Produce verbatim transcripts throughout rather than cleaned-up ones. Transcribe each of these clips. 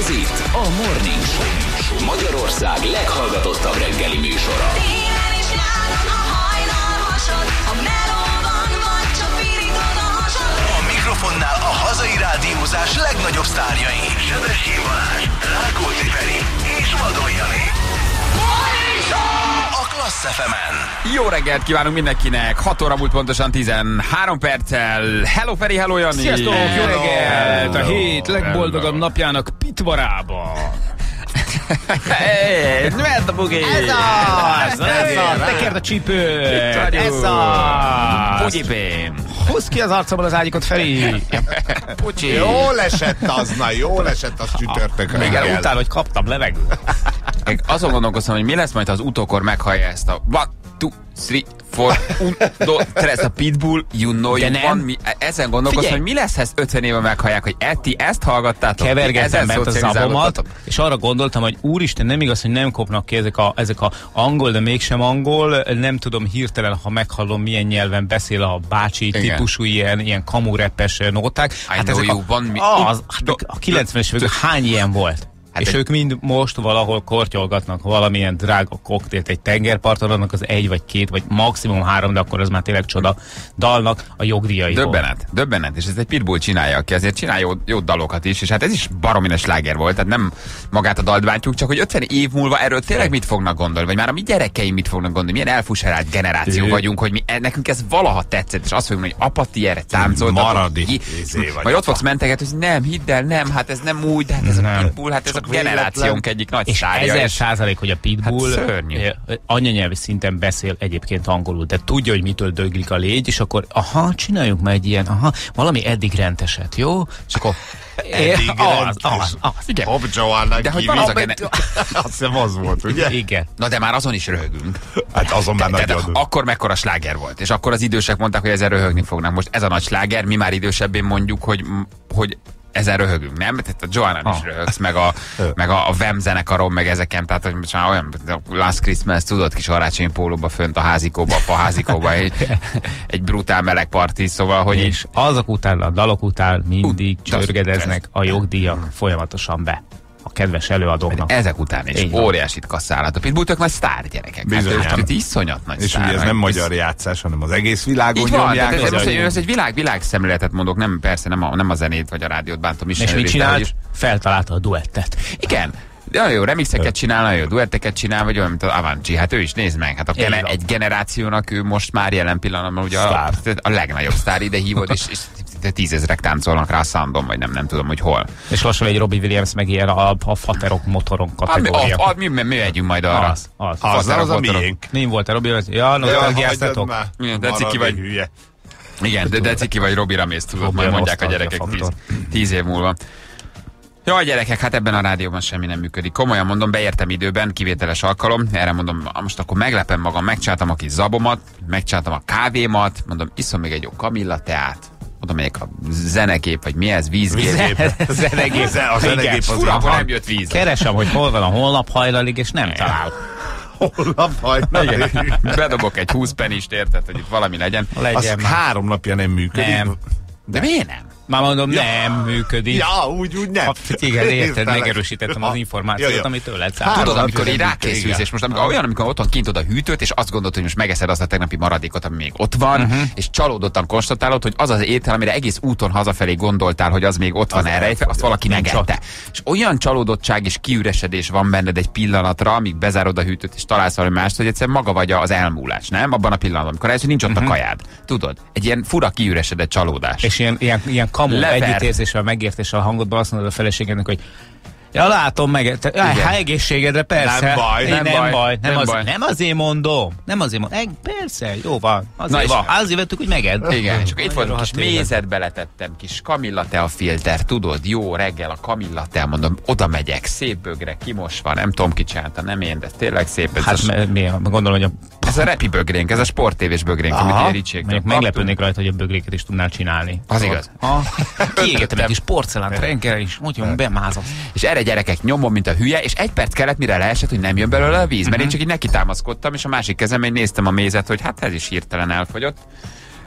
Ez itt a Morning Show, Magyarország leghallgatottabb reggeli műsora. Télen is nyáron, ha hajnal hasad, a melóban vagy csak pirítod a hasad. A mikrofonnál a hazai rádiózás legnagyobb sztárjai. Sebestyén Balázs, Rákóczi Feri és Vadon Jani. A Klassz ef emen. Jó reggelt kívánunk mindenkinek, hat óra múlt pontosan tizenhárom perccel. Hello Feri, hello Jani! Sziasztok, jó reggelt! A hét Hello. legboldogabb napjának Pitvarában. Hey, ment a bugi! Ez az! Ez az! Tekerd a csípőt! Ez az! Pugyipém! Húzd ki az arcomból az ágyikot, Feri! Pucsi! Jól esett az, na jól esett az csütörtök Még reggel. utál, hogy kaptam levegőt. Én azon gondolkoztam, hogy mi lesz majd, ha az utókor meghallja ezt a one, two, three, four, un, do, tres, a Pitbull, you know De you nem. want me. Ezen gondolkoztam, Figyelj. hogy mi lesz, ha ezt ötven éve meghallják, hogy Eti, ezt hallgattátok? Kevergettem ezen bent a zabomat, szocializálódtatok? és arra gondoltam, hogy úristen, nem igaz, hogy nem kopnak ki ezek a, ezek a angol, de mégsem angol. Nem tudom hirtelen, ha meghallom, milyen nyelven beszél a bácsi Igen. típusú ilyen, ilyen kamureppes nóták. I know you want me. Az, hát a kilencvenes években hány ilyen volt? Hát És egy- ők mind most valahol kortyolgatnak valamilyen drága koktélt egy tengerparton, annak az egy vagy két, vagy maximum három, de akkor az már tényleg csoda dalnak a jogdíjaiból. Döbbenet, döbbenet, és ez egy Pitbull csinálja, aki azért csinál jó, jó dalokat is, és hát ez is baromines sláger volt, tehát nem magát a dalt bántjuk, csak hogy ötven év múlva erről tényleg mit fognak gondolni, vagy már a mi gyerekeim mit fognak gondolni, milyen elfuserált generáció Ő. vagyunk, hogy mi, nekünk ez valaha tetszett, és azt fogjuk mondani, hogy apa, ti erre táncoltatok. Maradi Ki- izé vagy Majd ott apa. fogsz mentegetni, hogy nem, hidd el, nem, hát ez nem úgy, de hát ez a Nem. Pitbull, hát ez a Csak véletlen. generációnk egyik nagy És sztárja. ezer és- százalék, hogy a Pitbull Hát szörnyű. eh, anyanyelvi szinten beszél egyébként angolul, de tudja, hogy mitől döglik a légy, és akkor aha, csináljunk már egy ilyen, aha, valami eddig rendeset, jó? És akkor Eddig az, rendes. az, az, ugye? Hopp Joanna De hogy kívül. van az a gene- Azt hiszem az volt, ugye? Igen. Na de már azon is röhögünk. Hát azon már Tehát nagyon. akkor mekkora sláger volt, és akkor az idősek mondták, hogy ezen röhögni fognak. Most ez a nagy sláger, mi már idősebbé mondjuk, hogy, hogy ezen röhögünk, nem? Tehát a Joanna is Ah. röhögsz, meg a, meg a, a Vem zenekarom, meg ezeken, tehát hogy most már olyan, a Last Christmas, tudod, kis karácsonyi pólóba fönt a házikóba, a faházikóba, egy, egy brutál meleg parti, szóval, hogy És azok után, a dalok után mindig Ú, az- csörgedeznek a jogdíjak folyamatosan be. A kedves előadóknak. ezek után is Így van. óriásit kasszálhat. A Pitbull tök nagy sztár gyerekek. Bizonyám. Hát, ők iszonyat nagy És sztár. ugye ez nem magyar játszás, hanem az egész világon Így van, nyomják. tehát ez, az most, a- ez egy világ, világ szemléletet mondok, nem persze, nem a, nem a zenét vagy a rádiót bántom is. És mit egyrészt, de csinált? hogy is- Feltalálta a duettet. Igen. De nagyon jó remixeket csinál, nagyon jó duetteket csinál, vagy olyan, mint az Avicii. Hát ő is, nézd meg, hát a Így gene, van. egy generációnak ő most már jelen pillanatban ugye a, Sztár. a legnagyobb sztár, ide hívod, és, és tízezrek táncolnak rá a Soundon, vagy nem, nem tudom, hogy hol. És lassan egy Robbie Williams meg ilyen a, a faterok motoron Ah, mi, kategória. ah, ah, mi, mi, mi megyünk majd arra. Az, az. Az, az, az a Faterok, miénk. Nem volt a Robbie Williams? Ja, no, Ja, hagyjad elgiáztatok. már. Igen, de Marad ciki vagy. egy hülye. Igen, de, de ciki vagy Robi Ramész, tudod, Robi majd a mondják a nosztalgia gyerekek tíz, faktor. tíz év múlva. Jaj, gyerekek, hát ebben a rádióban semmi nem működik. Komolyan mondom, beértem időben, kivételes alkalom. Erre mondom, most akkor meglepem magam, megcsináltam a kis zabomat, megcsináltam a kávémat, mondom, iszom még egy jó kamilla teát, oda megyek a zenegép, vagy mi ez, vízgép. Zenegép. A zenegép az Fura, akkor van. nem jött víz. Keresem, hogy hol van a honlap hajlalig, és nem talál. Holnap hajnal. Bedobok egy húsz penist, érted, hogy itt valami legyen. Legyen Az már. három napja nem működik. Nem. De miért nem? Már mondom, nem működik. Ja, úgy, úgy nem. Ha, igen, érted, Értelek. megerősítettem az információt, Ja, ja. amit tőled Három szállt. Tudod, amikor napja így nem rákészülsz, működik, és most amikor, olyan, amikor otthon kintod a hűtőt, és azt gondolod, hogy most megeszed azt a tegnapi maradékot, ami még ott van, uh-huh. és csalódottan konstatálod, hogy az az étel, amire egész úton hazafelé gondoltál, hogy az még ott van elrejtve, azt valaki megette. És olyan csalódottság és kiüresedés van benned egy pillanatra, amíg bezárod a hűtőt, és találsz valami mást, hogy egyszerűen maga vagy az elmúlás, nem? Abban a pillanatban, amikor rájössz, hogy nincs ott uh-huh. a kajád. Tudod? Egy ilyen fura kiüresedett csalódás. És ilyen, ilyen, ilyen kamu Lever. együttérzéssel, megértéssel a hangodban azt mondod a feleségednek, hogy ja, látom meg, te, ja, hát egészségedre, persze. Nem baj, Én nem nem baj, baj. Nem, nem az, baj. nem azért mondom. Nem azért mondom. Eg, persze, jó van. Azért Na és- van. Azért vettük, hogy meged. Igen, és akkor itt volt, kis Rohadt élet. mézet beletettem, kis kamillatea filter, tudod, jó reggel a kamillatea, mondom, oda megyek, szép bögre, kimosva, nem tudom ki csinálta, nem én, de tényleg szép. Ez, Hát a, mi, mi, gondolom, hogy a, ez a repi bögrénk, ez a sporttévés bögrénk, amit ilyen ricséktől mondjuk meglepődnék rajta, hogy a bögréket is tudnál csinálni. Az igaz. Ha, kiégettem egy kis porcelánt reggel, és úgy bemázott. És erre gyerekek nyomom, mint a hülye, és egy perc kellett, mire leesett, hogy nem jön belőle a víz, mert én csak így neki támaszkodtam, és a másik kezemben néztem a mézet, hogy hát ez is hirtelen elfogyott.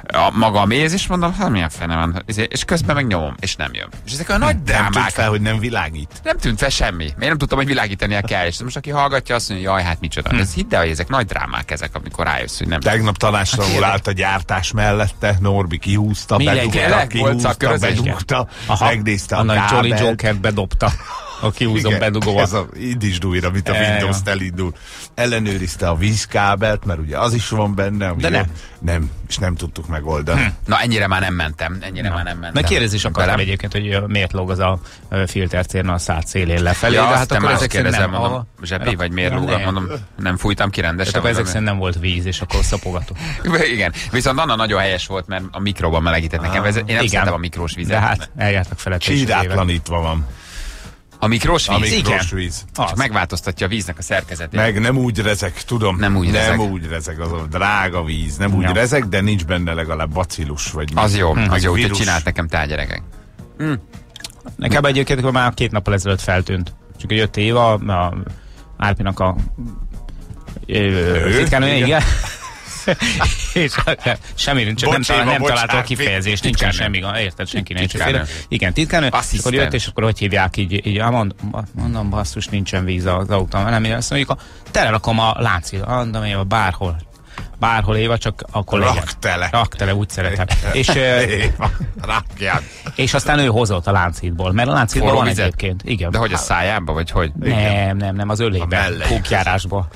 a, maga a méz, és mondom, hát milyen fene van. És közben meg nyomom, és nem jön. És ezek olyan nagy Nem tűnt drámák. fel, hogy nem világít. Nem tűnt fel semmi. Én nem tudtam, hogy világítania kell. És most aki hallgatja, azt mondja, jaj, hát micsoda. Hm. Ez hidd el, hogy ezek nagy drámák ezek, amikor rájössz, hogy nem. Tegnap tanástalanul állt a gyártás mellette, Norbi kihúzta, Mindenki bedugta, elek volt kihúzta, szakkörözés? bedugta, Aha, megnézte a a nagy Jolly kábelt. Joker bedobta a kihúzom Igen, bedugóval. ez a indítsd amit a E, Windows-t elindul. Ellenőrizte a vízkábelt, mert ugye az is van benne. De nem. Nem, és nem tudtuk megoldani. Hm. Na, ennyire már nem mentem. Ennyire már nem mentem. Na kérdezni is akartam Velem. egyébként, hogy ö, miért lóg az a ö, filtercérna a szád szélén lefelé. Ja, de hát hát te akkor más ezek szerint kérdezem, nem. mondom, a- zsepi, vagy miért Ja, lógat, nem. mondom, nem fújtam ki rendesen. Tehát akkor ezek vagy szerint nem volt víz, és akkor szapogatott. Igen, viszont Anna nagyon helyes volt, mert a mikróban melegített nekem. Ez- Én nem Igen. szeretem a mikrós vizet. De hát eljártak felettésével. Csírátlanítva van. A mikrós A víz? mikrós igen. víz. Csak Az. megváltoztatja a víznek a szerkezetét. Meg nem úgy rezeg, tudom. Nem úgy nem rezeg. úgy rezeg, az a drága víz. Nem úgy Ja. rezeg, de nincs benne legalább bacillus. Vagy mi. Az jó, Meg az jó, hogy vírus. csinált nekem tárgyerekek. Nekem egyébként már két nappal ezelőtt feltűnt. Csak hogy jött Éva, a Árpinak a titkárnője, igen. igen. És semmi nincs, csak nem, Bocs, talál, Éva, nem bocs, találta a Árpi. kifejezést, nincsen Titkárnő. semmi, érted, senki nincs. Titkárnő. Féle. Igen, titkárnő, és akkor Asszisztens. jött, és akkor hogy hívják így, így ah, mond, mondom, basszus, nincsen víz az autón, nem, azt mondjuk, a, telerakom a láncid, mondom, Éva, bárhol. Bárhol Éva, csak akkor legyen. Raktele. Raktele, úgy szeretem. és, ö, Éva, rakjad. és aztán ő hozott a láncítból, mert a láncítból Forró van vizet? egyébként. Igen. De hogy a szájába, vagy hogy? Nem, nem, nem, az A ölébe, mellejük. pókjárásból.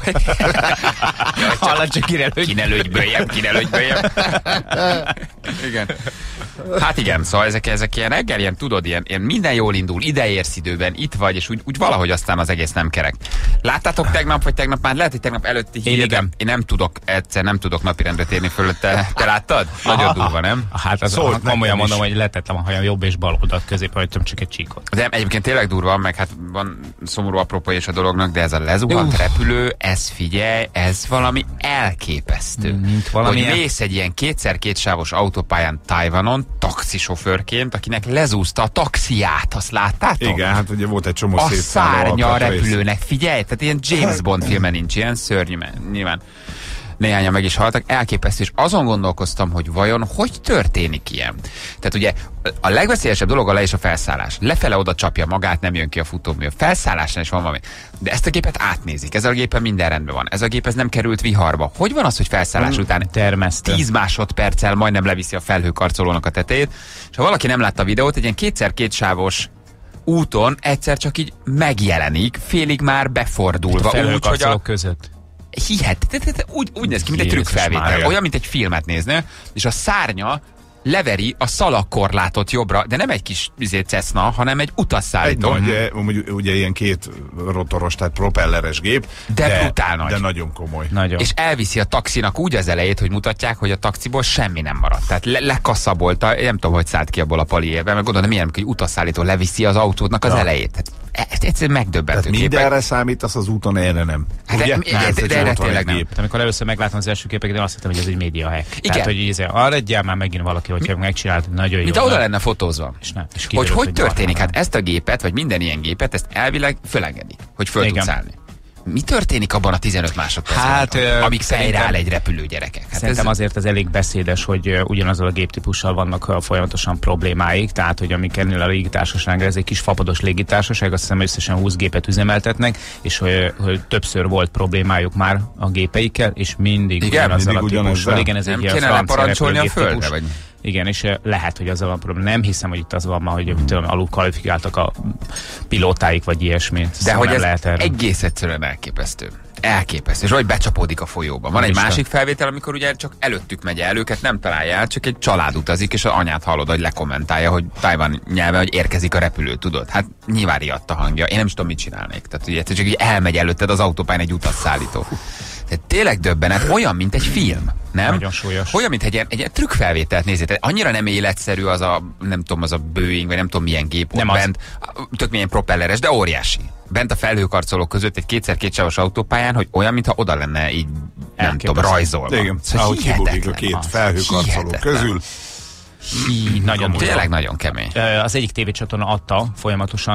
Hallod, csak kirelődj. Ki ne lődj bőjem, ki ne lődj bőjem. Igen. Hát igen, szóval ezek, ezek ilyen reggel, ilyen, tudod, ilyen, ilyen minden jól indul, ide érsz időben, itt vagy, és úgy, úgy valahogy aztán az egész nem kerek. Láttátok tegnap, vagy tegnap már, lehet, hogy tegnap előtti hír, igen. én nem tudok, egyszer nem tudok napirendre térni fölötte. Te láttad? Nagyon durva, nem? Hát az, Szólt komolyan nekem mondom, is. hogy letettem a hajam jobb és bal oldalt közép, hagytam csak egy csíkot. De egyébként tényleg durva, meg hát van szomorú apropó is a dolognak, de ez a lezuhant repülő, ez figyelj, ez valami elképesztő. Mint valami hogy el- mész egy ilyen kétszer kétsávos autópályán Tajvanon, taxisofőrként, akinek lezúzta a taxiát, azt láttátok? Igen, hát ugye volt egy csomó A szép szárnya a alkatrész. repülőnek, figyelj, tehát ilyen James Bond filmen nincs ilyen szörnyű, mert nyilván néhányan meg is haltak, elképesztő, és azon gondolkoztam, hogy vajon hogy történik ilyen. Tehát ugye a legveszélyesebb dolog a le és a felszállás. Lefele oda csapja magát, nem jön ki a futómű. A felszállásnál is van valami. De ezt a gépet átnézik. Ez a gépen minden rendben van. Ez a gép ez nem került viharba. Hogy van az, hogy felszállás Hmm, után termesztő. tíz másodperccel majdnem leviszi a felhőkarcolónak a tetejét, és ha valaki nem látta a videót, egy ilyen kétszer kétsávos úton egyszer csak így megjelenik, félig már befordulva. Úgy, hogy Felhőkarcolók a között. hihetetlen, úgy, úgy néz ki, mint egy Jézus trükkfelvétel. Mária. Olyan, mint egy filmet nézne, és a szárnya leveri a szalagkorlátot jobbra, de nem egy kis izé, Cessna, hanem egy Egy utasszállító. nagy, eh, ugye, ugye ilyen két rotoros, tehát propelleres gép. De brutál nagy. De nagyon komoly. Nagyon. És elviszi a taxinak úgy az elejét, hogy mutatják, hogy a taxiból semmi nem maradt. Tehát le- lekaszabolta, nem tudom, hogy szállt ki abból a paliérbe, mert gondolom, milyen, hogy utasszállító leviszi az autódnak az Ja. elejét. Tehát ez egyszerűen megdöbbentő Tehát képek. mindenre számítasz az úton, erre nem. Hát de- Ugye? de- Hát, de- hogy de erre ott van egy tényleg nem. gép. Tehát amikor először megláttam az első képeket, én azt hittem, hogy ez egy média hack. Igen. Tehát, hogy így, arra egyel már megint valaki, hogyha megcsinált, nagyon jó. Mint ha oda lenne fotózva. És nem, és Hogy kiderült, hogy történik? marha Hát ezt a gépet, vagy minden ilyen gépet, ezt elvileg fölengedi, hogy föl Igen. tudsz állni. Mi történik abban a tizenöt másodpercben, Hát, ö, amíg szerintem- fejreáll egy repülő, gyerekek? Hát Szerintem ez, azért ez elég beszédes, hogy ö, ugyanazzal a géptípussal vannak ö, folyamatosan problémáik, tehát hogy amik ennél a légitársaságra, ez egy kis fapados légitársaság, azt hiszem összesen húsz gépet üzemeltetnek, és hogy, hogy többször volt problémájuk már a gépeikkel, és mindig Igen, ugyanazzal mindig a típussal. ugyanazzal. Igen, ez Nem egy ilyen kéne francia leparancsolni a repülőgép földre, típus. vagy? Igen, és ö, lehet, hogy azzal van probléma. Nem hiszem, hogy itt az van ma, hogy tudom, alul kvalifikáltak a pilótáik, vagy ilyesmi. de Szóval hogy nem ez lehet erről. egész egyszerűen elképesztő. Elképesztő. És hogy becsapódik a folyóba. Van egy Isten. másik felvétel, amikor ugye csak előttük megy el, őket nem találja el, csak egy család utazik, és az anyát hallod, hogy lekommentálja, hogy Tajvan nyelven, hogy érkezik a repülő, tudod? Hát nyilván riadt a hangja. Én nem is tudom, mit csinálnék. Tehát ugye csak így elmegy előtted az autópályán egy utasszállító. Tehát tényleg döbbenet, olyan, mint egy film, nem? Nagyon súlyos. Olyan, mint egy ilyen, egy ilyen trükkfelvételt nézed. Tehát annyira nem életszerű az a, nem tudom, az a Boeing, vagy nem tudom milyen gép ott Nem az. bent. Tök milyen propelleres, de óriási. Bent a felhőkarcolók között egy kétszer kétsávos autópályán, hogy olyan, mintha oda lenne így, nem Elképesztő. tudom, rajzolva. Igen, Szóval ahogy kibugik a hihetetlen két az. felhőkarcoló Hihetetlen. közül. Hí, nagyon durva. Tényleg nagyon kemény. Ö, Az egyik tévécsatorna adta folyamatosan,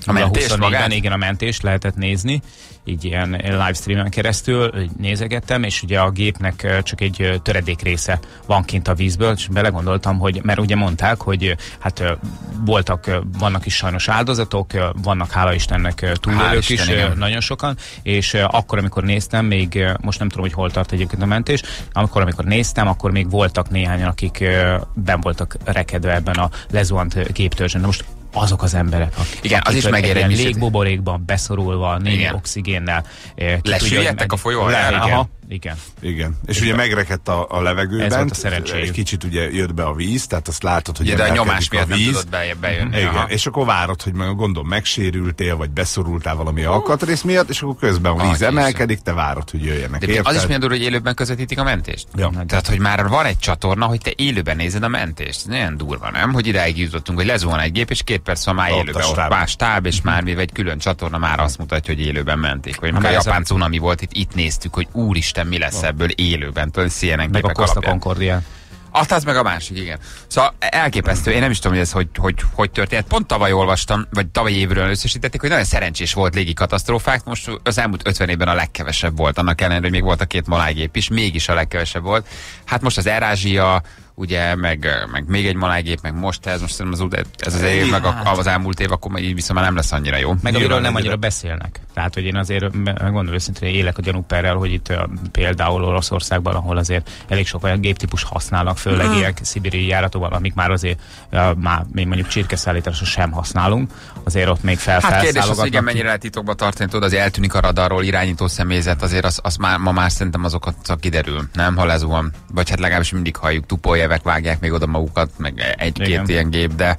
A mentést magát? Igen, a mentést lehetett nézni, így ilyen livestreamen keresztül így nézegettem, és ugye a gépnek csak egy töredék része van kint a vízből, és belegondoltam, hogy, mert ugye mondták, hogy hát voltak, vannak is sajnos áldozatok, vannak hála Istennek túlélők is, Isten, nagyon sokan, és akkor, amikor néztem, még most nem tudom, hogy hol tart egyébként a mentés, amikor, amikor néztem, akkor még voltak néhányan, akik benn voltak rekedve ebben a lezuhant géptörzsön. De most azok az emberek, akik, igen, az is megér egy légbuborékban, beszorulva, némi oxigénnel. Lesüllyedtek a folyó aljára? Igen. Igen. Igen. És, és ugye megrekedt a, a levegőben, a egy kicsit ugye jött be a víz, tehát azt látod, hogy de a nyomás miatt a víz. Nem tudod bejebb bejönni. Igen, aha. És akkor várod, hogy meg gondolom megsérültél, vagy beszorultál valami uh. alkatrész miatt, és akkor közben a víz ah, emelkedik, te várod, hogy jöjjenek. De az is milyen durva, hogy élőben közvetítik a mentést. Ja. Tehát, hogy már van egy csatorna, hogy te élőben nézed a mentést. Nagyon durva, nem? Hogy idáig jutottunk, hogy lezuhan egy gép, és két perc van már élőben, ott más stáb, és már még egy külön csatorna már azt mutatja, hogy élőben menték. Vagy amikor a japán cunami volt, itt, itt néztük, hogy úristen, mi lesz ebből élőben, tudod, C N N meg a Costa Concordia. Azt az meg a másik, igen. Szóval elképesztő, én nem is tudom, hogy ez hogy, hogy, hogy történt. Pont tavaly olvastam, vagy tavaly évről összesítették, hogy nagyon szerencsés volt légi katasztrófák, most az elmúlt ötven évben a legkevesebb volt, annak ellenére, hogy még volt a két malájgép is, mégis a legkevesebb volt. Hát most az Air-Asia, ugye, meg, meg még egy malájgép, meg most ez, most az, ez az év, meg az elmúlt év, akkor így viszont már nem lesz annyira jó. Meg amiről nem annyira beszélnek. Tehát, hogy én azért gondolom őszintén élek a gyanúperrel, hogy itt például Oroszországban, ahol azért elég sok olyan géptípus használnak, főleg ilyen szibériai járatokban, amik már azért már még mondjuk csirkeszállításra sem használunk, azért ott még fel Hát kérdés az, igen, mennyire lehet titokba tartani, tudod, azért eltűnik a radarról irányító személyzet, azért az, az már, ma már szerintem azokat kiderül, nem, ha lezuhan. Vagy hát legalábbis mindig halljuk, Tupoljevek vágják még oda magukat, meg egy-két ilyen gép, de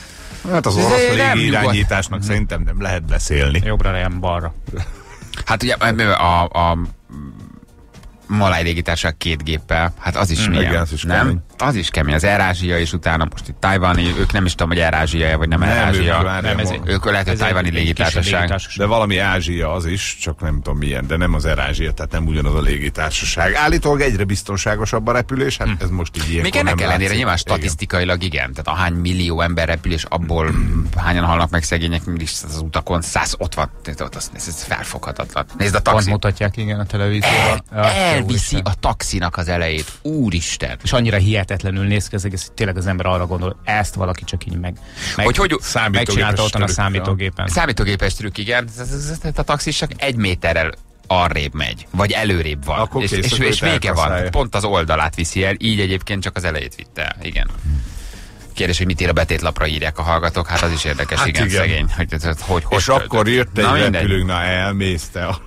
hát az orosz légi irányításnak szerintem nem lehet beszélni. Jobbra legyen balra. Hát ugye a, a maláj légitársaság két géppel, hát az is mm, milyen, igen, az is nem? Kemény. Az is kemény, az Air-Asia, és utána most itt Tajvani, ők nem is tudom, hogy Air-Asia vagy nem, nem Air-Asia. Nem, ez ők lehet, hogy Tajvani légitársaság. De valami Ázsia az is, csak nem tudom milyen, de nem az Air-Asia, tehát nem ugyanaz a légitársaság. Állítólag egyre biztonságosabb a repülés, hát hm. ez most így ilyenkor még ennek ellenére látszik. Nyilván statisztikailag igen, tehát ahány millió ember repül, és abból hányan halnak meg szegények, mindig az utakon száz ott van, ez felfoghatatlan. Nézd a taxi. Mutatják, igen, a televízióban. Elviszi a taxinak az elejét, úristen. És annyira hihetetlenül néz ki az egész, hogy tényleg az ember arra gondol, hogy ezt valaki csak így meg, meg hogy, hogy megcsinálta otthon a számítógépen. Számítógépes trükk, igen. A taxis csak egy méterrel arrébb megy, vagy előrébb van. Akkor és, kész, és, és vége van. Pont az oldalát viszi el, így egyébként csak az elejét vitte el. Igen. Kérdés, hogy mit ír a betétlapra, írják a hallgatók, hát az is érdekes, hát igen, igen, szegény. Hogy, hogy, hogy, hogy és töltött. Akkor jött egy repülőnk, na elmészte, a,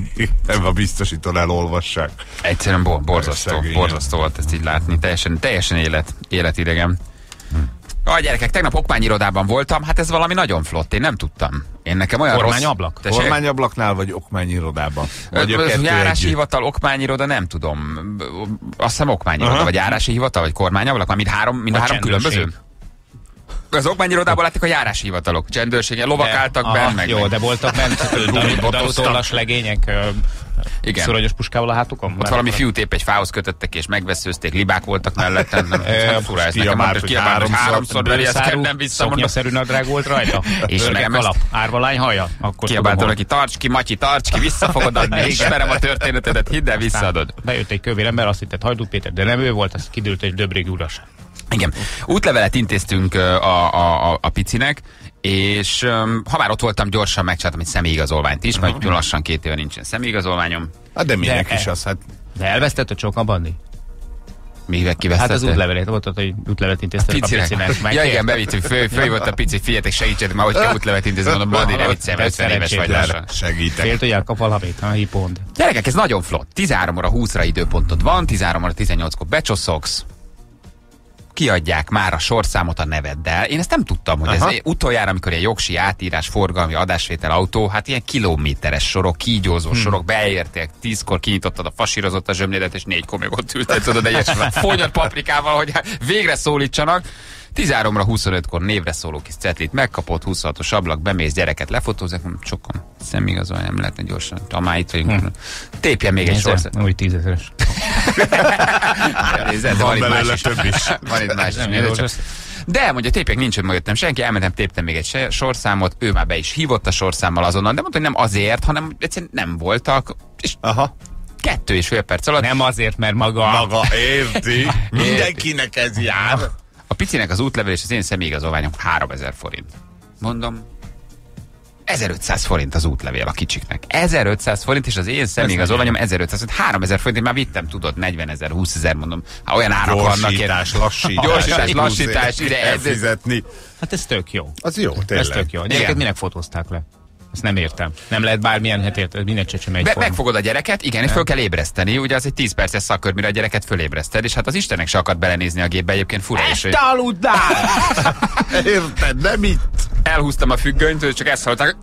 a biztosítól elolvassák. Egyszerűen bo- borzasztó, borzasztó volt ezt így látni, teljesen, teljesen élet, életidegen. Hm. A gyerekek, tegnap okmányirodában voltam, hát ez valami nagyon flott, én nem tudtam. Én nekem olyan Kormányablak? Rossz... Kormányablaknál vagy okmányirodában? Vagy a járási hivatal, okmányiroda, nem tudom. Azt hiszem okmányiroda, uh-huh. vagy járási hivatal, vagy kormányablak, már mind három, mind a három különböző. Az okmányirodában láttuk a járási hivatalok. Csendőrségen, lovak de, álltak aha, benn, meg jó, meg. De voltak bent danutollas legények, igen. Szoronyos puskával a hátukon? Ott valami fiútép egy fához kötöttek és megveszőzték, libák voltak mellettem. Nem, nem fura ezt nekem mondta, hogy háromszor veri, ezt nem visszamondom. Szoknyaszerű nadrág volt rajta? És nekem alap, árvalány haja? Kiabáltam neki, tarts ki, Matyi, tarts ki, vissza fogod adni, ismerem a történetedet, hidd el, visszaadod. Bejött egy kövér ember, azt hitted Hajdú Péter, de nem ő volt, az kidőlt egy döbrégi uraság. Igen. Útlevelet intéztünk a, a, a, a picinek, és um, ha már ott voltam, gyorsan megcsináltam egy személyigazolványt is, mert uh-huh. lassan két éve nincsen személyigazolványom. Hát de minek de, is az, hát... De elvesztett a Csóka Bandi? Mivel kivesztette? Hát az útlevelét, volt ott, hogy útlevelet intéztek a, a picinek. Ja igen, bevittük, föl, följött a pici, figyeljetek, segítsetek már, hogy kell útlevelet intézni, mondom, Bandi, ne viccelj, ötven éves vagy lassan. Segítek. Félt, hogy elkap valamit, ha hipond. Gyerekek, ez nagyon flott. tizenhárom óra húszra időpontod van, tizenhárom óra tizennyolckor becsosszogsz, kiadják már a sorszámot a neveddel. Én ezt nem tudtam, hogy aha. ez utoljára, amikor ilyen jogsi átírás, forgalmi, adásvétel, autó, hát ilyen kilométeres sorok, kígyózó hmm. sorok, beérték, tízkor kinyitottad a fasírozott a zsömlédet, és négykor még ott ülted, tudod, egy fonyott paprikával, hogy végre szólítsanak. tizenhárom óra huszonötkor névre szóló kis cetlit megkapott, huszonhatos ablak, bemész, gyereket lefotózzák, sokan szemigazolni nem lehetne gyorsan. Amár itt vagyunk. Hmm. Tépjen még egy sorszámot. Új tízezeres. Van belőle több is. Van itt más is. De mondja, tépjek nincs, hogy ma jöttem senki, elmentem, téptem még egy se- sorszámot, ő már be is hívott a sorszámmal azonnal, de mondta, hogy nem azért, hanem egyszerűen nem voltak, és Aha. kettő és fél perc alatt. Nem azért, mert maga... Maga érti. Mindenkinek ez jár. A picinek az útlevél és az én személyigazolványom háromezer forint. Mondom, ezerötszáz forint az útlevél a kicsiknek. ezerötszáz forint, és az én személyigazolványom ezerötszáz forint. háromezer forint, én már vittem, tudod, negyvenezer, húszezer, mondom. Hát olyan árak vannak. Gyorsítás, lassítás. Gyorsítás, lassítás, ide ez, ez. Fizetni. Hát ez tök jó. Az jó, Ez tényleg. tök jó. A gyereket minek fotózták le? Ezt nem értem. Nem lehet bármilyen, hát érted, minden csecsemő Be, egyforma. megfogod a gyereket, igen, és föl kell ébreszteni. Ugye az egy tíz perces szakkör, mire a gyereket fölébreszted, és hát az Istenek se akart belenézni a gépbe, egyébként fura is, hogy Este aludtál! Érted, nem itt. elhúztam a függönyt, csak ezt hallották.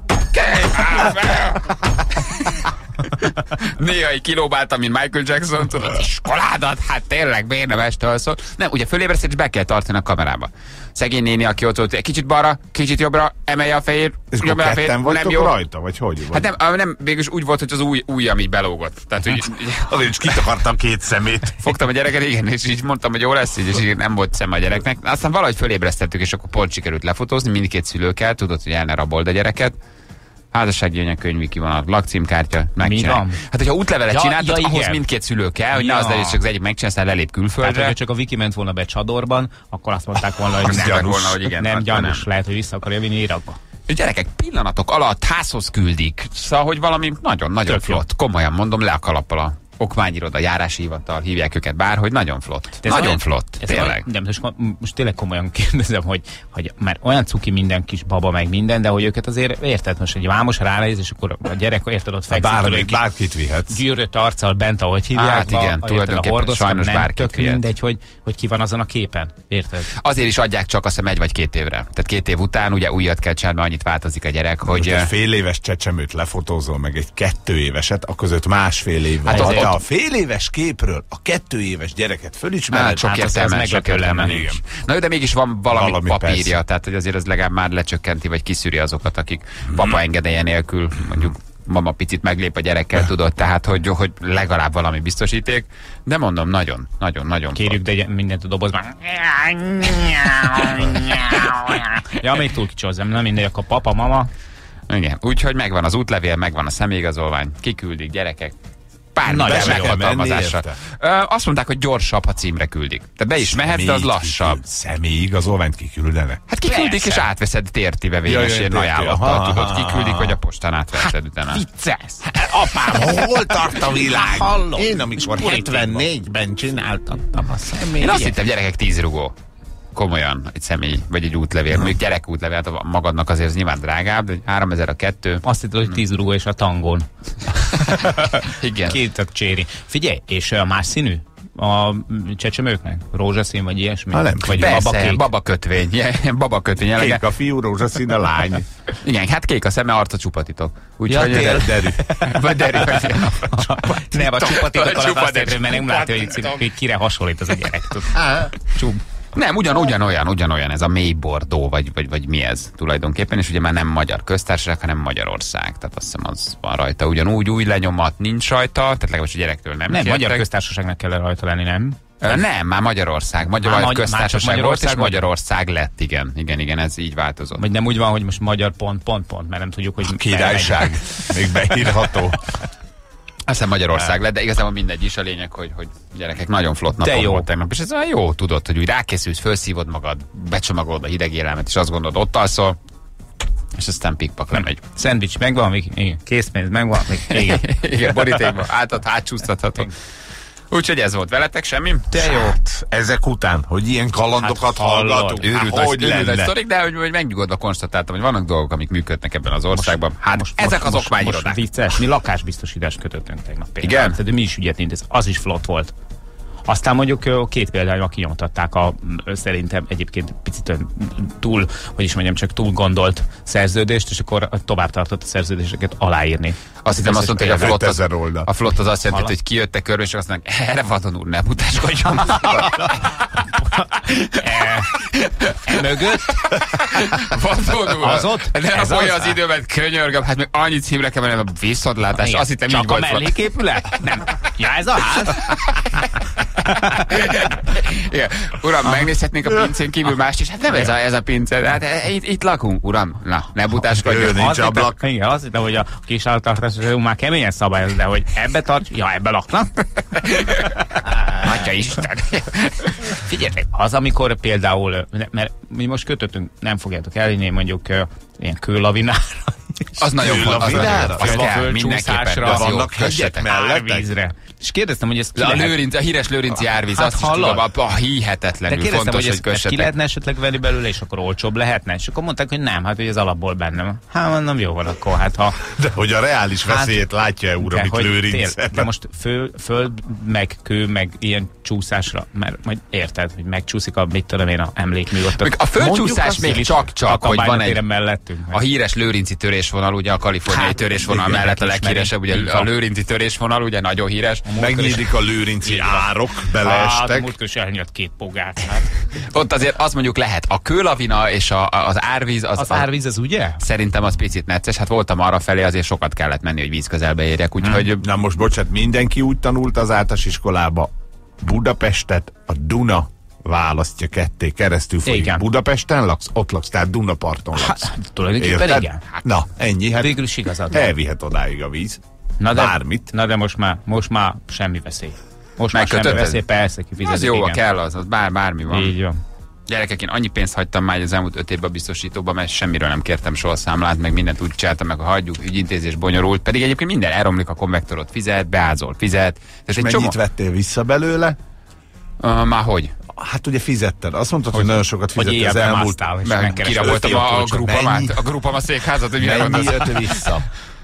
Néha így kilóbáltam, mint Michael Jackson, tudod, iskoládat, hát tényleg, miért nem este alszol? Nem, ugye fölébreszted, és be kell tartani a kamerába. Szegény néni, aki ott volt, kicsit balra, kicsit jobbra, emelje a fejét, Ez jobbra a fejét, ketten nem vagytok jó. rajta, vagy hogy? Vagy? Hát nem, nem, végülis úgy volt, hogy az új, ujjam így belógott. Tehát, hogy Azért is kitakartam két szemét. fogtam a gyereket, igen, és így mondtam, hogy jó lesz, így, és így nem volt szem a gyereknek. Aztán valahogy fölébresztettük, és akkor pont sikerült lefotózni, mindkét szülő kell, tudod, hogy el ne rabold a gyereket. Házassági anyakönyv, kivonat, lakcímkártya, megcsinálj. van? Hát, hogyha útlevelet Ja, csináltad, ja, ahhoz igen. mindkét szülő kell, hogy ne Ja. az legyen, csak az egyik megcsinálsz, aztán lelép Tehát, külföldre. hogyha csak a Viki ment volna be Csadorban, akkor azt mondták volna, hogy Azt nem, mondták volna, hogy igen, nem akkor gyanús, nem. lehet, hogy vissza akarja vinni Irakba. És gyerekek pillanatok alatt házhoz küldik. Szóval, hogy valami nagyon-nagyon Tök jó. flott. Komolyan mondom, le a kalappal a okmányiroda, járási hivatal, hívják őket bárhogy, nagyon flott. De ez Nagyon olyan- flott, ez tényleg. olyan- De most, most tényleg komolyan kérdezem, hogy, hogy már olyan cuki minden kis baba meg minden, de hogy őket azért érted, most egy vámos ránéz, és akkor a gyerek érted ott fekszik, Bár, tudod, egy kis bárkit vihetsz. gyűrött arccal bent, ahogy hívják. Hát igen, a, érted, tulajdonképpen a hordoztam, sajnos nem, bárkit tök vihet. mindegy, hogy, hogy ki van azon a képen. Érted? Azért is adják csak azt hiszem egy vagy két évre. Tehát két év után ugye újat kell csinálni, annyit változik a gyerek, Hogy hogy... egy fél éves csecsemőt lefotózol, meg egy kettő éveset, a között másfél év van. Hát Hát ott- ha te ott- a fél éves képről a kettő éves gyereket fölismered, Hát sok hát az- az értelme, sok meglepő értelme lenne. nincs. Na jó, de mégis van valami, Valami, papírja, persze. tehát hogy azért az legalább már lecsökkenti, vagy kiszűri azokat, akik papa engedélye nélkül, mondjuk mama picit meglép a gyerekkel, tudod, tehát hogy, hogy legalább valami biztosíték, de mondom, nagyon, nagyon, nagyon Kérjük, de mindent a dobozban. Ja, még túl kicsi hozzám, nem mindegy, akkor papa, mama. Igen, úgyhogy megvan az útlevél, megvan a személyigazolvány, kiküldik gyerekek, bármilyen Nagyon jó. meghatalmazással. Menni Ö, Azt mondták, hogy gyorsabb, ha címre küldik. Te be is mehetsz, de az lassabb. Személyigazolványt kiküldenek. Hát kiküldik, Persze. és átveszed térti Ja, vevényes ja, ilyen térti. ajánlattal, Aha, tudod, aha, kiküldik, aha. vagy a postán átveszed utána. Vicces! Apám, hol tart a világ? Hallom. Én amikor hetvennégyben csináltattam a személy. Én azt hittem, gyerekek, tíz rugó. Komolyan, egy személy, vagy egy útlevél. Mondjuk gyerek útlevél, hát a magadnak azért az nyilván drágább, de háromezer a kettő. Azt hittem, hogy tíz rugó és a tangón. Igen. Két tök cséri. Figyelj, és uh, más színű? A mm, csecsemőknek? Rózsaszín vagy ilyesmi? Ha nem, vagy Persze, babakék? babakötvény. Babakötvény jelege. Kék a fiú, rózsaszín a lány. Igen, hát kék a szeme, arca csupa-titok. Ja, Úgyhogy tényleg. Derű. vagy derű. Nem, a csupatitok A alatt azt csupatik. értem, mert nem látja, hogy, hogy kire hasonlít az a gyerek. tudod. Csup. Nem, ugyan, ugyanolyan, ugyanolyan, ez a mély bordó, vagy, vagy, vagy mi ez tulajdonképpen, és ugye már nem magyar köztársaság, hanem Magyarország. Tehát azt hiszem, az van rajta. Ugyanúgy új lenyomat nincs rajta, tehát legalábbis a gyerektől nem Nem, kértek. magyar köztársaságnak kell rajta lenni, nem? Ö, Nem, már Magyarország. Magyar Már már Magy- köztársaság már csak volt, és Magyarország Magyarország lett, igen. Igen, igen, ez így változott. Vagy nem úgy van, hogy most magyar pont, pont, pont, mert nem tudjuk, hogy... Királyság. Még beírható. Aztán Magyarország lett, de igazából mindegy is, a lényeg, hogy, hogy gyerekek, nagyon flott napon jó. volt tegnap. És ez olyan jó, tudod, hogy úgy rákészülsz, felszívod magad, becsomagolod a hideg élelmet, és azt gondolod, ott alszol, és aztán pikpak lemegy. Szendvics megvan, még igen. Készpénz megvan, még igen. Igen, borítékban, átad, hátsúsztatható. Úgyhogy ez volt veletek, semmi? Te jó. Ezek után, hogy ilyen kalandokat Hát hallod. hallgatunk. Őrült Hát, nagy, hogy őrült nagy lenne? sztorik, de hogy, hogy megnyugodva konstatáltam, hogy vannak dolgok, amik működnek ebben az országban. Hát Most- ezek most- az most- okmányirodák. Most vicces, mi lakásbiztosítást kötöttünk tegnap például. Igen? Tehát mi is ügyet intéz, az is flott volt. Aztán mondjuk ö, két példányban kinyomtatták a ö, szerintem egyébként picit ö, túl, hogy is mondjam, csak túl gondolt szerződést, és akkor tovább tartott a szerződéseket aláírni. Azt hiszem, azt mondta, hogy a flott, az, ötezer oldal. a flott az azt jelenti, Hala. hogy kijöttek körbe, és azt mondják, erre vadon úr, ne mutaskodjon. e, e mögött Vadon úr. Az ott? Ne Ez rabolja az? az időmet, könyörgöm, hát még annyit címre kell mennem, a viszontlátás. igen, Azt hittem, így csak a volt. melléképület? Nem. Ja, ez a ház? Igen. Uram, megnézhetnénk a pincén kívül mást is. Hát nem ez a, ez a pince. Hát e, itt, itt lakunk, uram. Na, ne butáskodjon. Nincs ablak. Igen, azt hittem, hogy a kis állattartás már keményen szabályoz, de hogy ebbe tarts, ja, ebbe laknak. Atya Isten. Figyeljetek, az, amikor például, mert mi most kötöttünk, nem fogjátok elhinni, mondjuk uh, ilyen kőlavinára. Az nagyon fontos. Az kell, mindenképpen. De vannak hegyek mellett. És kérdeztem, hogy ez ki a, lehet... lőrinc, a híres lőrinci árvíz, Hát azt is hallod? tudom, a, a hihetetlenül De fontos, hogy, hogy ezt, ezt ki kössetek. lehetne esetleg venni belőle, és akkor olcsóbb lehetne? És akkor mondták, hogy nem, hát hogy ez alapból bennem. Hát mondom, jó van, akkor hát ha... De hogy a reális veszélyét hát, látja-e úr, amit lőrinc? De most föl, föld, meg kő, meg ilyen csúszásra, mert majd érted, hogy megcsúszik a, mit tudom én, a emlékmű ott. Még a földcsúszás még csak-csak, hogy van egy... mellettünk. A híres lőrinci törésvonal, ugye a kaliforniai Hát, törésvonal igen, mellett a ismeri. leghíresebb, ugye Így a van. lőrinci törésvonal, ugye nagyon híres. Megnyílik a lőrinci árok, Hát, beleestek. múltkor is elnyalt két pogát. Hát. Ott azért azt mondjuk lehet, a kőlavina és a, a, az árvíz, az, Az árvíz az ugye? szerintem az picit necces. Hát voltam arra felé, azért sokat kellett menni, hogy víz közelbe érjek, úgyhogy Na most bocsánat, mindenki úgy tanult az általános iskolába. Budapestet a Duna választja ketté, keresztül folyik. Igen. Budapesten laksz, ott laksz, tehát Dunaparton laksz. Hát, tulajdonképpen Érted? igen. Na, ennyi, hát Végül is igazad van. elvihet odáig a víz. Na de, Bármit. Na de most már, most már semmi veszély. Most már semmi Megkötötted? veszély, persze kifizetik. az jó, igen. kell az, az bár, bármi van. Így van. Gyerekek, én annyi pénzt hagytam már az elmúlt öt évben a biztosítóba, mert semmiről nem kértem soha számlát, meg mindent úgy csináltam, meg a hagyjuk, ügyintézés bonyolult, pedig egyébként minden elromlik, a konvektorot fizet, beázol, fizet. És egy mennyit csomó... vettél vissza belőle? Uh, már hogy? Hát ugye fizetted. Azt mondtad, hogy, hogy nagyon sokat Hogy fizettél az éjjel elmúlt... bemásztál, és Meg megkeresed kiraboltam a a, a fiatalcsot. grupamat, Mennyi? a grupam a székházat, hogy mire Mennyi mondasz? jött vissza?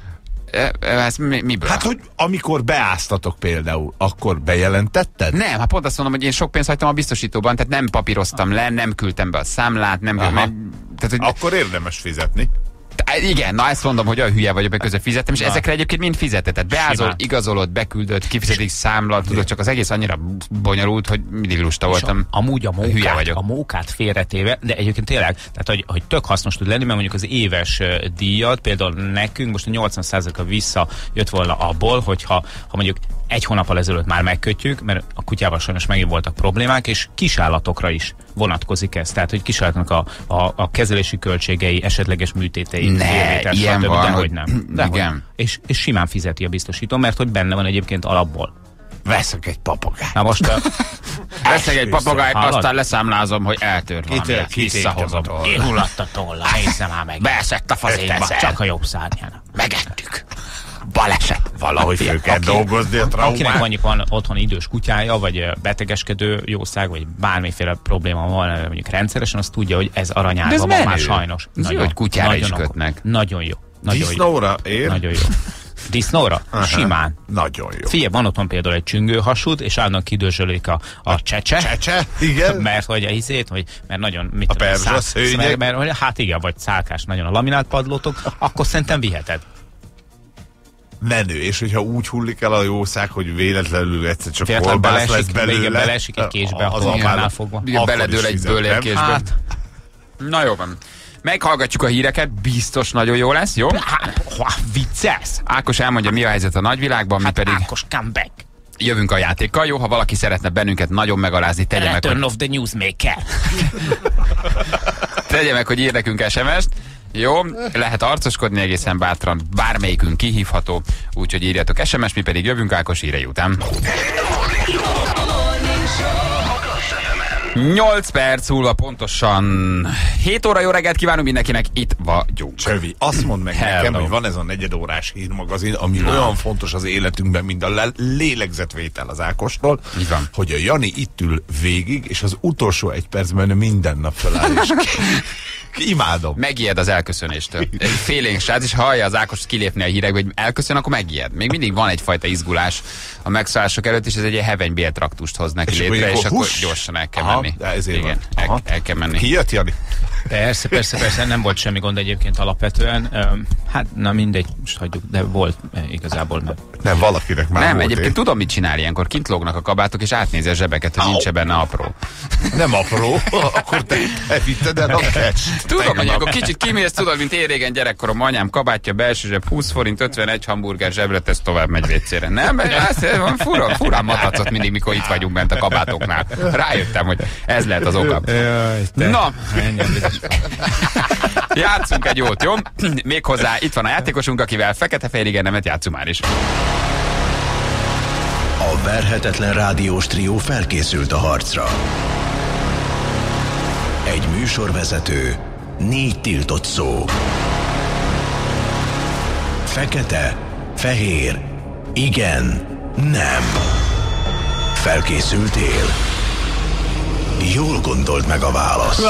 E, Ez mi, miből? Hát, hogy amikor beáztatok például, akkor bejelentetted? Nem, hát pont azt mondom, hogy én sok pénzt hagytam a biztosítóban, tehát nem papíroztam le, nem küldtem be a számlát, nem... Aha. nem tehát, hogy, Akkor érdemes fizetni. Tá- igen, na ezt mondom, hogy olyan hülye vagyok, hogy közben fizettem, és na. ezekre egyébként mind fizetett. Tehát beázol, Simán. igazolod, beküldött, kifizetik számla, tudod, csak az egész annyira bonyolult, hogy mindig lusta voltam. És a, amúgy a Hülye mókát, vagyok. a mókát félretéve, de egyébként tényleg, tehát hogy, hogy tök hasznos tud lenni, mert mondjuk az éves ö, díjat, például nekünk most a nyolcvan százaléka vissza jött volna abból, hogyha ha mondjuk egy hónappal ezelőtt már megkötjük, mert a kutyával sajnos megint voltak problémák, és kisállatokra is vonatkozik ez. Tehát, hogy kisállatnak a, a, a kezelési költségei, esetleges műtétei, Ne, félvétel, ilyen stb. van, Dehogy hogy- nem. Dehogy. igen. És, és simán fizeti a biztosító, mert hogy benne van egyébként alapból. Veszek egy papagájt. Na most a, Veszek egy papagájt, Hallod? aztán leszámlázom, hogy eltört valami. Kitör- kitéptem Visszahozom. a toll. én hulladt a tolla, nézze már meg. Beesett a fazékba. Ötezer. Csak a jobb szárnyán. Megettük. Baleset. Valahogy föl kell Aki- dolgozni a Akinek traumát. mondjuk van otthon idős kutyája, vagy ö, betegeskedő jószág, vagy bármiféle probléma van ö, mondjuk rendszeresen, az tudja, hogy ez De ez aranyárva van már menő. sajnos. Ez jó, hogy kutyára is kötnek. Nagyon jó. Nagyon jó. Disznóra ér? Nagyon jó. Disznóra? Aha. Simán. Nagyon jó. Figyelj, van otthon például egy csüngőhasút, és állandóan kidörzsölik a, a csecse. Csecse? Igen. Mert hogy a izét, hogy mert nagyon mit A tudom, perzsa szá- szőnyeg. mert, mert, hogy hát igen, vagy szálkás nagyon a laminált padlótok, akkor szerintem viheted. Menő, és hogyha úgy hullik el a jószág, hogy véletlenül egyszer csak Véletlen kolbász lesz beleesik, belőle. végén beleesik egy késbe, az akkor apád- annál fogva. Igen, akkor beledől is egy fizet, nem? bőlérkésbe. Hát, Na jó van. Meghallgatjuk a híreket, biztos nagyon jó lesz, jó? hát, há, vicces. Ákos elmondja, mi a helyzet a nagyvilágban, mi Hát pedig Ákos, come back. jövünk a játékkal, jó? Ha valaki szeretne bennünket nagyon megalázni, tegye meg, Return hogy, of the Newsmaker. tegye meg, hogy ír nekünk es em est. Jó, lehet arcoskodni egészen bátran, bármelyikünk kihívható, úgyhogy írjatok es em es, mi pedig jövünk Ákos hírei után. nyolc perc múlva pontosan hét óra, jó reggelt kívánunk mindenkinek, itt vagyunk. Csövi, azt mondd meg Hello. nekem, hogy van ez a negyedórás hírmagazin, ami no. olyan fontos az életünkben, mint a le- lélegzetvétel az Ákostól, Így van. hogy a Jani itt ül végig, és az utolsó egy percben minden nap feláll, és imádom. Megijed az elköszönéstől. Egy félénk srác, és ha hallja az Ákos kilépni a hírekbe, hogy elköszön, akkor megijed. Még mindig van egyfajta izgulás a megszállások előtt, és ez egy ilyen heveny béltraktust hoz neki És létre, akkor és akkor hús. gyorsan el kell Aha, menni. de ezért Igen, van. el, Aha. el kell menni. Ki jött, Jani? Persze, persze, persze, nem volt semmi gond egyébként alapvetően. Öm, hát, na mindegy, most hagyjuk, de volt eh, igazából. Nem, Nem, valakinek már Nem, volt egyébként én. tudom, mit csinál ilyenkor. Kint lógnak a kabátok, és átnézi a zsebeket, hogy nincs benne apró. Nem apró, akkor te, te vitted el a kest. Tudom, hogy akkor kicsit kimész, tudod, mint én régen gyerekkorom, anyám kabátja, belső zseb húsz forint, ötvenegy hamburger zsebre, tesz tovább megy vécére. Nem, ez fura, furán matacot mindig, mikor itt vagyunk bent a kabátoknál. Rájöttem, hogy ez lehet az oka. Na, játszunk egy jót, jó? Méghozzá itt van a játékosunk, akivel fekete-fehér igen nemet játszunk már is. A verhetetlen rádiós trió felkészült a harcra. Egy műsorvezető, négy tiltott szó. Fekete, fehér, igen, nem. Felkészültél? Jól gondold meg a választ.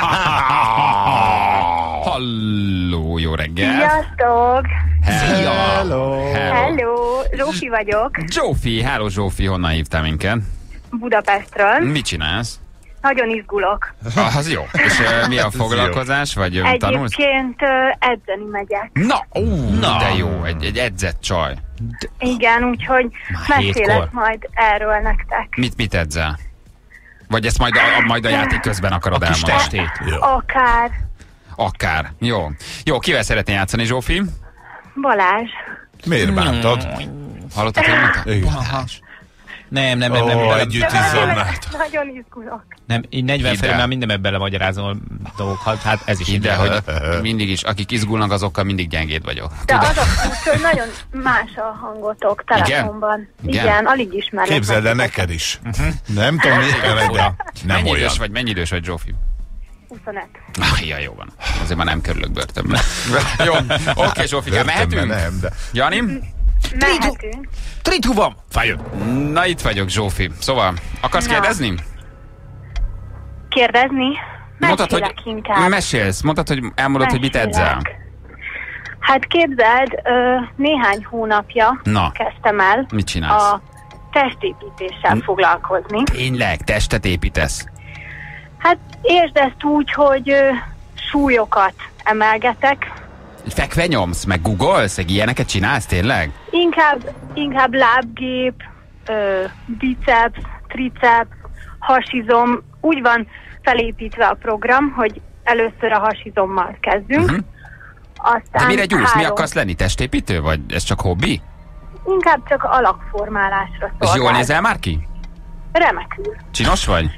Halló, jó reggel! Sziasztok! Hello! Hello! Hello! Zsófi vagyok, Zsófi, hello Zsófi, honnan hívtál minket? Budapestről. Mit csinálsz? Nagyon izgulok. Ah, az jó. És uh, mi a foglalkozás? Vagy uh, tanulsz? Egyébként uh, edzeni megyek. Na, ú, Na. de jó, egy, egy edzett csaj. Igen, úgyhogy Már mesélek hétkor. majd erről nektek. Mit, mit edzel? Vagy ezt majd a, a, majd a játék közben akarod A kis elmondani? testét. Jó. Akár Akár. Jó. Jó, kivel szeretnél játszani, Zsófi? Balázs. Miért bántad? Hallottad, hogy mondta? Igen. Nem, nem, nem, nem. Ó, nem, együtt De izzad nagyon, már. nagyon izgulok. nem így negyven Hidd felé el. már mindenben belemagyarázni a dolgokat, hát ez is Ide, ide, hogy mindig is, akik izgulnak, azokkal mindig gyengéd vagyok. De az a furcsa, hogy nagyon más a hangotok telefonban. Igen? Igen, alig ismerlek. Képzeld el meg. neked is. Nem tudom, miért de nem Mennyi olyan. idős vagy, mennyi idős vagy, Zsófi? huszonöt. Ah, ja, jó van. Azért már nem kerülök börtönbe. Jó, oké, Zsófikám, Börtönben mehetünk? nem, de... Jani? Mehetünk. Tritu van! Fájön! Na, itt vagyok, Zsófi. Szóval, akarsz Na. kérdezni? Kérdezni? Mondtad, hogy Mesélek inkább. mesélsz. Mondtad, hogy elmondod, hogy mit Mesélek. edzel. Hát képzeld, ö, néhány hónapja Na. kezdtem el Mit csinálsz? a testépítéssel foglalkozni. Tényleg, testet építesz? Hát értsd ezt úgy, hogy ö, súlyokat emelgetek, Fekve nyomsz, meg googolsz, meg ilyeneket csinálsz, tényleg? inkább, inkább lábgép, ö, biceps, triceps, hasizom. Úgy van felépítve a program, hogy először a hasizommal kezdünk. Uh-huh. Aztán De mire gyúrsz? Mi három- akarsz lenni? Testépítő? Vagy ez csak hobbi? Inkább csak alakformálásra És szolgál. jól nézel már ki? Remekül. Csinos vagy?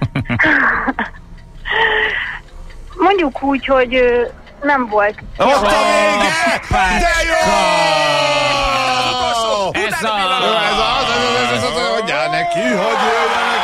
Mondjuk úgy, hogy ö, nem volt. Ott a vége! De jó! Ez a... Jó, ez az, ez az, ez az, hogy adjál neki, hogy jöjjenek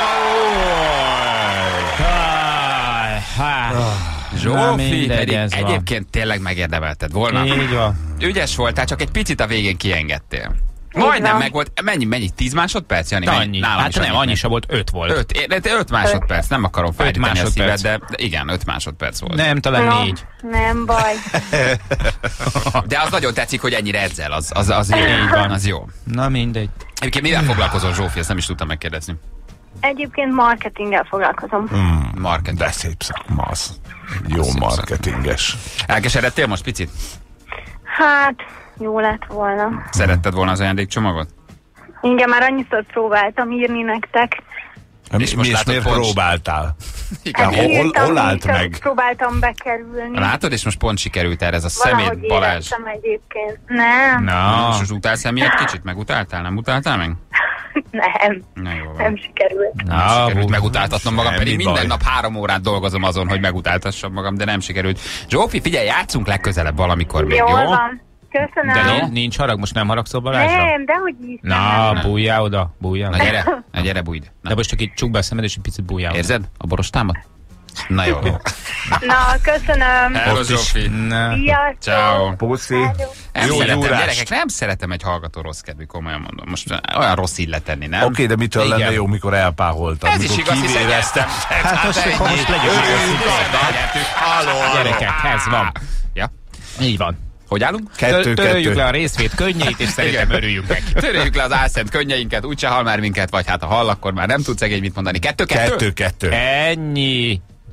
a... Hát. Na Zsófi, mindegy, pedig ez van. egyébként tényleg megérdemelted volna. Így van. Ügyes voltál, csak egy picit a végén kiengedtél. Majdnem van. meg volt. Mennyi, mennyi? Tíz másodperc, Jani? De Mennyi? annyi. Nálam Hát is nem, annyi. annyi se volt, öt volt. Öt, öt, öt másodperc, nem akarom fájtani a másodperc. szíved, de, de igen, öt másodperc volt. Nem, talán No, négy. nem baj. De az nagyon tetszik, hogy ennyire edzel, az, az, az jó. Így van. Az jó. Na mindegy. Egyébként mivel foglalkozol, Zsófi? Ezt nem is tudtam megkérdezni. Egyébként marketinggel foglalkozom. Marketing. De szép szakma az. Jó Szép marketinges. Elkeseredtél most picit? Hát, jó lett volna. Szeretted volna az ajándékcsomagot? Igen, már annyiszor próbáltam írni nektek. Mi, És most mi is látod, miért Poncs? próbáltál? Igen. hol- írtam, hol állt csak meg? Próbáltam bekerülni. Látod, és most pont sikerült erre ez a Valahogy szemét Balázs. éreztem egyébként. Nem, Na. És most utálsz emiatt kicsit? Megutáltál? Nem utáltál meg? nem, Na jó van. nem sikerült. Nem Na, sikerült hú, megutáltatnom magam, semmi pedig minden baj. nap három órát dolgozom azon, hogy megutáltassam magam, de nem sikerült. Zsófi, figyelj, játszunk legközelebb valamikor még, jó? Jól van. Köszönöm. De nincs, nincs harag, most nem haragszol Balázsra? Nem, dehogy is. Na, nem. bújjál oda, bújjál. Na gyere, na gyere, bújj. Na, De most csak így csukd be a szemed, és egy picit bújjál oda. érzed a borostámat? Na jó. Na, köszönöm. Hello, Ott is. Zsófi. Na. Sziasztok. Ciao. Puszi. Nem Jó szeretem, gyúrást. gyerekek, nem szeretem egy hallgató rossz kedvű, komolyan mondom. Most olyan rossz illet tenni, nem? Oké, okay, de mitől Igen. lenne jó, mikor elpáholtam? Ez is mikor igaz, hiszen kivéreztem. nyertem. Hát most, most legyünk meg. Halló, Gyerekek, ez van. Ja. Így van. Hogy állunk? Kettő, Törjük kettő. le a részvét könnyeit, és szerintem örüljünk neki. Törjük le az álszent könnyeinket, úgyse hal már minket, vagy hát ha hall, akkor már nem tudsz szegény mit mondani. Kettő, kettő? Kettő, kettő. Ennyi.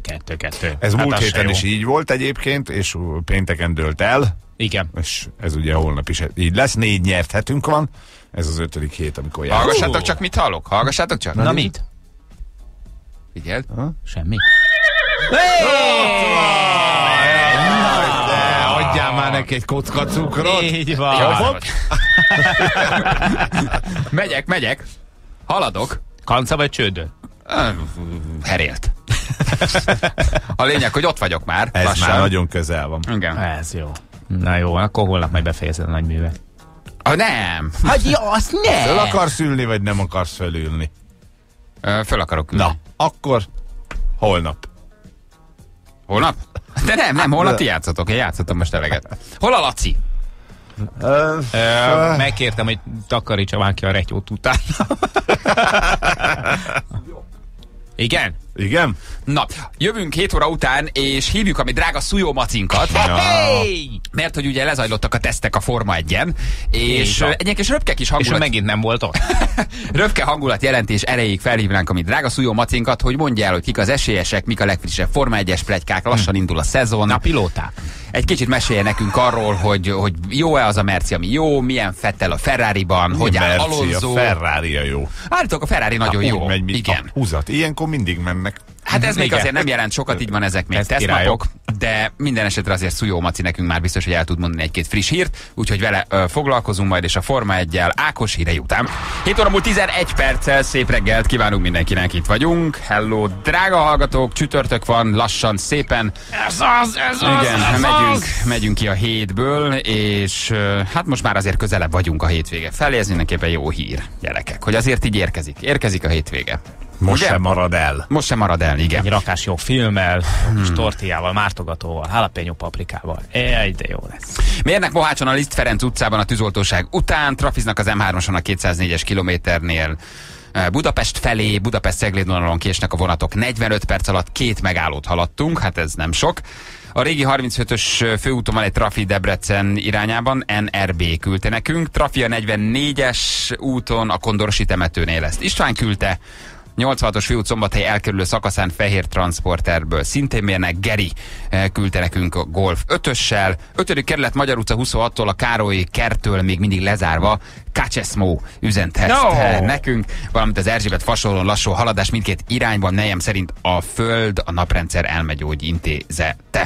Kettő-kettő. Ez Hát múlt az se héten jó. is így volt egyébként, és pénteken dőlt el, Igen. és ez ugye holnap is így lesz. Négy nyert hetünk van, ez az ötödik hét, amikor jár. Hallgassátok csak, mit hallok? Hallgassátok csak. Na mit? Figyeld. Semmi. De adjál már neki egy kocka cukrot. Így van. Jó, megyek, megyek. Haladok. Kanca vagy csődöl? Herélt. A lényeg, hogy ott vagyok már. Ez lassan. már nagyon közel van. Igen. Ez jó. Na jó, akkor holnap majd befejezed a nagy művet. Ah, nem. Hát jó, azt ne! Föl akarsz ülni, vagy nem akarsz fölülni? Ö, Föl akarok ülni. Na, akkor holnap. Holnap? De nem, nem, holnap ti játszatok. Én játszottam most eleget. Hol a Laci? Ö, megkértem, hogy takarítsa már ki a retyót utána. Igen? Igen? Na, jövünk hét óra után, és hívjuk a mi drága Szujó Macinkat. Hey! Mert hogy ugye lezajlottak a tesztek a Forma egyen, és van. egyébként kis röpke kis És ő hangulat, megint nem volt ott. röpke hangulat jelentés erejéig felhívnánk a mi drága Szujó Macinkat, hogy mondja el, hogy kik az esélyesek, mik a legfrissebb Forma egyes pletykák, lassan indul a szezon. Na, pilóták. Egy kicsit mesélje nekünk arról, hogy, hogy jó-e az a Merci, ami jó, milyen Vettel a Ferrariban, hogy áll Merci, Alonso. a Ferrari a jó. Állítólag a Ferrari nagyon Úgy jó. megy, mint Igen. a húzat. Ilyenkor mindig mennek. Hát ez még Igen. azért nem jelent sokat, így van, ezek még Ez tesztnapok, királyok. de minden esetre azért Szujó Maci nekünk már biztos, hogy el tud mondani egy-két friss hírt, úgyhogy vele ö, foglalkozunk majd, és a Forma egyel Ákos hírei után. hét óra múlt tizenegy perccel, szép reggelt kívánunk mindenkinek, itt vagyunk. Hello, drága hallgatók, csütörtök van, lassan, szépen. Ez az, ez az, Igen, ez megyünk, az. megyünk ki a hétből, és ö, hát most már azért közelebb vagyunk a hétvége felé, ez mindenképpen jó hír, gyerekek, hogy azért így érkezik. Érkezik a hétvége. Most Ugye? sem marad el. Most sem marad el, igen. Egy rakás jó filmmel, kis tortillával, mártogatóval, jalapeno paprikával. Egy, de jó lesz. Mérnek Mohácson a Liszt Ferenc utcában a tűzoltóság után, trafiznak az em hármason a kétszáznégyes kilométernél Budapest felé, Budapest-Cegléd vonalon késnek a vonatok negyvenöt perc alatt, két megállót haladtunk, hát ez nem sok. A régi harmincötös főúton van egy trafi Debrecen irányában, en er bé küldte nekünk, trafi a negyvennégyes úton a Kondorosi temetőnél ezt István küldte, nyolcvanhatos főút Szombathely elkerülő szakaszán Fehér Transporterből szintén mérnek, Geri eh, küldte nekünk a Golf ötössel, ötödik kerület Magyar utca huszonhattól a Károly kertől még mindig lezárva, Kácseszmó üzent ezt No! eh, nekünk, valamint az Erzsébet fasolón lassú haladás mindkét irányban, nejem szerint a Föld a Naprendszer Elmegyógy Intézete.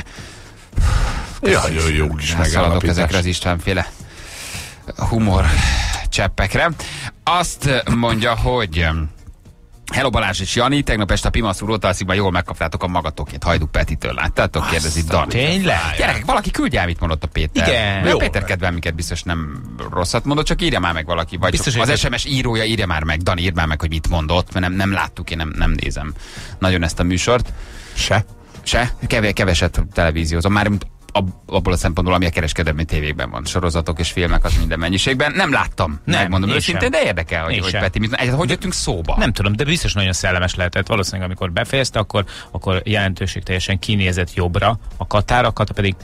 Jaj, jó, jó kis Szaladok megállapítás. ezekre az Istvánféle humor cseppekre. Azt mondja, hogy hello Balázs és Jani, tegnap este a Pimasz úr Rotalszikban jól megkaptátok a magatokét Hajdú Petitől, láttátok? Kérdezi Dani. Tényleg? Gyerekek, valaki küldje el, mit mondott a Péter. Igen. Jó, Jó. Péter kedvelminket biztos nem rosszat mondott, csak írja már meg valaki. Vagy Biztos, az hogy- es em es írója írja már meg. Dani, írd már meg, hogy mit mondott, mert nem, nem láttuk, én nem, nem nézem nagyon ezt a műsort. Se? Se? Kevés, keveset televíziózom. Már mint ab, abból a szempontból, ami a kereskedelmi tévékben van. Sorozatok és filmek az minden mennyiségben. Nem láttam, Nem, megmondom én őszintén, sem. de érdekel, hogy, Én hogy sem. Peti, mit, egyáltalán hogy jöttünk szóba? Nem tudom, de biztos nagyon szellemes lehetett. Valószínűleg, amikor befejezte, akkor, akkor jelentőség teljesen kinézett jobbra, a Katár, a Kata pedig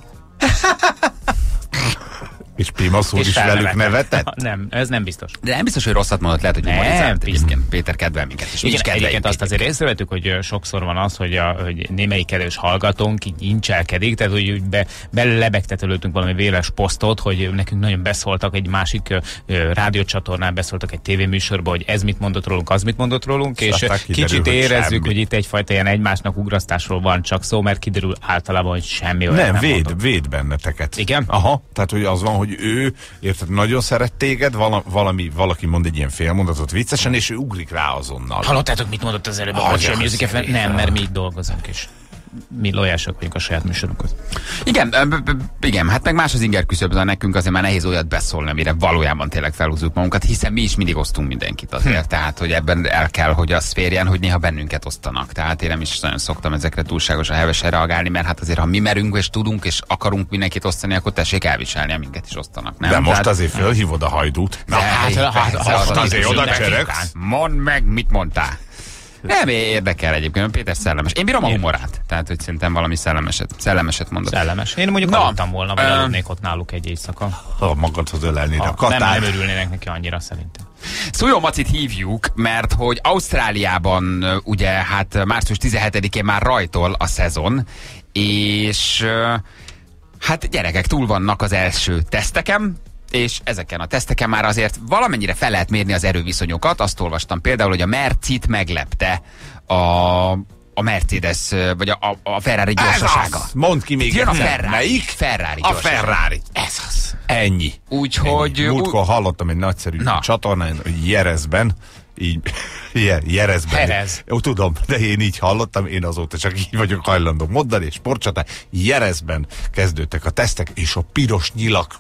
És Pimasz úr és is velük felnevetett. nevetett? Nem, ez nem biztos. De nem biztos, hogy rosszat mondott, lehet, hogy Nem, humorizált. biztos. Egyébként Péter kedvel minket, és mi is Igen, kedveljük egyébként azt Pétert. azért észrevettük, hogy ö, sokszor van az, hogy, a, hogy némelyik kedves hallgatónk így incselkedik, tehát hogy úgy be, belebegtetelődtünk valami véles posztot, hogy nekünk nagyon beszóltak egy másik ö, ö, rádiócsatornán, beszóltak egy tévéműsorba, hogy ez mit mondott rólunk, az mit mondott rólunk, és aztán ö, kiderül, kicsit hogy érezzük, semmi. hogy itt egyfajta ilyen egymásnak ugrasztásról van csak szó, mert kiderül általában, hogy semmi olyan Nem, nem véd, mondott. véd benneteket. Igen? Aha, tehát hogy az van, hogy ő, érted, nagyon szeret téged, vala, valami, valaki mond egy ilyen félmondatot viccesen, és ő ugrik rá azonnal. Hallottátok, mit mondott az előbb a Hagyja Bocsa a Music ef em? szerével. Nem, mert mi itt dolgozunk is. Mi lojásak vagyunk a saját műsorunkhoz. Igen, ö, b- b- igen, hát meg más az inger küszöb, de nekünk azért már nehéz olyat beszólni, amire valójában tényleg felhúzzuk magunkat, hiszen mi is mindig osztunk mindenkit azért, hm. tehát hogy ebben el kell, hogy az férjen, hogy néha bennünket osztanak. Tehát én nem is nagyon szoktam ezekre túlságosan hevesen reagálni, mert hát azért, ha mi merünk és tudunk és akarunk mindenkit osztani, akkor tessék elviselni, a minket is osztanak. Nem? De most Tehát- azért fölhívod a Hajdút. Na, De, hát, persze, hát, az azt az azért az oda mindenki cseregsz. után. Mondd meg, mit mondtál. Nem érdekel egyébként, Péter szellemes. Én bírom a humorát, tehát hogy szerintem valami szellemeset, szellemeset mondott. Szellemes. Én mondjuk aludtam volna, vagy aludnék ott náluk egy éjszaka. Ha magadhoz ölelnéd a katát. Nem, nem örülnének neki annyira szerintem. Szújó Macit hívjuk, mert hogy Ausztráliában ugye hát március tizenhetedikén már rajtol a szezon, és hát gyerekek túl vannak az első teszteken, és ezeken a teszteken már azért valamennyire fel lehet mérni az erőviszonyokat. Azt olvastam például, hogy a Mercit meglepte a, a Mercedes, vagy a, a Ferrari gyorsasága. Mondd ki még jön a egyszer. Ferrari. Melyik? Ferrari A gyorsasága. Ferrari. Ez az. Ennyi. Úgyhogy... Múltkor hallottam egy nagyszerű Na. csatornán, hogy Jerezben, így, je, Jerezben. Jerez. Jó, tudom, de én így hallottam, én azóta csak így vagyok hajlandó mondani, és sportcsatán, Jerezben kezdődtek a tesztek, és a piros nyilak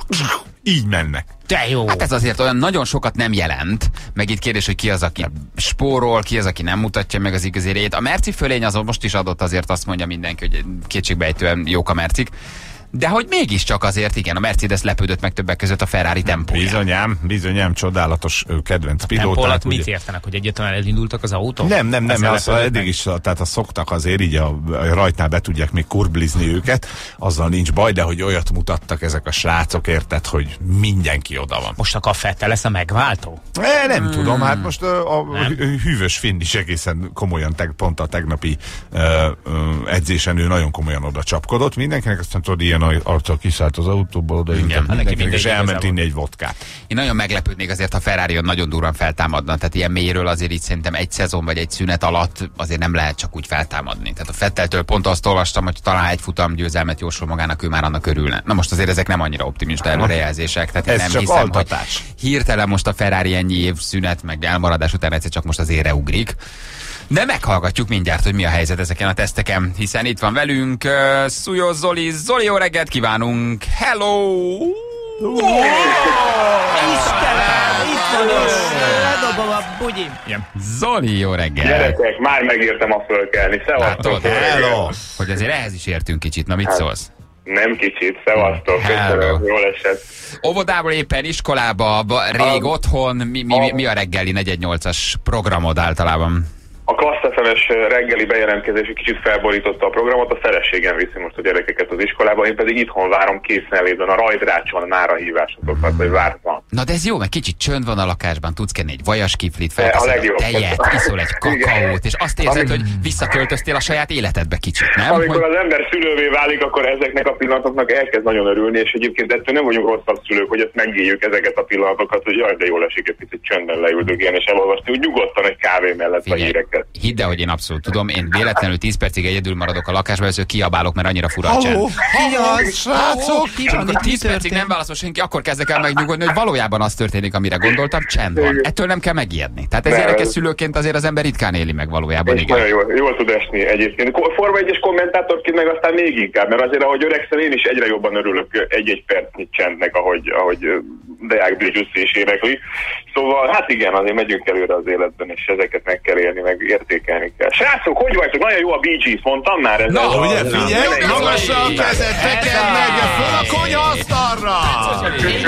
így mennek. De jó! Hát ez azért olyan nagyon sokat nem jelent, meg itt kérdés, hogy ki az, aki spórol, ki az, aki nem mutatja meg az igazi rét. A merci fölény azon most is adott, azért azt mondja mindenki, hogy kétségbejtően jók a mercik. De hogy mégiscsak azért, igen, a Mercedes lepődött meg többek között a Ferrari tempóján. Bizonyám, bizonyám, csodálatos ö, kedvenc pilóták. Tempó alatt mit ugye- értenek, hogy egyáltalán elindultak az autók? Nem, nem, nem, Ezzel azt lepődött eddig meg? is, tehát a szoktak azért így a, a rajtnál be tudják még kurblizni őket, azzal nincs baj, de hogy olyat mutattak ezek a srácok, érted, hogy mindenki oda van. Most a Kaffette lesz a megváltó? E, nem hmm. tudom, hát most a, a Nem? hű- hűvös Finn is egészen komolyan, teg, pont a tegnapi uh, uh, edzésen ő nagyon komolyan oda csapkodott mindenkinek, aztán tudod, ilyen arccal kiszállt az autóból, oda inkább neki mindenkinek, mindegy és elment igazából. inni egy vodkát. Én nagyon meglepődnék azért, ha Ferrari nagyon durván feltámadna. Tehát ilyen mélyről azért így szerintem egy szezon vagy egy szünet alatt azért nem lehet csak úgy feltámadni. Tehát a Vetteltől pont azt olvastam, hogy talán egy futam győzelmet jósol magának, ő már annak örülne. Na most azért ezek nem annyira optimista előrejelzések. Tehát én Ez nem csak hiszem, altatás. hogy hirtelen most a Ferrari ennyi év szünet, meg elmaradás után egyszer csak most az ére ugrik. De meghallgatjuk mindjárt, hogy mi a helyzet ezeken a teszteken, hiszen itt van velünk uh, Szújó Zoli. Zoli, jó reggelt kívánunk! Hello! Istenem! Itt van is! Ledobom a bugyim! Ja. Zoli, jó reggel! Gyerekek, már megértem a fölkelni. Szevasztok! Látod? Hello! Hogy azért ehhez is értünk kicsit, na mit Hát, szólsz? Nem kicsit, szevasztok. Hello. Köszönöm, jól esett. Óvodából éppen iskolába, ba- rég A- otthon, mi, mi, mi, mi a reggeli negyvennyolcas programod általában? A Klassz ef em-es reggeli bejelentkezés egy kicsit felborította a programot, a feleségem viszi most a gyerekeket az iskolába, én pedig itthon várom készenlétben a rajdrácson a nára hívásokat, hogy vártam. Na de ez jó, mert kicsit csönd van a lakásban, tudsz kenni egy vajas kiflit, a felteszed a legjobb. tejet, iszol egy kakaót, és azt érzed, Amik- hogy visszaköltöztél a saját életedbe kicsit, nem? Amikor Hogy... az ember szülővé válik, akkor ezeknek a pillanatoknak elkezd nagyon örülni, és egyébként ettől nem vagyunk rosszabb szülők, hogy ezt megéljük ezeket a pillanatokat, hogy jaj, de jól esik egy picit csöndben leüldögélni és elolvasni, úgy nyugodtan egy kávé mellett a Figyelj, híreket. hidd el, hogy én abszolút tudom, én véletlenül tíz percig egyedül maradok a lakásban, és kiabálok, mert annyira fura a csend. Ki az, srácok? És amikor tíz percig nem válaszol senki, akkor kezdek el megnyugodni, hogy valójában az történik, amire gondoltam, csend van. Ettől nem kell megijedni. Tehát ez Nem, érdekes ez- szülőként azért az ember ritkán éli meg valójában. És Igen. nagyon jól, jól tud esni egyébként. Ko- Forma egyes kommentátorként meg aztán még inkább, mert azért, ahogy öregszem, én is egyre jobban örülök egy-egy percnyi csendnek, ahogy, ahogy ö, Deák Bridges is énekli. Szóval, hát igen, azért megyünk előre az életben, és ezeket meg kell élni, meg értékelni kell. Srácok, hogy vagytok? Nagyon jó a Bee Gees, mondtam már ez. Na, a- Ugye, Na, figyelj, nem- magasra a kezed, tekerd meg, föl a konyhaasztalra! Így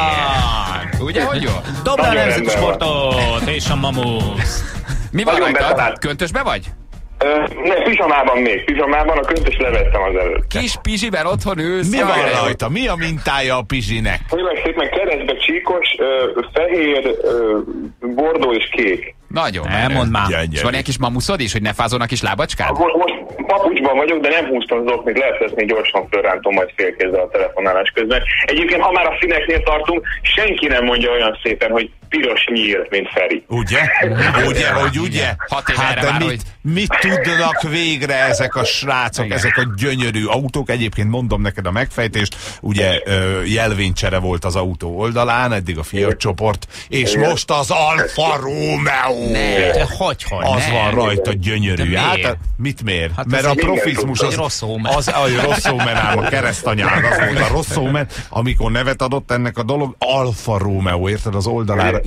van! Ugye, hogy jó? Dobd le a Nagyon nemzeti rendben van. sportot és a mamusz! Mi van Nagyon rajtad? betalált. Köntösbe vagy? Ö, Ne, pizsamában még, pizsamában, a köntös levettem az előtt. Kis pizsivel otthon ülsz. Mi jaj, van de jó. rajta? Mi a mintája a pizsinek? Kérlek szépen keresztbe csíkos, ö, fehér, ö, bordó és kék. Nagyon Nem menő. mondd már. Gyönyörű. És van ilyen kis mamuszod is, hogy ne fázon a kis lábacskád? Most, most papucsban vagyok, de nem húztam az oknit, lehet ezt még gyorsan fölrántom majd félkézzel a telefonálás közben. Egyébként, ha már a színeknél tartunk, senki nem mondja olyan szépen, hogy piros nyír, mint Feri. Ugye? Ugye, hogy ugye? Hat éve Hát erre de vár, mit, hogy- mit tudnak végre ezek a srácok, Igen. ezek a gyönyörű autók? Egyébként mondom neked a megfejtést, ugye ö, jelvénycsere volt az autó oldalán, eddig a Fiat csoport, és Igen. most az Alfa Romeo! Ne. De hogy, hogy Az ne? van rajta gyönyörű. De Hát miért? mit mér? Hát Mert az a minden profizmus tudta. az... Egy rosszómen. Az, ahogy rosszómen ám a keresztanyád, az volt a rosszómen, amikor nevet adott ennek a dolog, Alfa Romeo, érted, az oldalára.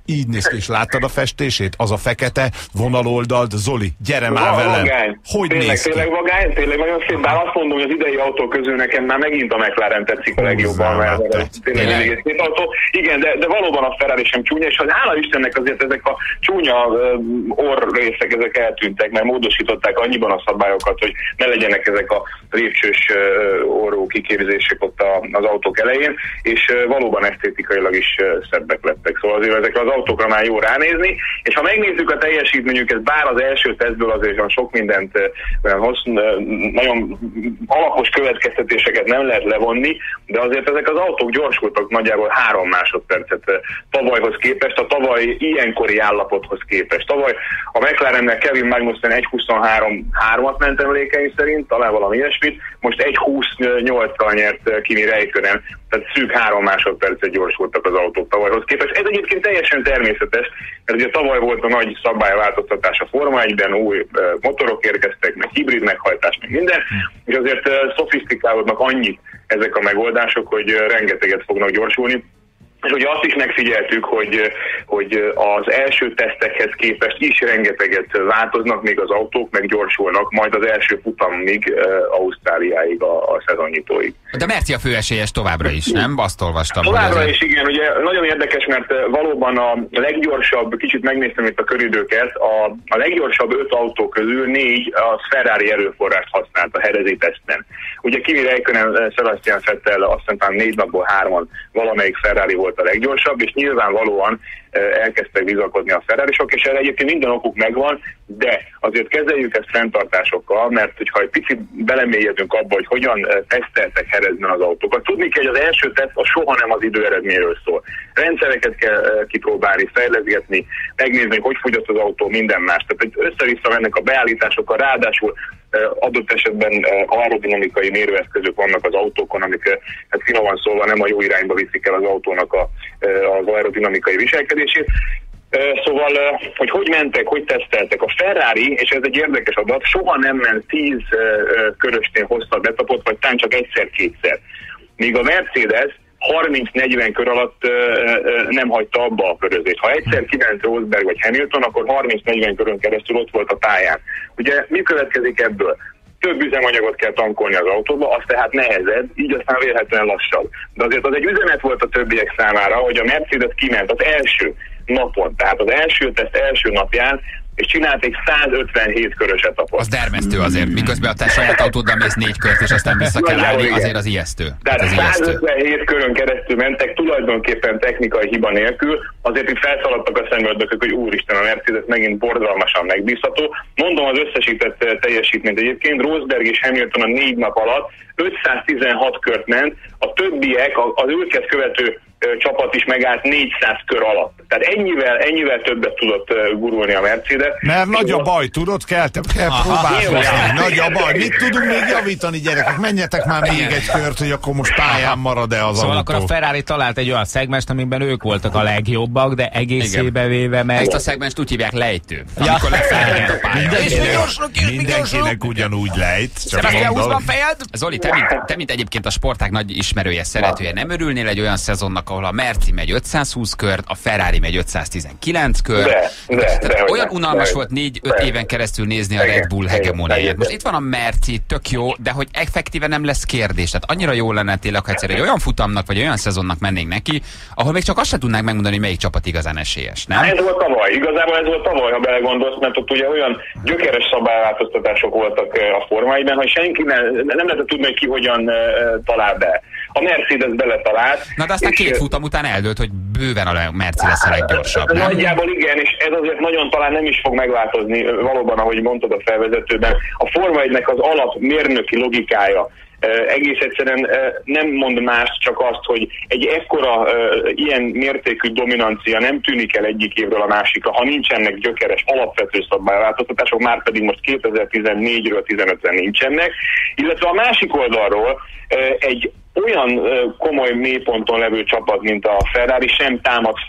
így néz ki, és láttad a festését? Az a fekete vonaloldalt, Zoli, gyere már velem! Vagány. Hogy tényleg, néz ki? Tényleg vagány, tényleg nagyon szép, bár azt mondom, hogy az idei autó közül nekem már megint a McLaren tetszik a legjobban, mert ez tényleg elég szép autó. Igen, de, de valóban a Ferrari sem csúnya, és az hála Istennek azért ezek a csúnya uh, orrrészek, ezek eltűntek, mert módosították annyiban a szabályokat, hogy ne legyenek ezek a lépcsős uh, orró kiképzések ott a, az autók elején, és uh, valóban esztétikailag is uh, szebbek lettek. Szóval azért ezekre az autókra már jó ránézni, és ha megnézzük a teljesítményüket, bár az első tesztből azért sok mindent, uh, hossz, uh, nagyon alapos következtetéseket nem lehet levonni, de azért ezek az autók gyorsultak nagyjából három másodpercet uh, tavalyhoz képest, a tavaly ilyenkori állapothoz képest. Tavaly a McLarennel Kevin Magnussen egy huszonhárom hármat ment emlékeim szerint, talán valami ilyesmit, most egy huszonnyolccal nyert Kimi Räikkönen, tehát szűk három másodpercet gyorsultak az autók tavalyhoz képest. Ez egyébként teljesen természetes, mert ugye tavaly volt a nagy szabályváltoztatás a Forma egyben, új motorok érkeztek, meg hibrid meghajtás, meg minden, és azért szofisztikálódnak annyit ezek a megoldások, hogy rengeteget fognak gyorsulni. És ugye azt is megfigyeltük, hogy, hogy az első tesztekhez képest is rengeteget változnak még az autók, meg gyorsulnak, majd az első futamig, Ausztráliáig, a, a szezonnyitóig. De Merci a főesélyes továbbra is, nem? Azt olvastam. Továbbra azért... is, igen. Ugye nagyon érdekes, mert valóban a leggyorsabb, kicsit megnéztem itt a köridőket, a, a leggyorsabb öt autó közül négy a Ferrari erőforrást használt a Jerezi teszten. Ugye Kimi Räikkönen, Sebastian Vettel, azt hiszem négy napból hárman valamelyik Ferrari volt a leggyorsabb, és nyilvánvalóan elkezdtek bizakodni a Ferrarisok, és erre egyébként minden okuk megvan, de azért kezeljük ezt fenntartásokkal, mert hogyha egy picit belemélyedünk abba, hogy hogyan teszteltek Jerezben az autókat. Tudni kell, hogy az első teszt az soha nem az időeredményről szól. Rendszereket kell kipróbálni, fejleszgetni, megnézni, hogy hogy fogyott az autó, minden más. Tehát össze-vissza mennek a beállításokkal, ráadásul adott esetben aerodinamikai mérőeszközök vannak az autókon, amik hát finoman szólva nem a jó irányba viszik el az autónak a, az aerodinamikai viselkedését. Szóval, hogy hogy mentek, hogy teszteltek. A Ferrari, és ez egy érdekes adat, soha nem ment tíz körösnél hosszabb etapot, vagy talán csak egyszer-kétszer. Míg a Mercedes harminc-negyven kör alatt ö, ö, nem hagyta abba a körözést. Ha egyszer kiment Rosberg vagy Hamilton, akkor harminc-negyven körön keresztül ott volt a pályán. Ugye mi következik ebből? Több üzemanyagot kell tankolni az autóba, az tehát nehezebb, így aztán vélhetően lassabb. De azért az egy üzenet volt a többiek számára, hogy a Mercedes kiment az első napon, tehát az első teszt első napján, és csinált egy százötvenhét körös etapot. Az dermesztő azért, miközben a te saját autóddal mész négy kört, és aztán vissza kell állni, azért az ijesztő. Tehát az százötvenhét körön keresztül mentek, tulajdonképpen technikai hiba nélkül, azért itt felszaladtak a szemöldökök, hogy úristen, a Mercedes megint borzalmasan megbízható. Mondom az összesített teljesítményt egyébként, Rosberg és Hamilton a négy nap alatt ötszáztizenhat kört ment, a többiek, az őket követő csapat is megállt négyszáz kör alatt. Tehát ennyivel, ennyivel többet tudott uh, gurulni a Mercedes. Mert nagy a baj, tudod, kell, kell próbálkozni. Nagy a baj. Mit tudunk még javítani, gyerekek? Menjetek már még egy kört, hogy akkor most pályán marad-e az szóval autó. Akkor a Ferrari talált egy olyan szegmest, amiben ők voltak a legjobbak, de egészébe véve meg... Ezt a szegmest úgy hívják lejtő. Ja. Amikor lefeljött a pálya. Mindenkinek, mindenkinek ugyanúgy lejt. Csak Zoli, te mint, te mint egyébként a sportág nagy ismerője, szeretője, nem örülnél egy olyan szezonnak, ahol a Merci megy ötszázhúsz kört, a Ferrari megy ötszáztizenkilenc kört. De, de, de, olyan de, unalmas de, volt négy-öt éven keresztül nézni a Red Bull hegemóniáját. Most itt van a Merci, tök jó, de hogy effektíve nem lesz kérdés. Tehát annyira jó lenne tényleg, ha egyszer egy olyan futamnak, vagy olyan szezonnak mennénk neki, ahol még csak azt se tudnánk megmondani, hogy melyik csapat igazán esélyes, nem? Ez volt tavaly. Igazából ez volt tavaly, ha belegondolsz, mert ott ugye olyan gyökeres szabályváltoztatások voltak a Forma egyben, hogy senki ne, nem lehetett tudni, hogy ki hogyan uh, talál be. A Mercedes beletalált. Na de aztán két futam után eldőlt, hogy bőven a Merci lesz a leggyorsabb, nem? Nagyjából igen, és ez azért nagyon talán nem is fog megváltozni, valóban, ahogy mondtad a felvezetőben. A Forma egynek az alapmérnöki logikája egész egyszerűen nem mond más, csak azt, hogy egy ekkora ilyen mértékű dominancia nem tűnik el egyik évről a másikra, ha nincsenek gyökeres alapvető szabályváltoztatások, már pedig most kétezer-tizennégyről tizenötre nincsenek, illetve a másik oldalról egy olyan komoly mélyponton levő csapat, mint a Ferrari sem támad föl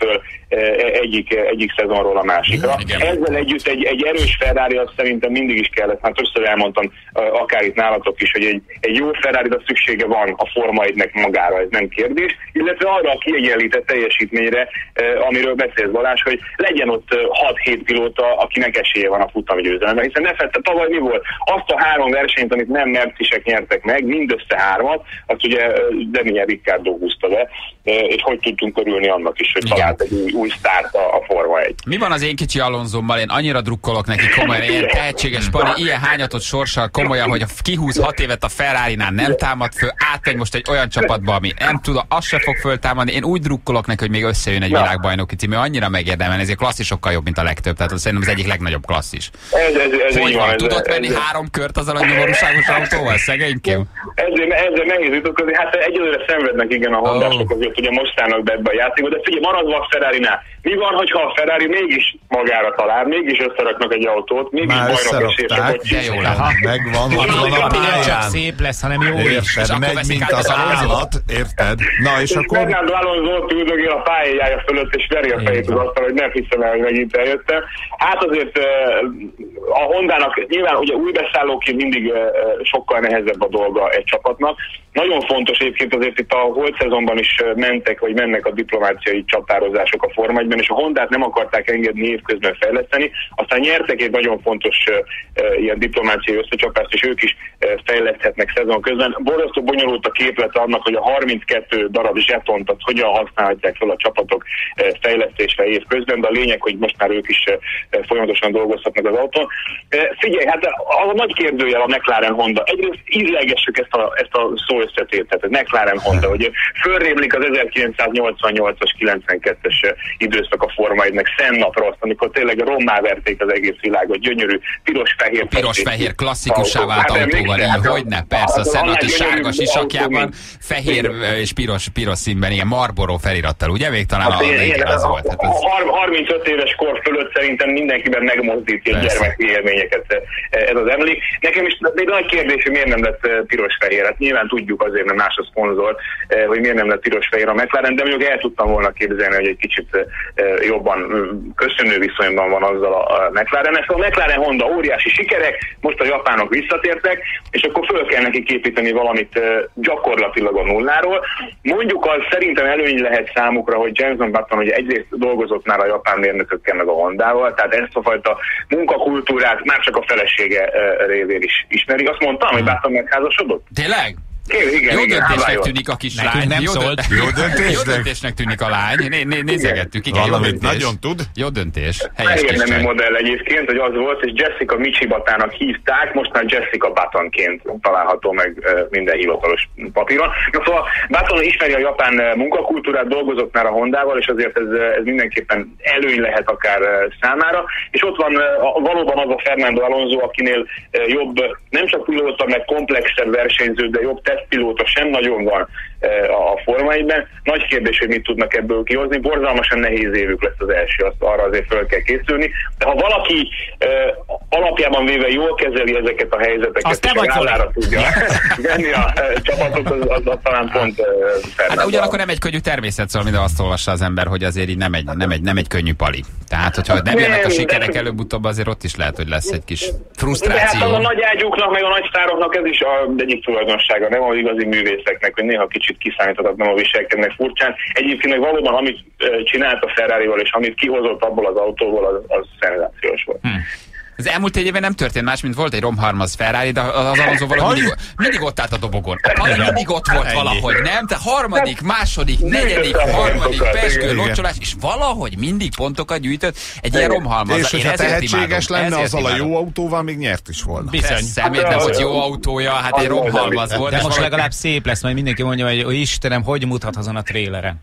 egyik, egyik szezonról a másikra. Igen. Ezzel együtt egy, egy erős Ferrari azt szerintem mindig is kellett, hát többször elmondtam, akár itt nálatok is, hogy egy, egy jó Ferrari-ra szüksége van a Forma egynek magára, ez nem kérdés, illetve arra a kiegyenlített teljesítményre, amiről beszélsz Balázs, hogy legyen ott hat-hét pilóta, akinek esélye van a futamgyőzelemre, hiszen ne fette, tavaly mi volt? Azt a három versenyt, amit nem mercisek nyertek meg, mindössze hármat, azt ugye Daniel Ricciardo húzta be, és hogy tudtunk örülni annak is, hogy talált egy új, új sztárt a, a Forma egy. Mi van az én kicsi Alonzommal? Én annyira drukkolok neki komolyan, ilyen tehetséges Pali, ilyen hányatott sorssal komolyan, hogy kihúz hat évet a Ferrari-nál, nem támad föl, átmegy most egy olyan csapatba, ami nem tud, azt se fog föltámadni. Én úgy drukkolok neki, hogy még összejön egy világbajnoki című, annyira megérdemel, ezért klasszisokkal jobb, mint a legtöbb, tehát szerintem az egyik legnagyobb klasszis. Ez, ez, ez hogy van? van, Tudod ez, venni ez, három kört azzal a nyomorúságos autóval, szegénykém? Ezzel, ezzel nehéz jutozni, hát egyelőre szenvednek igen a hondások, azért ugye most állnak be ebbe a játékba, de figyelj, maradva a Ferrari-nál. Mi van, hogyha a Ferrari mégis magára talál, mégis összeraknak egy autót, mégis bajnok esélyesek, de jó lehet. Megvan, ott van a Nem csak pályán. szép lesz, hanem jó is. Érted, megy, mint az állat, érted? Na, és akkor... Fernando Alonso ott üldögél a pályája fölött, és veri a fejét az asztal, hogy nem hiszem el, hogy megint eljöttem. Hát azért a Hondának nyilván ugye új beszállóként mindig sokkal nehezebb a dolga egy csapatnak. Nagyon fontos egyébként azért itt a holt szezonban is mentek, vagy mennek a diplomáciai csatározások a Forma egyben, és a Hondát nem akarták engedni évközben fejleszteni, aztán nyertek egy nagyon fontos uh, ilyen diplomáciai összecsapást, és ők is uh, fejleszthetnek szezon közben. Borzasztó bonyolult a képlet annak, hogy a harminckettő darab zsetont azt hogyan használhatják fel a csapatok uh, fejlesztésre évközben, de a lényeg, hogy most már ők is uh, folyamatosan dolgozhatnak az autón. Uh, figyelj, hát a, a nagy kérdőjel a McLaren Honda. Egyrészt ízlegessük ezt a, ezt a szó összetétet, McLaren Honda, hogy fölrémlik az ezerkilencszáznyolcvannyolcas kilencvenkettes időszak a Forma egynek szennapra azt, amikor tényleg rommá verték az egész világot, gyönyörű, piros-fehér. Piros-fehér klasszikussá vált autóval, így, hogyne, persze, a szennati sárga sisakjában, fehér és piros, piros színben, ilyen Marlboro felirattal, ugye? Még talán a végén az volt. Hát ez... harmincöt éves kor fölött szerintem mindenkiben megmozdítja gyermeki élményeket ez az emlék. Nekem is még nagy kérdés, hogy miért nem lett piros-fehér. Hát nyilván tudjuk azért, mert más a szponzor, hogy miért nem lett piros-fehér a McLaren, de mondjuk el tudtam volna képzelni, hogy egy kicsit jobban köszönő viszonyban van azzal a McLaren. Ez a McLaren Honda óriási sikerek, most a japánok visszatértek, és akkor föl kell nekik építeni valamit gyakorlatilag a nulláról. Mondjuk az szerintem előny lehet számukra, hogy Jenson Button ugye egyrészt dolgozott már a japán mérnökökkel meg a Hondával, tehát ezt a fajta munkakultúrát már csak a felesége révén is ismeri. Azt mondtam, hogy Button megházasodott? Tényleg? Kér, igen, jó igen, döntésnek tűnik a kislány. Nem jó, szólt. dönt... Jó döntésnek? jó döntésnek tűnik a lány. Né, né, nézegettük. Igen, valamit jó döntés. nagyon tud. Jó döntés. Helyes Fehér nemű kislány. modell egyébként, hogy az volt, és Jessica Michibatának hívták, most már Jessica Buttonként található meg minden hivatalos papíron. Na, szóval Button ismeri a japán munkakultúrát, dolgozott már a Hondával, és azért ez, ez mindenképpen előny lehet akár számára. És ott van valóban az a Fernando Alonso, akinél jobb, nem csak pilóta, meg komplexebb versenyző, de jobb tesztpilóta sem nagyon van a Forma egyben. Nagy kérdés, hogy mit tudnak ebből kihozni. Borzalmasan nehéz évük lesz az első, azt arra azért fel kell készülni. De ha valaki uh, alapjában véve jól kezeli ezeket a helyzeteket, azt és állára tudja venni a uh, csapatot, az, az, az talán pont uh, Fernando. Hát ugyanakkor nem egy könnyű természet, szóval minden azt olvassa az ember, hogy azért így nem egy, nem egy, nem egy könnyű pali. Tehát, hogyha nem jönnek a sikerek előbb-utóbb, azért ott is lehet, hogy lesz egy kis frusztráció. De hát az a nagy ágyúknak, meg a nagy sztároknak ez is a egyik tulajdonsága, nem az igazi művészeknek, hogy néha kicsit kiszámíthatatlanul viselkednek furcsán. Egyébként meg valóban, amit csinált a Ferrarival, és amit kihozott abból az autóból, az, az szenzációs volt. Hm. Az elmúlt egy évben nem történt más, mint volt egy romharmaz Ferrari, de az Alonso valahogy mindig, mindig ott állt a dobogon. A mindig ott volt valahogy, nem? Te harmadik, második, negyedik, harmadik, pezsgő, locsolás, és valahogy mindig pontokat gyűjtött egy ilyen romhalmaz. És hogyha tehetséges lenne, azzal a jó autóval még nyert is volna. Bizony. Szemét nem volt jó autója, hát egy romhalmaz volt. De most legalább szép lesz, majd mindenki mondja, hogy ó, Istenem, hogy mutat azon a tréleren.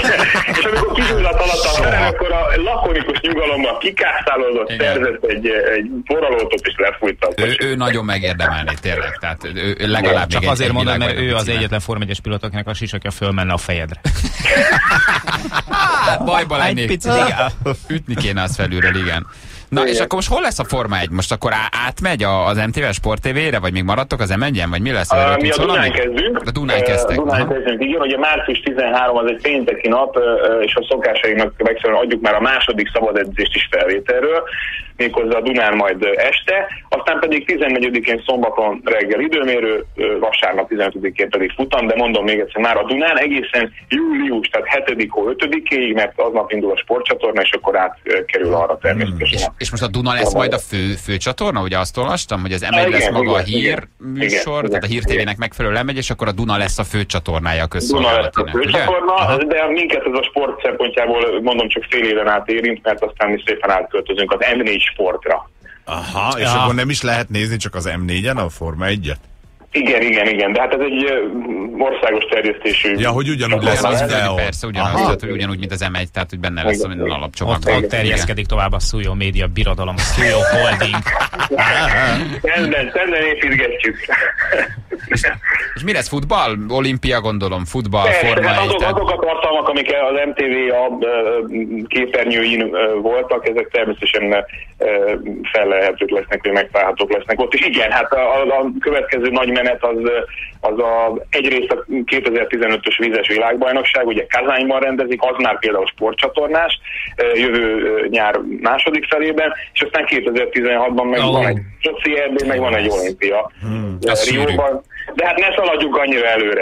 És amikor kizúzat alatt a Ferrari, akkor a lakonikus nyugalommal kikászálódott, szerzett egy, egy forralótot és lefújta. Ő, ő nagyon megérdemelné tényleg, tehát ő, ő legalább csak még azért egy, egy mondom, mert ő az címe. egyetlen Forma egyes pilóta, akinek a sisakja fölmenne a fejedre. Bajba lennék. Egy picit, igen. Ütni kéne az felülről, igen. Na Igen. és akkor most hol lesz a Forma egy? Most akkor á- átmegy a- az em té vé Sport té vére, vagy még maradtok az em egyen, vagy mi lesz? Uh, Erről mi a tudsz Dunán valami? kezdünk. A Dunán kezdtek. Uh, Dunán Aha. kezdünk, igen, ugye március tizenharmadika az egy pénteki nap, uh, és a szokásainknak megfelelően adjuk már a második szabad edzést is felvételről, méghozzá a Dunán majd uh, este, aztán pedig tizennegyedikén szombaton reggel időmérő, uh, vasárnap tizenötödikén pedig futam, de mondom még egyszer, már a Dunán egészen július, tehát hetedik hó ötödikéig, mert aznap indul a sportcsatorna, és akkor átkerül arra természetesen. És, és most a Duna lesz majd a fő, fő csatorna, ugye azt olvastam, hogy az em egy Igen, lesz maga a igen, hír igen, műsor, igen, tehát a Hír té vének megfelelően lemegy, és akkor a Duna lesz a fő csatornája a Duna lesz a közszolgálatinak, ugye? főcsatorna, de minket ez a sport szempontjából mondom csak fél éven át érint, mert aztán mi szépen átköltözünk az em négy sportra. Aha, és Ja. akkor nem is lehet nézni csak az em négyen a Forma egyet? Igen, igen, igen, de hát ez egy ö, országos terjesztésű. Ja, hogy ugyanúgy lesz csatorna az lesz. videó. Persze, ugyanaz, Aha. tehát, hogy ugyanúgy, mint az em egy, tehát hogy benne lesz a minden Ott, alapcsomagban. ott terjeszkedik tovább a Szújó Média birodalom, a Szújó Holding. Szenden, szenden építgetjük. És mi lesz, futball? Olimpia, gondolom, futball, Persze, Forma hát egy. azok, tehát- azok a tartalmak, amik az em té vé a ö, képernyőin ö, voltak, ezek természetesen ö, felelhetők lesznek, vagy megtalálhatók lesznek ott. És igen, hát a, a következő nagy menet az, az a, egyrészt a kétezer-tizenötös vízes világbajnokság, ugye Kazányban rendezik, az már például sportcsatornás, ö, jövő ö, nyár második felében, és aztán kétezer-tizenhatban meg Oh. van egy Sochi Erdély, meg van egy olimpia Hmm. ö, Az sűrű. Rióban. De hát ne szaladjunk annyira előre.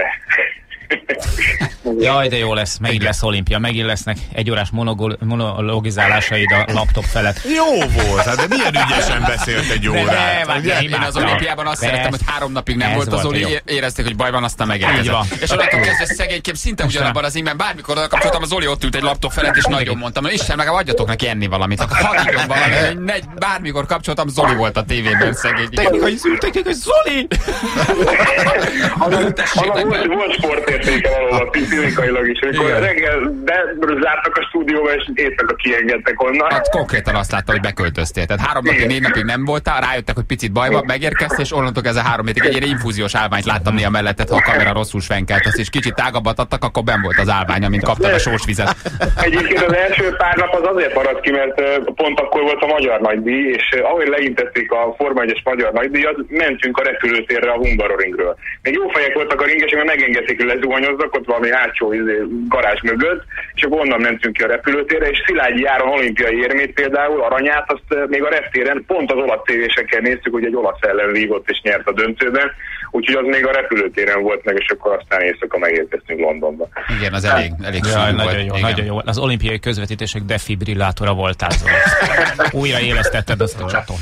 Jaj, de jó lesz, megint lesz olimpia, megint lesznek egyórás monogol- monologizálásaid a laptop felett. Jó volt, hát de milyen ügyesen beszélt egy De órát. nem, ugye? hát Én az olimpiában azt Persze. szerettem, hogy három napig nem Ez volt az volt Oli, jó. érezték, hogy baj van, aztán Így megérkezett. van. És onnantól kezdve szegénykém szinte ugyanabban az ingben, bármikor oda kapcsoltam, az Oli ott ült egy laptop felett, és nagyon mondtam, hogy Isten, legalább adjatok neki enni valamit, akkor hadd igyon valami. Negy, bármikor kapcsoltam, Zoli volt a tévében szegény. Technikai szűr, technikai Zoli! Annak volt, volt sportértéke valóban fizikailag is, amikor Igen. reggel bezártak a stúdióba, és éjszaka kiengedtek onnan. Hát konkrétan azt láttam, hogy beköltöztél. Tehát három napig, négy napig nem voltál, rájöttek, hogy picit baj van, megérkeztél, és onnantól ez a három hétig egy ilyen infúziós állványt láttam néha melletted, ha a kamera rosszul svenkelt, azt és kicsit tágabbat adtak, akkor benn volt az állvány, amint kaptad a sós vizet. Egyébként az első pár nap az azért maradt ki, mert ö, pont akkor volt a Magyar Nagydíj, és ö, ahogy leintették a Forma egyes Magyar Nagydíjat, mentünk a repülőtérre a Hungaroringről. Még jó fejek voltak a ringesek, mert megengedték, hogy lezuhanyozzak ott valami hátsó izé, garázs mögött, és akkor onnan mentünk ki a repülőtérre, és Szilágyi Járon olimpiai érmét például, aranyát, azt ö, még a reptéren pont az olasz tévésekkel néztük, hogy egy olasz ellen vívott és nyert a döntőben, úgyhogy az még a repülőtéren volt meg, és akkor aztán éjszaka megérkeztünk Londonba. Igen, az elég, elég Jaj, sűrű nagyon volt. jó, Igen. nagyon jó. Az olimpiai közvetítések defibrillátora voltál, Zoli. Újra élesztetted azt a csatort.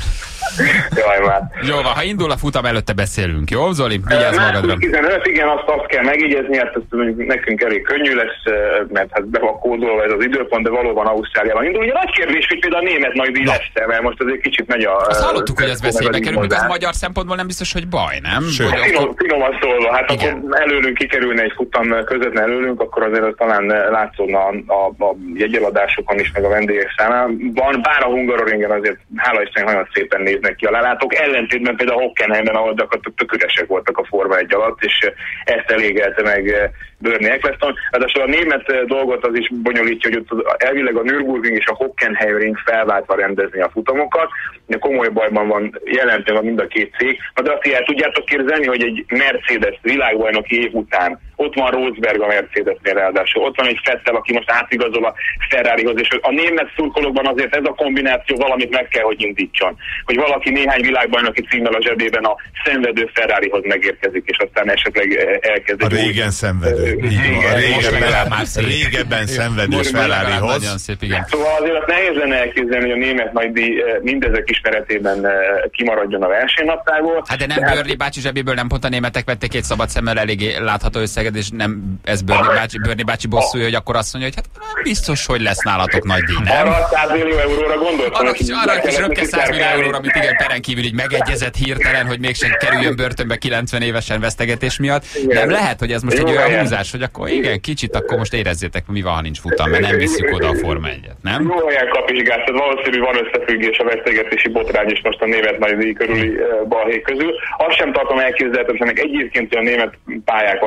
Jaj, már. Jó van, ha indul a futam, előtte beszélünk, jó, Zoli? Vigyázz magadra. március tizenötödike, igen, azt, azt kell megjegyezni, hát ez nekünk elég könnyű lesz, mert hát be van kódolva ez az időpont, de valóban Ausztráliában indul. Ugye nagy kérdés, hogy például a német nagydíj lesz, mert most azért kicsit megy a... Azt hallottuk, hogy ez veszélybe kerül, meg az magyar szempontból nem biztos, hogy baj, nem? Sőt. Hogy Finom, akkor- finoman szólva, hát Igen. akkor előlünk kikerülne egy futam közvetlen előlünk, akkor azért az talán látszódna a, a, a jegyeladásokon is, meg a vendégek számában. Bár a Hungaroringen azért hála Istennek nagyon szépen néznek ki a lelátók, ellentétben például a Hockenheimben, ahol gyakorlatilag tök üresek voltak a Forma egy alatt, és ezt elégelte meg Bernie Eccleston. Ráadásul a német dolgot az is bonyolítja, hogy ott elvileg a Nürburgring és a Hockenheimring felváltva rendezni a futamokat. De komoly bajban van jelentően mind a két cég. De azt el tudjátok képzelni, hogy egy Mercedes világbajnoki év után ott van Rosberg a Mercedesnél ráadásul, ott van egy Vettel, aki most átigazol a Ferrarihoz, és a német szurkolókban azért ez a kombináció valamit meg kell, hogy indítson. Hogy valaki néhány világbajnoki címmel a zsebében a szenvedő Ferrarihoz megérkezik, és aztán esetleg elkezd A egy új- régen szenvedő. Így van, Igen, most legalább már régebben, szép. régebben szenvedő Most már legalább Ferrarihoz. nagyon szép, igen. Szóval azért azt nehéz lenne elképzelni, hogy a német nagydíj eh, mindezek ismeretében eh, kimaradjon a versenynaptárból. Hát de nem Börni bácsi zsebéből, nem pont a németek vették két szabad szemmel eléggé látható összeget, és nem ez Börni bácsi, Börni bácsi bosszúja, hogy akkor azt mondja, hogy hát biztos, hogy lesz nálatok nagy díj, nem? Arra a száz millió euróra gondoltam. Arra hogy kis, arra be kis kellett röpke neki száz millió szerkálni. euróra, amit igen, peren kívül így megegyezett hirtelen, hogy mégsem kerüljön börtönbe kilencven évesen vesztegetés miatt. Igen. Nem lehet, hogy ez most Jó egy olyan helyen. húzás, hogy akkor igen, kicsit, akkor most érezzétek, mi van, ha nincs futam, mert nem visszük oda a Forma egyet, nem? Jó helyen kapizsgált, tehát valószínű van összefüggés a vesztegetési botrány és most a német nagydíj körüli uh, balhé közül. Azt sem tartom elképzelhetetlennek egyébként, hogy a német pályák valahogy össze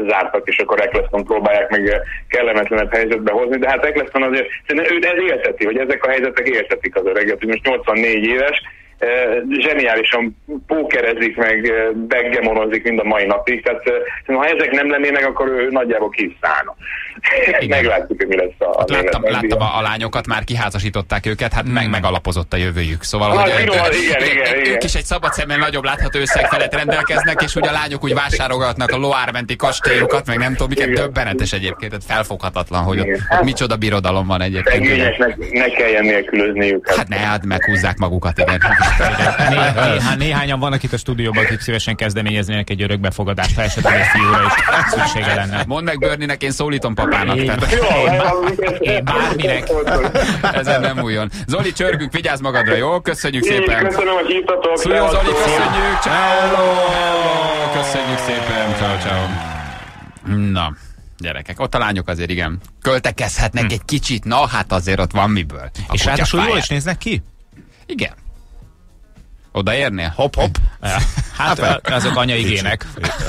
zártak, és akkor Eccleston próbálják meg kellemetlenebb helyzetbe hozni, de hát Eccleston azért, szerintem őt ez élteti, hogy ezek a helyzetek éltetik az öreget, hogy most nyolcvannégy éves, zseniálisan pókerezik, meg backgamonozik mind a mai napig, tehát ha ezek nem lennének, akkor ő nagyjából kiszállna. Meglátjuk, hogy mi lesz a... Hát láttam, láttam a, a lányokat, már kiházasították őket, hát hmm. meg megalapozott a jövőjük. Szóval, hogy finom, ő, igen, ő, igen, ők igen. is egy szabad szemmel nagyobb látható összeg felett rendelkeznek, és ugye a lányok úgy vásárogatnak a Loire-menti kastélyokat, meg nem tudom, miket döbbenetes egyébként, tehát felfoghatatlan, hogy ott, ott micsoda birodalom van egyébként. Szegényeknek ne kelljen nélkülözniük. Hát ne, hát meghúzzák magukat, igen. Néhány, néhányan vannak itt a stúdióban, akik szívesen kezdeményeznének egy örökbefogadást, ha esetleg egy fiúra is szüksége lenne. Mondd meg Bernie-nek, én szólítom papának. Én, Tehát... én, én bárminek. Ezen nem újjon. Zoli, csörgünk, vigyázz magadra, jó? Köszönjük szépen. Köszönöm, hogy hívtatok. Szia, Zoli, köszönjük. Ciao. Köszönjük szépen. Ciao, ciao. Na, gyerekek, ott a lányok azért igen költekezhetnek hm. egy kicsit, na hát azért ott van miből. A és ráadásul jól is néznek ki? Igen. Odaérnél? Hopp, hopp. Ja. Hát, hát azok anyaigének.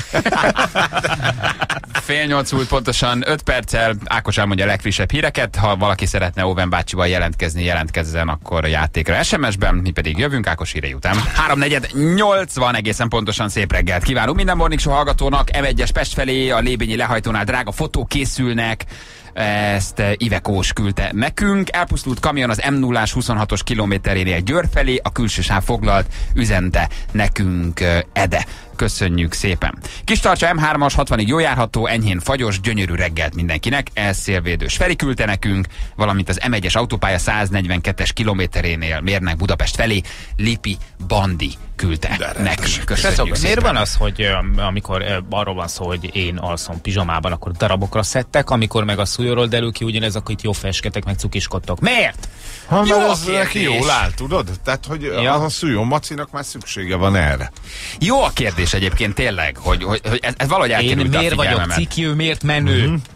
Fél nyolc múlt pontosan öt perccel. Ákos elmondja a legfrissebb híreket. Ha valaki szeretne Óven bácsival jelentkezni, jelentkezzen akkor a játékra es em es-ben. Mi pedig jövünk Ákos hírei után. háromnegyed nyolc van egészen pontosan, szép reggelt kívánunk minden Morning Show hallgatónak. em egyes Pest felé a Lébényi lehajtónál drága fotók készülnek. Ezt Ivekós küldte nekünk. Elpusztult kamion az em nullás huszonhatos kilométerénél Győr felé, a külső sáv foglalt, üzente nekünk Ede. Köszönjük szépen. Kistarcsa em hármas hatvanig jó járható, enyhén fagyos, gyönyörű reggelt mindenkinek. Ez szélvédős Feri küldte nekünk, valamint az em egyes autópálya száznegyvenkettes kilométerénél mérnek Budapest felé, Lipi Bandi küldte nekünk. Köszönjük Miért van az, hogy amikor arról van szó, hogy én alszom pizsamában, akkor darabokra szedtek, amikor meg a szújóról derül ki ugyanez, akkor itt jó fesketek, meg cukiskodtok. Miért? Ha, mert az neki jól áll, tudod? Tehát, hogy ja. a szújó macinak már szüksége van erre. Jó a kérdés egyébként tényleg, hogy, hogy, hogy ez, ez valahogy elkerült a miért figyelmemet. vagyok ciki, ő miért menő? Mm-hmm.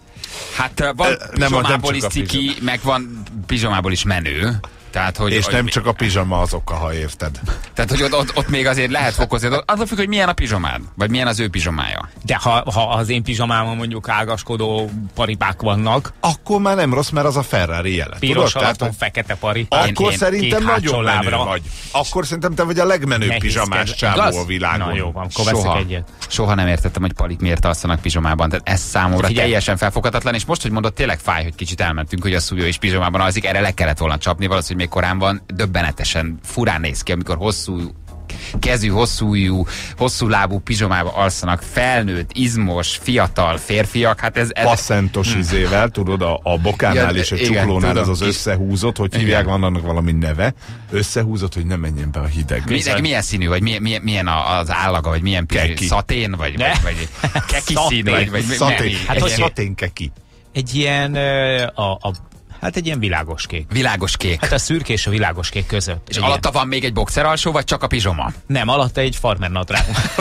Hát van pizsomából is ciki, meg van pizsomából is menő. Tehát, hogy, és hogy, nem csak a pizsama az oka, ha érted. Tehát, hogy ott, ott, ott még azért lehet fokozni. Attól függ, hogy milyen a pizsomád, vagy milyen az ő pizsomája. De ha, ha az én pizsamámon mondjuk ágaskodó paripák vannak, akkor már nem rossz, mert az a Ferrari jele. Piros alaton fekete pari. Akkor én, szerintem én nagyon menő vagy. Akkor szerintem te vagy a legmenőbb Nehéz pizsamás csávó a világon. Na jó van, akkor soha, egyet. soha nem értettem, hogy palik miért alszanak pizsamában. Tehát ez számomra Figyelj. teljesen felfoghatatlan, és most, hogy mondod, tényleg fáj, hogy kicsit elmentünk, hogy a szújó is pizsamában alszik, erre le kellett volna csapni, valószínűleg még korán van, döbbenetesen furán néz ki, amikor hosszú kezű, hosszújú, hosszú lábú pizsomába alszanak felnőtt, izmos, fiatal férfiak. Hát ez... ez... passzentos hmm. izével, tudod, a, a bokánál ja, és a csuklónál ez az összehúzott, hogy hívják, van annak valami neve, összehúzott, hogy ne menjen be a hideg. Mi, milyen színű, vagy milyen, milyen, milyen az állaga, vagy milyen pizső, szatén, vagy, vagy, vagy keki szín, vagy, vagy szatén, hát egy szatén keki. Egy ilyen a, a Hát egy ilyen világos kék. Világos kék. Hát a szürke és a világos kék között. És alatta van még egy boxeralsó, vagy csak a pizsoma? Nem, alatta egy farmer nadrág.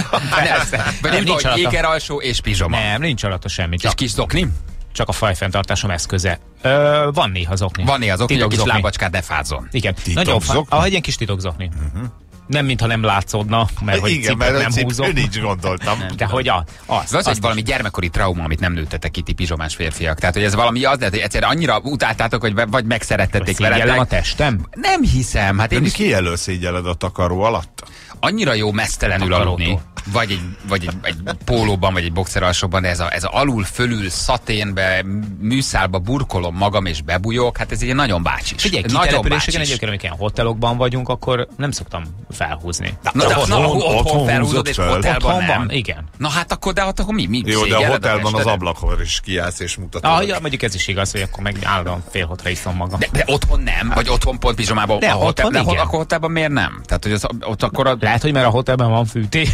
Vagy nem, nincs alatta. Ékeralsó és pizsoma. Nem, nincs alatta semmi. Csak... És kis zokni? Csak a fajfenntartásom eszköze. Ö, van néha zokni. Van néha zokni, hogy a kis lábacskát ne fázzon. Igen. Nagyon fa... ah, egy ilyen kis titokzokni. Uh-huh. Nem, mintha nem látszódna, mert hogy igen, mert nem húzom. Igen, nincs gondoltam. Nem, de hogy a, az. Az, hogy valami gyermekkori trauma, amit nem nőttetek ki ti pizsomás férfiak. Tehát, hogy ez valami az lehet, hogy egyszerűen annyira utáltátok, hogy vagy megszerettették veletek. a testem? Nem hiszem. Hát én de is... ki elől szégyelled a takaró alatt? Annyira jó mesztelenül aludni. Vagy egy, vagy egy, egy pólóban, vagy egy boxeralsóban, de ez a, ez a alul-fölül szaténbe, műszálba burkolom magam és bebújok, hát ez egy nagyon bácsis. Figyelj, kitelepüléseken egyébként, amikor ilyen hotelokban vagyunk, akkor nem szoktam felhúzni. Na, na, de otthon, na, otthon, otthon felhúzod, és hotelban nem. Van, igen. Na hát akkor, de ott akkor mi? mi jó, de a hotelban az ablakon is kiállsz és mutatod. Ah, ja, mondjuk ez is igaz, hogy akkor meg állandóan félhotra iszom magam. De, de otthon nem? Vagy otthon pont pizsomában? De, a hotel, otthon de igen. akkor hotelban miért nem? Tehát, hogy az, ott akkor a... Lehet, hogy mert a hotelben van fűtés.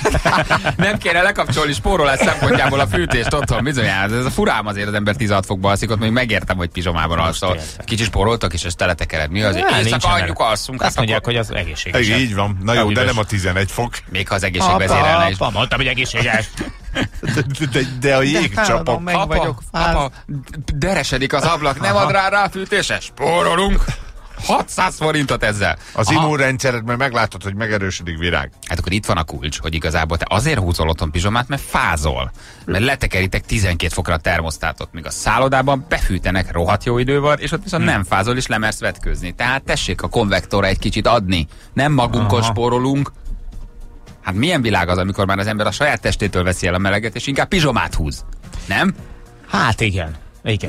Nem kéne lekapcsolni spórolás szempontjából a fűtést otthon, bizonyára. Ez a furám azért az ember tizenhat fokba alszik, ott még megértem, hogy pizsomában alszol. Kicsit spóroltak is, és teletekered. Mi az? Éjszaka anyjuk alszunk. Azt mondják, hogy az egészséges. Így van. Na jó, de nem a tizenegy fok. Még ha az egészség vezérelne is. Mondtam, hogy egészséges. De, de, de a jégcsapok. Apa, apa, deresedik az ablak, nem ad rá ráfűtése? Spórolunk. hatszáz forintot ezzel. Az Aha. immunrendszered, mert meglátod, hogy megerősödik, virág. Hát akkor itt van a kulcs, hogy igazából te azért húzol otthon pizsomát, mert fázol. Mert letekeritek tizenkét fokra a termosztátot, míg a szállodában befűtenek, rohadt jó idő van, és ott viszont hmm. nem fázol, és lemersz vetkőzni. Tehát tessék a konvektorra egy kicsit adni. Nem magunkon Aha. spórolunk. Hát milyen világ az, amikor már az ember a saját testétől veszi el a meleget, és inkább pizsomát húz. Nem? Hát igen. Igen.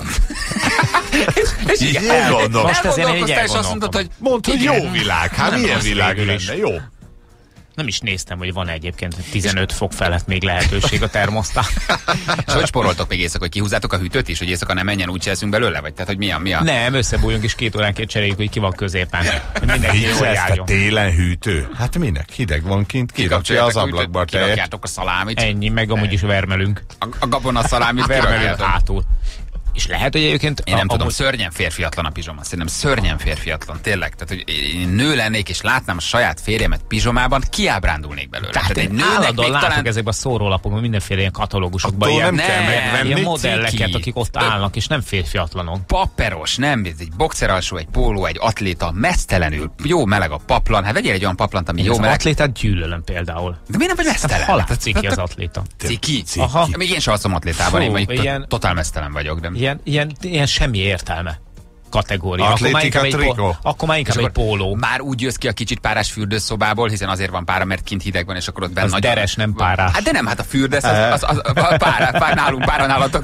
és igen, elgondolom. Most elgondolkoztál, és azt mondod, hogy... Mondd, hogy jó világ. Hát nem milyen világ lenne, jó? Nem is néztem, hogy van egyébként tizenöt fok felett még lehetőség a termosztán. És hogy sporoltok még éjszaka, hogy kihúzzátok a hűtőt is, hogy éjszaka nem menjen, úgy cselszünk belőle? Vagy tehát, hogy mi a, mi a... Nem, összebújjunk és két óránként cseréljük, hogy ki van középen. Mindenki jól járjon. Télen hűtő? Hát minek? Hideg van kint, kirakja az ablakba. Kirakjátok a szalámit. Ennyi, meg amúgy is vermelünk. A, a gabona szalámit vermelünk hátul. És lehet, hogy egyébként... Én nem a, tudom, amúgy... szörnyen férfiatlan a pizsoma. Szerintem szörnyen férfiatlan, tényleg. Tehát, hogy én nő lennék, és látnám a saját férjemet pizsomában, kiábrándulnék belőle. Tehát, Tehát egy nőnek látok talán... ezekben a szórólapokon, mindenféle ilyen katalógusokban, ilyen, nem kell megvenni, ilyen modelleket, akik ott állnak, és nem férfiatlanok. Paperos, nem, ez egy boxeralsó, egy póló, egy atléta, mesztelenül, jó meleg a paplan. Hát vegyél egy olyan paplant, ami én jó az meleg. atlétát gyűlölöm például. De miért nem vagy mesztelen? Halál ciki az atléta. Ciki? Aha. Még én sem alszom atlétában, én mondjuk ilyen... totál mesztelen vagyok. De... Ilyen, ilyen, ilyen semmi értelme kategória. Akkor már inkább, egy, po- akkor már inkább egy póló. Már úgy jössz ki a kicsit párás fürdőszobából, hiszen azért van pára, mert kint hideg van, és akkor ott benne az nagy... deres, nem párás. Hát de nem, hát a fürdesz, az, az, az, az párá, pár nálunk, pára nálatok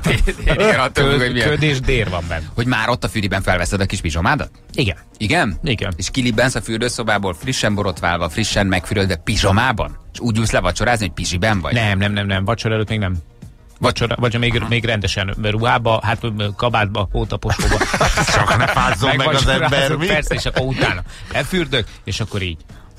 köd és dér van benne. Hogy már ott a fűriben felveszed a kis pizsomádat? Igen. Igen? Igen. És kilibbensz a fürdőszobából, frissen borotválva, frissen megfürödve pizsomában? És úgy ülsz le vacsorázni, hogy pizsiben vagy? Nem, nem, nem, nem. Vacsora előtt még nem. Vacsora, vagy még, még rendesen ruhába, hát kabátba, hótaposóba. Csak ne fázzon meg az ember, mi? Persze, és akkor utána elfürdök, és akkor így.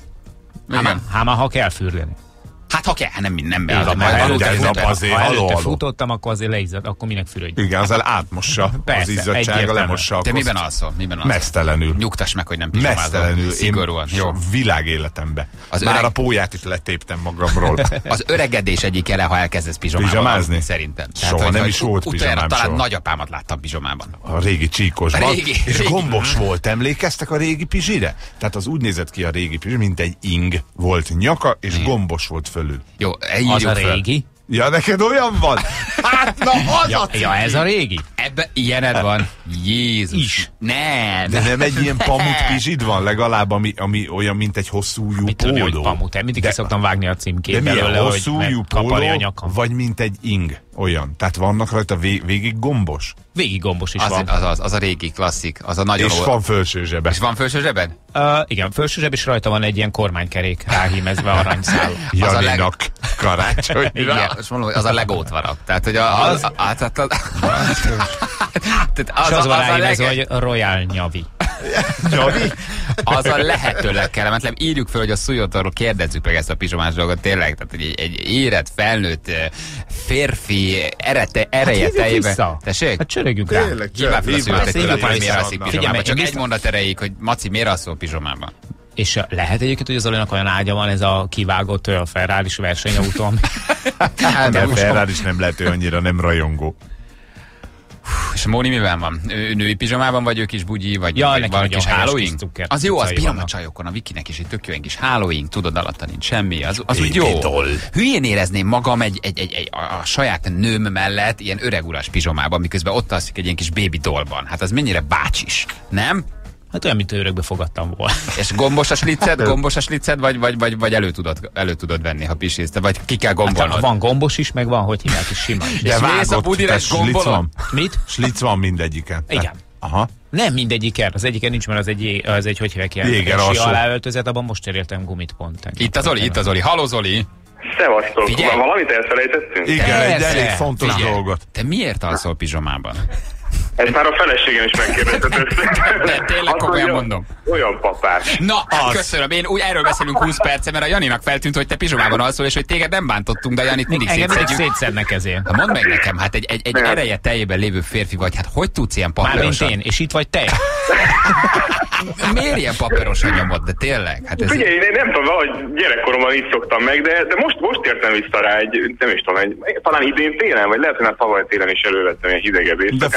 Hát már ha kell fürdeni. Hát ha kell, nem minden be. Ha előtte futottam, akkor azért leizzadt, akkor minek fürödj. Igen, azzal átmossa az izzadtsága, lemossa a Te miben alszol? Miben alszol? Mesztelenül. Nyugtass meg, hogy nem pizsomázol. Mesztelenül. Szigorúan. Jó. Világéletembe. Az Már öreg... a póját is letéptem magamról. Az öregedés egyik ele, ha elkezdesz pizsomázni. Szerintem. Soha Tehát, nem is volt pizsomám. Talán nagyapámat láttam pizsomában. A régi csíkosban. És gombos volt. Emlékeztek a régi pizsire? Tehát az úgy nézett ki a régi pizsi, mint egy ing. Volt nyaka, és gombos volt fölül. Jó, az a régi? Ja, neked olyan van? Hát, na az ja, a ja, ez a régi? Ebben ilyened van. Jézus. Is. Nem. De nem egy ilyen pamut pizsid van legalább, ami, ami olyan, mint egy hosszújú póló. Mit pamut? Mindig ki szoktam vágni a címkét belőle, belőle, hosszújú póló, vagy mint egy ing. Olyan. Tehát vannak rajta vég, végig gombos? Végig gombos is az, van. Az, az, az a régi klasszik. Az a nagyon és van felső zsebed. És van felső zsebed? Uh, igen, felső zseb, és rajta van egy ilyen kormánykerék ráhímezve aranyszál. Janinak karácsonyra. Igen, most mondom, hogy az a legótvarak. Tehát, hogy a, az, az, az, az, az, az, az van ráhímezve, hogy Royal Nyavi. Nyavi? Az a lehető legkellemetlen. Írjuk fel, hogy a Szújótorról kérdezzük meg ezt a pizsomás dolgot. Tényleg, tehát egy, egy érett, felnőtt férfi erete, ereje hát teljében. Tessék? Hát csörögjünk rá. Hívál fel a Szújótort, hogy miért alszik pizsomában. Csak egy mondat erejéig, hogy Maci, miért alszol pizsomában? És lehet egyébként, hogy az Zolinak olyan ágya van, ez a kivágott a Ferrari-s versenyautó. Hát a Ferrari-s nem lehet, ő annyira nem rajongó. És a Móni miben van? Ő női pizsomában, vagy ők is bugyi, vagy, ja, vagy valami kis hálóink? Az jó, az bírom a csajokon, a Vikinek is egy tök jó egy kis hálóink, tudod, alatta nincs semmi, az, az úgy jó. Hülyén érezném magam egy, egy, egy, egy, a saját nőm mellett ilyen öreguras pizsomában, miközben ott alszik egy ilyen kis baby dollban. Hát az mennyire bácsis, nem? Hát olyan, mint örökbe fogadtam volna. És gombos a sliced, gombos a sliced, vagy, vagy, vagy, vagy elő, tudod, elő tudod venni, ha pisilsz, vagy ki kell gombolnod? Hát, van gombos is, meg van, hogy hívják is sima is. De vágott, a budire gombolon? Mit? Slic van mindegyiken. Igen. Aha. Nem mindegyiken, az egyiken nincs, mert az egy, az egy hogy hívják ilyen. Jéger alsó. Aláöltözet, abban most cseréltem gumit pont. Itt az Oli, itt az Oli. Halló Zoli! Szevasztok! Figyelj. Valamit elfelejtettünk? Igen, persze. Egy elég fontos Figyelj. dolgot. Te miért alszol pizsomában? Ez már a feleségem is megkérdezett. De tényleg komolyan mondom. Olyan papás. Na, hát köszönöm. Én úgy erről beszélünk húsz perce, mert a Janinak feltűnt, hogy te pizsomában alszol, és hogy téged nem bántottunk, de a Janit mindig szétszedjük. szétszednek ezért. Ha mondd meg nekem, hát egy, egy, egy ereje teljében lévő férfi vagy, hát hogy tudsz ilyen papírosan? Mármint én, és itt vagy te. Miért ilyen papírosan nyomod, de tényleg? Hát ez... Figyelj, én nem tudom, valahogy gyerekkoromban így szoktam meg, de, de most, most értem vissza rá egy, nem is tudom, egy, talán idén télen, vagy lehet, hogy már tavaly télen is elővettem ilyen hidegebb éjszakát. De fázott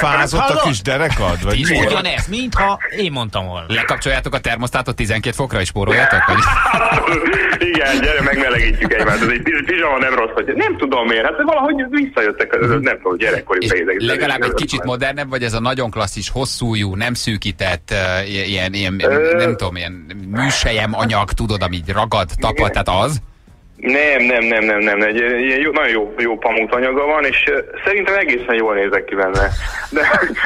a kis derekad? Vagy Tíz mi? óra. Ugyanez, mintha én mondtam volna. Lekapcsoljátok a termosztátot tizenkét fokra és spóroljátok? Vagy? Igen, gyere, megmelegítjük egymást. Ez egy pizsama nem rossz, hogy nem tudom miért. Hát valahogy visszajöttek, nem tudom, gyerekkori És fejezek. legalább egy kicsit modernebb, vagy ez a nagyon klasszis, hosszújú, nem szűkített, uh, ilyen, ilyen Ö... nem tudom, ilyen műsejem anyag, tudod, ami ragad, tapad, tehát az? Nem, nem, nem, nem, nem. Egy ilyen jó, nagyon jó, jó pamut anyaga van, és uh, szerintem egészen jól nézek ki benne. De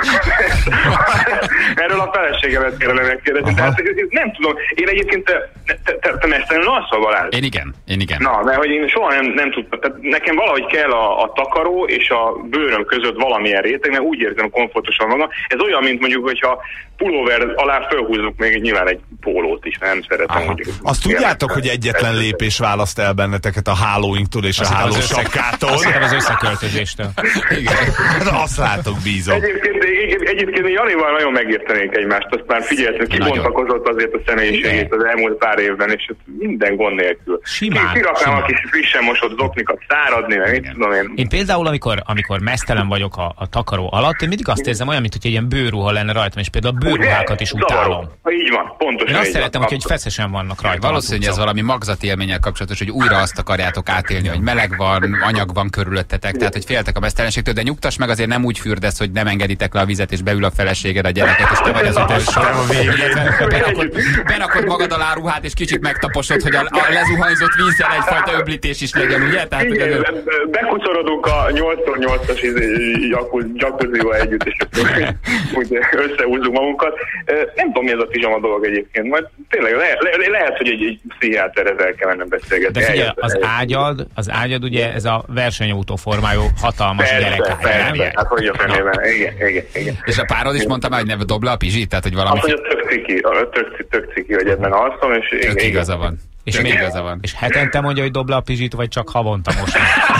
erről a feleségemet kellene megkérdezni. Tehát nem tudom, én egyébként te, te, te, te mesztelenül alszol, Balázs? Én igen, én igen. Na, mert hogy én soha nem, nem tudtam, tehát nekem valahogy kell a, a takaró és a bőröm között valamilyen réteg, mert úgy érzem komfortosan magam. Ez olyan, mint mondjuk, hogyha pulóver alá fölhúzunk még nyilván egy pólót is, nem szeretem. Mondjuk, azt tudjátok, hogy egyetlen lépés választ el benneteket a hálóinktól és a hálósapkától? Azt hittem az összeköltözéstől. Azt látok, bízom. Egyébként, egyébként Janival nagyon megértenénk egymást, azt már figyeltem, kibontakozott azért a személyiségét az elmúlt pár évben, és minden gond nélkül. Simán, Én kiraknám simán. a kis frissen mosott zoknikat száradni, meg mit tudom én. Én például, amikor, amikor mesztelen vagyok a, a takaró alatt, én mindig azt érzem olyan, mint hogy egy ilyen bőrruha lenne rajtam, és például a bőrruhákat is utálom. Így van, pontosan. Én azt így szeretem, van. hogy feszesen vannak rajta. Valószínűleg ez valami magzati élménnyel kapcsolatos, hogy újra azt akarjátok átélni, hogy meleg van, anyag van körülöttetek, tehát hogy féltek a mesztelenségtől, de nyugtass meg, azért nem úgy fürdesz, hogy nem engeditek le a vizet, és beül a feleséged, a gyereket, és te vagy az utolsó. Benakod, benakod magad alá ruhát, és kicsit megtaposod, hogy a, a lezuhanyzott vízzel egyfajta öblítés is legyen, ugye? Tehát, hogy ez... Bekucorodunk a nyolc szor nyolcas jacuzzival együtt, és úgy összehúzzuk magunkat. Nem tudom, mi ez a pizsama dolog egyébként, majd tényleg le, le, lehet, hogy egy, egy pszichiáterrel el kellene beszélgetni. De figyelj, az ágyad, az ágyad ugye ez a versenyautó formájú hatalmas gyerekágy. Persze, hát hogy a fenében, igen, igen, igen. És a párod is mondta már, hogy ne dob le a pizsit, tehát hogy valami... Azt mondja, tök ciki, tök, tök ciki, hogy ebben alszom, és igen. Tök igaza van. És Tök még igaza van. És hetente mondja, hogy dob le a pizsit, vagy csak havonta most?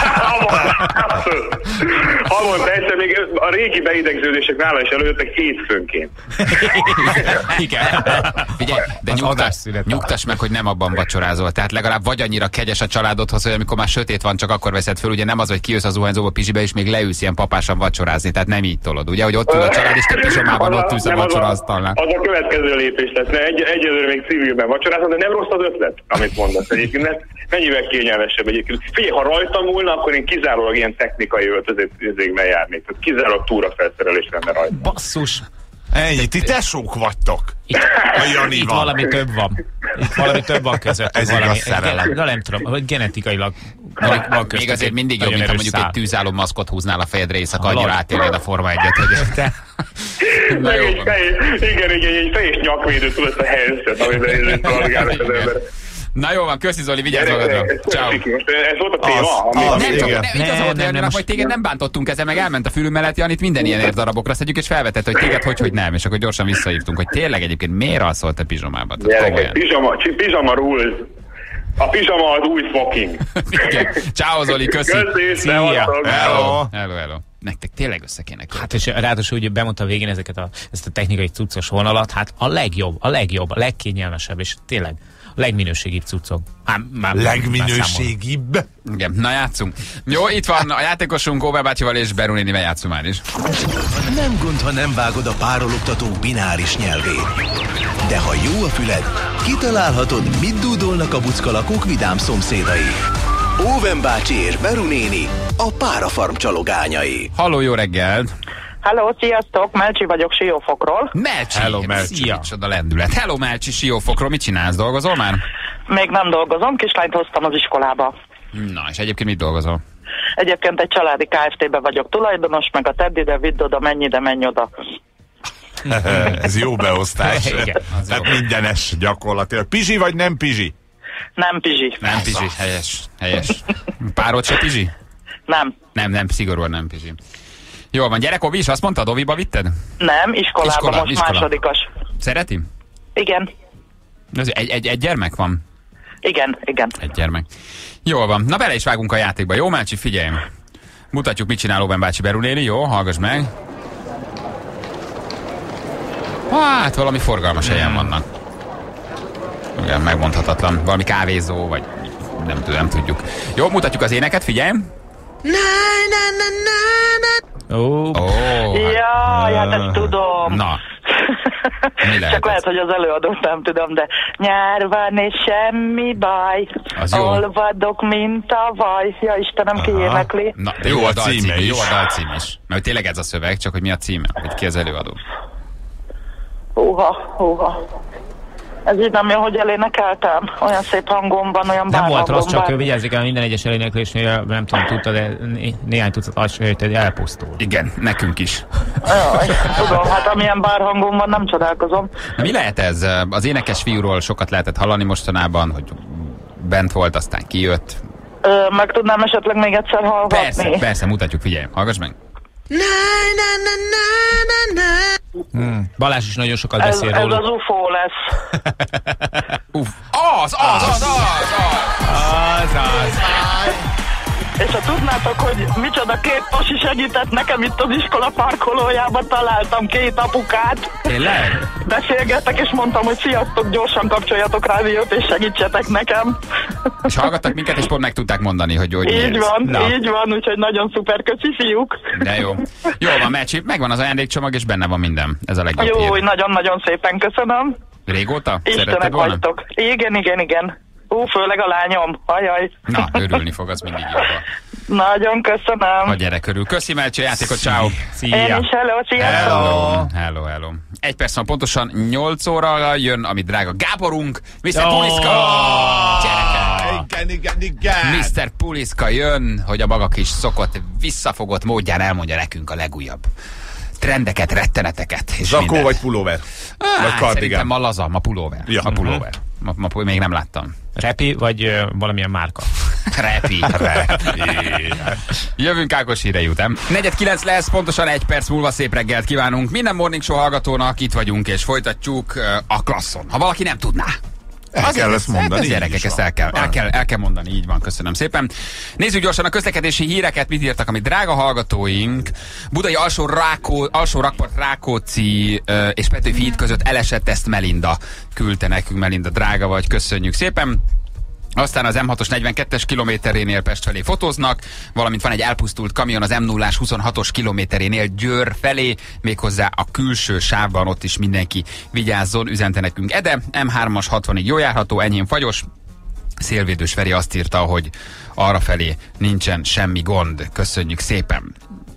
Havonta egyszer, még a régi beidegződések nála is előjöttek hétfőnként. Igen. Figyelj, de Az nyugtass, adásszünet. nyugtass meg, hogy nem abban vacsorázol. Tehát legalább vagy annyira kegyes a családodhoz, hogy amikor már sötét van, csak akkor veszed föl. Ugye nem az, hogy kijössz az zuhanyzóba pizsibe, és még leülsz ilyen papásan vacsorázni. Tehát nem így tolod. Ugye, hogy ott ül a család, és te pizsomában ott ülsz a vacsoraasztalnál. Az a következő lépés lesz, mert egy, egyelőre még civilben vacsorázom, de nem rossz az ötlet, amit mondasz egyébként, mert mennyivel kényelmesebb egyébként. Figyelj, ha rajtam múlna, akkor én kizárólag ilyen technikai öltözékben járnék. Tehát kizárólag túrafelszerelés lenne rajta. Basszus! Ennyi, ti tesók vagytok. Itt, A Jani itt van. valami több van. Itt valami több van között. Ez valami, igaz szerelem. de nem tudom, hogy genetikailag van, van Még azért mindig jobb, mint ha mondjuk egy tűzálló maszkot húznál a fejedre éjszaka, Hallod? annyira átélnéd a Forma egyet, hogy te... Na Meg jó egy van. fejés, igen, igen, egy fejés nyakvédő tudod a helyzet, amiben én szolgálnak az ember. Na jó van, köszi Zoli, vigyázz magadra. Ciao. Ez volt a téma, Az- ami... az- Nem csak, igen. nem, itt az Nem, volt nem, Janinak, nem, hogy téged nem bántottunk ezzel, meg elment a fülünk mellett, Janit minden ilyen érdarabokra szedjük, és felvetett, hogy téged hogy, hogy nem, és akkor gyorsan visszahívtunk, hogy tényleg egyébként miért alszol te pizsomában? Tehát Gyerekek, komolyan. pizsama, pizsama rules. A pizsama az új smoking. Igen. Ciao Zoli, köszi. Köszi, szevasztok. Hello. Hello, hello. Nektek tényleg össze kéne kötni. Hát és ráadásul ugye bemondta a végén ezeket a, ezt a technikai cuccos vonalat, hát a legjobb, a legjobb, a legkényelmesebb, és tényleg a legminőségibb cuccok. Már, már, Legminőségibb. Igen, na játszunk. Jó, itt van a játékosunk, Óbel bácsival és Beru nénivel játszunk már is. Nem gond, ha nem vágod a párologtatók bináris nyelvét. De ha jó a füled, kitalálhatod, mit dúdolnak a buckalakók vidám szomszédai. Óven bácsi és Beru néni, a párafarm csalogányai. Halló, jó reggelt! Hello, sziasztok, Melcsi vagyok Siófokról. Melcsi! Hello, Melcsi. Szia. Micsoda lendület. Hello, Melcsi, Siófokról. Mit csinálsz? Dolgozol már? Még nem dolgozom, kislányt hoztam az iskolába. Na, és egyébként mit dolgozol? Egyébként egy családi Kft-be vagyok tulajdonos, meg a tedd ide, vidd oda, menj ide, menj oda. Ez jó beosztás. Igen, az Tehát jó. mindenes gyakorlatilag. Pizsi vagy nem pizsi? Nem pizsi. Nem pizsi, helyes, helyes. Párod se pizsi? Nem. Nem, nem, szigorúan nem pizsi. Jól van, gyerek, Ovi is azt mondtad, Oviba vitted? Nem, iskolába, Iskola, most iskola. másodikas. Szereti? Igen, Ez Egy, egy, egy gyermek van? igen, igen. Egy gyermek. Jól van, na bele is vágunk a játékba. Jó, Melcsi, figyelj! Mutatjuk, mit csinál Óben bácsi, Beru néni, jó? Hallgass meg. Hát, valami forgalmas helyen vannak. Igen, megmondhatatlan. Valami kávézó, vagy nem, nem tudjuk. Jó, mutatjuk az éneket, figyelj! Ó, Ó, Jaj, hát ezt tudom. Na, mi lehet Csak lehet, hogy az előadót nem tudom, de nyár van és semmi baj, Az jó. olvadok, mint a vaj. Ja, Istenem, ki énekli. na, de Jó jó a a dalcím, címe is. jó a dalcím is. Mert tényleg ez a szöveg, csak hogy mi a címe, hogy ki az előadó. Húha, húha. Ez így nem jó, hogy elénekeltem. Olyan szép hangom van, olyan nem bár volt rossz, hangom csak van. vigyázzék el, minden egyes eléneklésnél, nem tudom, tudta, de né- néhány tucat azt se, hogy elpusztul. Igen, nekünk is. Jaj, tudom, hát amilyen bár hangom van, nem csodálkozom. Na, mi lehet ez? Az énekes fiúról sokat lehetett hallani mostanában, hogy bent volt, aztán kijött. Ö, meg tudnám esetleg még egyszer hallgatni? Persze, persze, mutatjuk, figyelj, hallgass meg. Hmm. Balázs is nagyon sokat Ez, beszél ez róla. az u f o lesz. Uff, az, az, az, az, az, Az, az. És ha tudnátok, hogy micsoda két pasi segített nekem itt az iskola parkolójában, találtam két apukát. Tényleg? Beszélgettek, és mondtam, hogy sziasztok, gyorsan kapcsoljatok rádiót, és segítsetek nekem. És hallgattak minket, és pont meg tudták mondani, hogy hogy Így érsz. van, Na, így van, úgyhogy nagyon szuper, köszi fiúk. de jó. Jó van, Mecsi, megvan az ajándékcsomag, és benne van minden. Ez a legjobb Jó, hír. nagyon-nagyon szépen köszönöm. Régóta? Szeretted Istenek volna? vagytok. Igen, igen, igen. Ú, főleg a lányom. Ajaj. Na, örülni fog, az mindig jó. Nagyon köszönöm. A gyerek örül. Köszi, Melcsi, játékot, ciao. Én Szia. is, hello, sziasztok. Hello. Hello, hello. Egy perc van pontosan nyolc óra jön, ami drága Gáborunk, miszter Oh. Puliszka! Gyerekek! Igen, igen, igen. miszter Puliszka jön, hogy a maga kis szokott, visszafogott módján elmondja nekünk a legújabb trendeket, retteneteket. És Zakó mindent. vagy pulóver? Á, Vagy szerintem kardigán? ma laza, ma pulóver. Ja. Ma pulóver. Ma, ma, még nem láttam. Repi, vagy ö, valamilyen márka? Repi. Jövünk Ákos hírei után. negyed kilenc lesz, pontosan egy perc múlva szép reggelt kívánunk. Minden Morning Show hallgatónak itt vagyunk, és folytatjuk uh, a klasszon. Ha valaki nem tudná. El kell ezt mondani. Ez így gyerekek, is ezt van. el kell, el, kell, el kell mondani, így van, köszönöm szépen. Nézzük gyorsan a közlekedési híreket, mit írtak, amit drága hallgatóink. Budai alsó, Rákó, alsó rakpart Rákóczi uh, és Petőfi híd között elesett, ezt Melinda küldte nekünk. Melinda, drága vagy, köszönjük szépen. Aztán az M hatos negyvenkettes kilométerénél Pest felé fotóznak, valamint van egy elpusztult kamion az M nullás huszonhatos kilométerénél Győr felé, méghozzá a külső sávban, ott is mindenki vigyázzon, üzente nekünk Ede, M hármas hatvanig jó járható, enyhén fagyos. Szélvédős Feri azt írta, hogy arrafelé nincsen semmi gond, köszönjük szépen.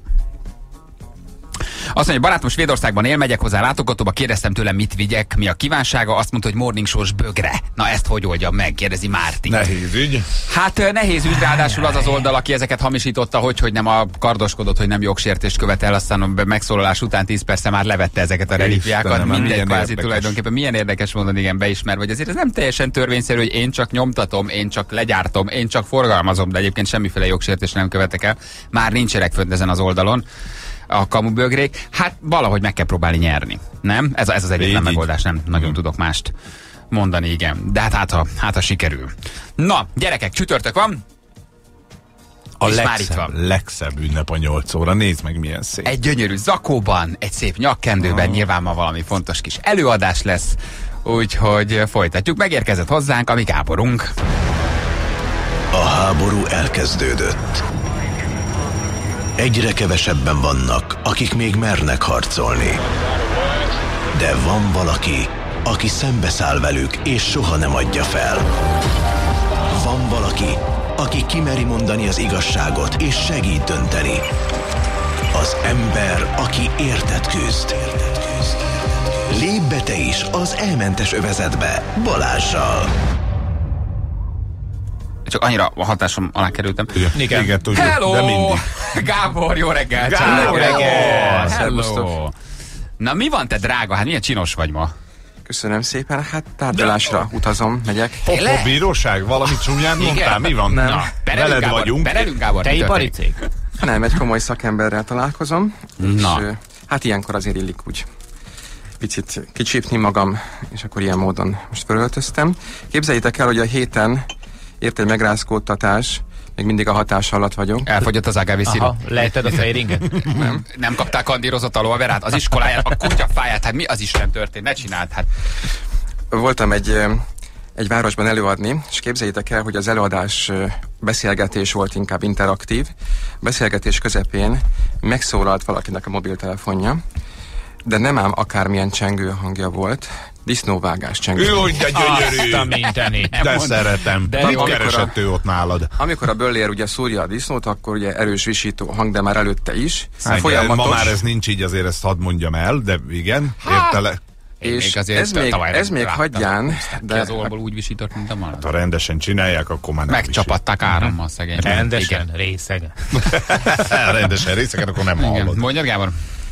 Azt mondja, hogy barátom Svédországban él, megyek hozzá látogatóba, kérdeztem tőle, mit vigyek, mi a kívánsága, azt mondta, hogy morning show-s bögre. Na ezt hogy oldjam meg, kérdezi Márti. Nehéz ügy. Hát ö, nehéz ügy, ráadásul az az oldal, aki ezeket hamisította, hogy, hogy nem a kardoskodott, hogy nem jogsértést követel, aztán a megszólalás után tíz persze már levette ezeket a relikviákat. Istenem, Mindegy, milyen kvázi érdekes. tulajdonképpen milyen érdekes mondani, igen, beismer, vagy azért ez nem teljesen törvényszerű, hogy én csak nyomtatom, én csak legyártom, én csak forgalmazom, de egyébként semmiféle jogsértést nem követek el. Már nincsenek fönt ezen az oldalon a kamubögrék. Hát valahogy meg kell próbálni nyerni, nem? Ez, ez az egyetlen Így, megoldás, nem nagyon Mm. tudok mást mondani, igen. De hát hát, ha, hát ha sikerül. Na, gyerekek, csütörtök van. A És már itt legszebb, van. legszebb ünnep a nyolc óra. Nézd meg, milyen szép. Egy gyönyörű zakóban, egy szép nyakkendőben, nyilván ma valami fontos kis előadás lesz, úgyhogy folytatjuk. Megérkezett hozzánk a mi Gáborunk. A háború elkezdődött. Egyre kevesebben vannak, akik még mernek harcolni. De van valaki, aki szembeszáll velük, és soha nem adja fel. Van valaki, aki kimeri mondani az igazságot, és segít dönteni. Az ember, aki érted küzd. Lépj be te is az elmentes övezetbe Balázssal. Csak annyira a hatásom alá kerültem. Igen, igen tudjuk, de Hello! mindig. Gábor, jó reggel! Gábor, Jó reggel! Szervusztok. Hello! Na mi van te drága? Hát milyen csinos vagy ma? Köszönöm szépen, hát tárgyalásra utazom, megyek. Hoppó, bíróság? Valami csúnyát mondtál? Mi van? Nem. Na, Perelünk, veled Gábor, vagyunk. Perelünk, Gábor, Te mi ipari történik? cég? Nem, egy komoly szakemberrel találkozom. Na. És, ö, hát ilyenkor azért illik úgy picit kicsípni magam, és akkor ilyen módon most fölöltöztem. Képzeljétek el, hogy a héten ért egy megrázkódtatás, még mindig a hatás alatt vagyok. Elfogyott az Agave szirup. Aha, leheted a fejringet? Nem. Nem kaptál kandírozott alóaverát? Az iskoláját, a kutyafáját, hát mi az Isten történt? Ne csináld, hát. Voltam egy, ö, egy városban előadni, és képzeljétek el, hogy az előadás ö, beszélgetés volt, inkább interaktív. Beszélgetés közepén megszólalt valakinek a mobiltelefonja, de nem ám akármilyen csengő hangja volt, disznóvágás csengő. Jó, de gyönyörű! Azt a mindeni. De szeretem. De De jó, mit keresett ő ott nálad? Amikor a böllér ugye szúrja a disznót, akkor ugye erős visító hang, de már előtte is. Hát, Folyamatos. ma már ez nincs így, azért ezt hadd mondjam el, de igen, értele. És még azért ez még, tavaly ez még láttam. hagyján, De de az orból úgy visított, mint a malac. Ha rendesen csinálják, akkor már nem Megcsapatták árammal szegény. Rendesen, részeg. visít. Rendesen részeket, akkor nem Igen. hallod. Mondjad, Gábor?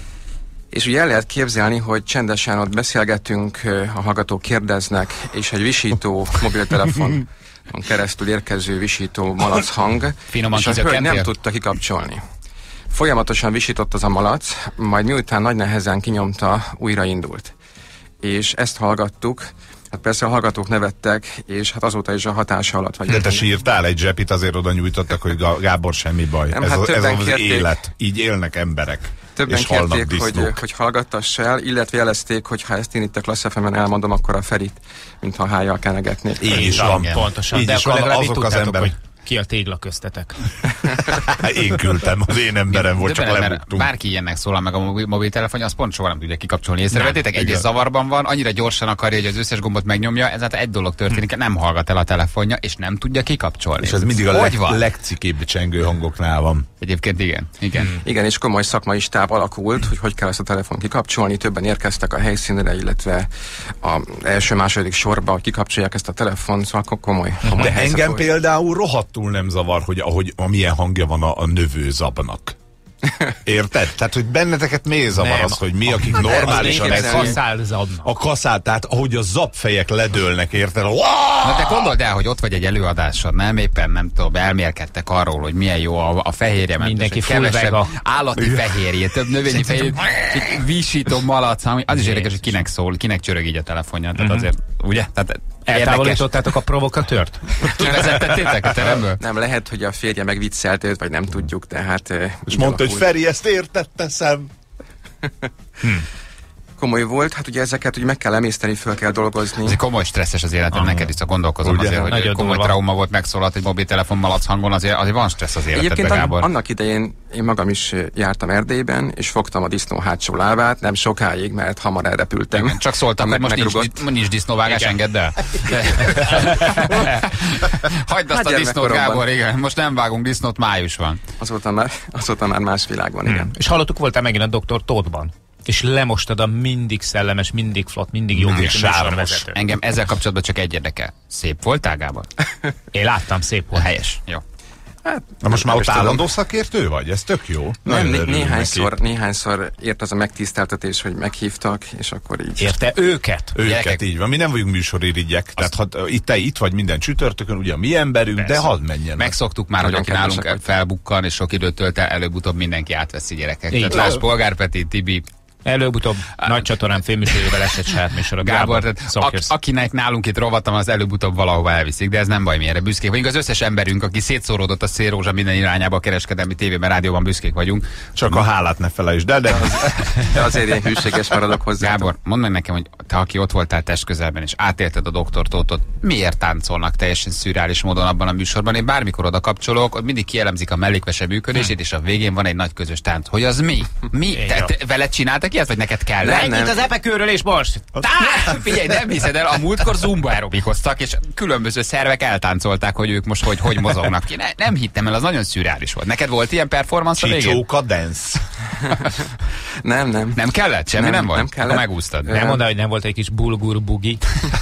és ugye el lehet képzelni, hogy csendesen ott beszélgetünk, a hallgatók kérdeznek, és egy visító mobiltelefon keresztül érkező visító malac hang, Finoman és a hölgy kizökkentél? nem tudta kikapcsolni. Folyamatosan visított az a malac, majd miután nagy nehezen kinyomta, újraindult. És ezt hallgattuk, hát persze a hallgatók nevettek, és hát azóta is a hatása alatt vagy. De te sírtál, egy zsepit azért oda nyújtottak, hogy Gábor, semmi baj. Nem, ez, hát az, ez többen az kérték. élet. Így élnek emberek. Többen és halnak kérték, hogy, disznók. hogy hallgattass el, illetve jelezték, hogy ha ezt én itt a Klassz ef emen elmondom, akkor a Ferit, mintha hájjal kenegetnék. Így is van. Pontosan. Így De is akkor van, legalább így azok az tudtátok, emberek. hogy ki a tégla köztetek. Én küldtem, az én emberem volt, csak Döbbenet, mert lebuktunk. bárki ilyennek szólal meg a mobil, mobiltelefonja, az pont soha nem tudja kikapcsolni. Észrevettétek? Egyrészt igen. zavarban van, annyira gyorsan akarja, hogy az összes gombot megnyomja, ezáltal egy dolog történik, nem hallgat el a telefonja, és nem tudja kikapcsolni. És ez mindig a hogy leg, van? legcikébb csengő hangoknál van. Egyébként igen. igen. Igen, és komoly szakmai stáb alakult, hogy hogy kell ezt a telefon kikapcsolni. Többen érkeztek a helyszínre, illetve a első-második sorba, hogy kikapcsolják ezt a telefon, szóval akkor komoly, komoly De helyzet engem volt. például rohadtul nem zavar, hogy ahogy amilyen hangja van a, a növőzabnak. Érted? Tehát, hogy benneteket miért zavar Nem. az, hogy mi, akik Hát nem, normálisan az ezt... lényeg- Kaszál zabna. A kaszát, tehát ahogy a zapfejek ledőlnek, érted? Na te gondold el, hogy ott vagy egy előadáson, nem? Éppen nem tudom, elmélkedtek arról, hogy milyen jó a, a fehérje, mert Mindenki hogy full kevesebb vega. állati fehérje, több növényi fehérje, egy visító malac, ami az is érdekes, hogy kinek szól, kinek csörög így a telefonja. Tehát azért, ugye? Tehát érdekes. Eltávolítottátok a provokatőrt? Kivezettettétek a teremből? Nem, lehet, hogy a férje megviccelt őt, vagy nem tudjuk, tehát... eh, És így mondta, hogy alakult. Feri, ezt érted, teszem. Komoly volt, hát ugye ezeket ugye meg kell emészteni, föl kell dolgozni. Ez egy komoly stresszes az életem, neked is a gondolkozom Ugye? azért, hogy Nagyon komoly durva. trauma volt, megszólalt egy mobiltelefon malac hangon, azért, azért van stressz az életedben, Egyébként an- Gábor. annak idején én magam is eh, jártam Erdélyben, és fogtam a disznó hátsó lábát, nem sokáig, mert hamar elrepültem. Igen, csak szóltam, hogy Meg- most nincs, megrugott. nincs disznóvágás, engedd el. Hagyd azt Hát a disznót, gyermekkoromban. Gábor, igen. Most nem vágunk disznót, május van. Azóta már, azóta már más világ van, igen. És hallottuk, voltál megint a doktor Tóthban. És lemostad a mindig szellemes, mindig flott, mindig jó Mindig képű sármos. műsorvezető. Engem ezzel kapcsolatban csak egy érdekel. Szép voltál, Gábor? Én láttam, szép volt. Helyes. Jó. Na most már nem ott is tudom. állandó szakértő vagy? Ez tök jó. Nem, Nagyon né- örülünk néhányszor, neki. néhányszor ért az a megtiszteltetés, hogy meghívtak, és akkor így. Érte őket? Őket Gyerekek. így van. Mi nem vagyunk műsoririgyek. Tehát ha itt, te itt vagy minden csütörtökön, ugye a mi emberünk, de hadd menjen. Megszoktuk már, hogy Nagyon aki nálunk kedvesek vagy. felbukkan, és sok időt tölt el, előbb-utóbb mindenki átveszi, gyerekek. Így Tehát van. Láss, Polgár Peti, Tibi, Előbb-utóbb nagy csatornán félműsorjével esett saját műsor a Gábor, Gábor. tehát Szokjössz. ak- akinek nálunk itt rovatam, az előbb-utóbb valahova elviszik, de ez nem baj, mi erre büszkék vagyunk. Az összes emberünk, aki szétszóródott a szélrózsa minden irányába a kereskedelmi tévében, rádióban büszkék vagyunk. Csak a hálát ne felejtsd el, de az... De azért én hűséges maradok hozzá. Gábor, mondd meg nekem, hogy te, aki ott voltál test közelben, és átélted a doktor Tóthot, miért táncolnak teljesen szürreális módon abban a műsorban? Én bármikor oda kapcsolok, ott mindig kielemzik a mellékvese működését, és a végén van egy nagy közös tánc. Hogy az mi? Mi? Te, te, veled csináltak ilyet, vagy neked kell? Nem, nem. az epekőről és most! Tá! Figyelj, nem hiszed el, a múltkor zumba aerobikoztak, és különböző szervek eltáncolták, hogy ők most hogy, hogy mozognak. Én ne, nem hittem el, az nagyon szürreális volt. Neked volt ilyen performance a végén? Csicsóka dance. Nem, nem. Nem kellett? Semmi nem, Nem, nem volt? nem kellett. Akkor megúsztad. Nem mondd, hogy nem volt egy kis bulgur bugi.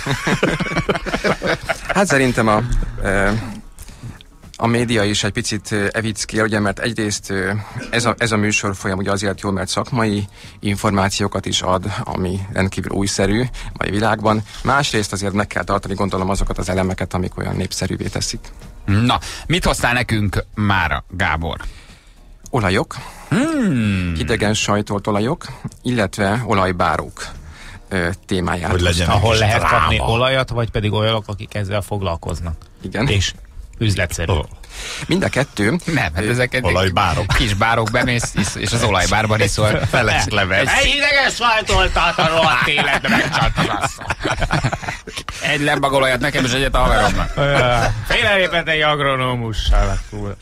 Hát szerintem a, e, a média is egy picit e, evicki, ugye, mert egyrészt e, ez a, ez a műsorfolyam ugye azért jó, mert szakmai információkat is ad, ami rendkívül újszerű a mai világban. Másrészt azért meg kell tartani, gondolom, azokat az elemeket, amik olyan népszerűvé teszik. Na, mit hoztál nekünk mára, Gábor? Olajok, hmm. hidegen sajtolt olajok, illetve olajbárók e, témáját. Hogy legyen hoztam. Ahol kis lehet dráma. kapni olajat, vagy pedig olyanok, akik ezzel foglalkoznak. Igen. És üzletszerű. Oh. Mind a kettő. Nem, hát ezek egy olajbárok. Kis bárok bemész, és az olajbárban iszol. Feles leves. Egy ideges sajtoltat a rohadt életbe, megcsaltad azt. Egy lembagolajat nekem és egyet a haveromnak. Félelépett egy agronómussal.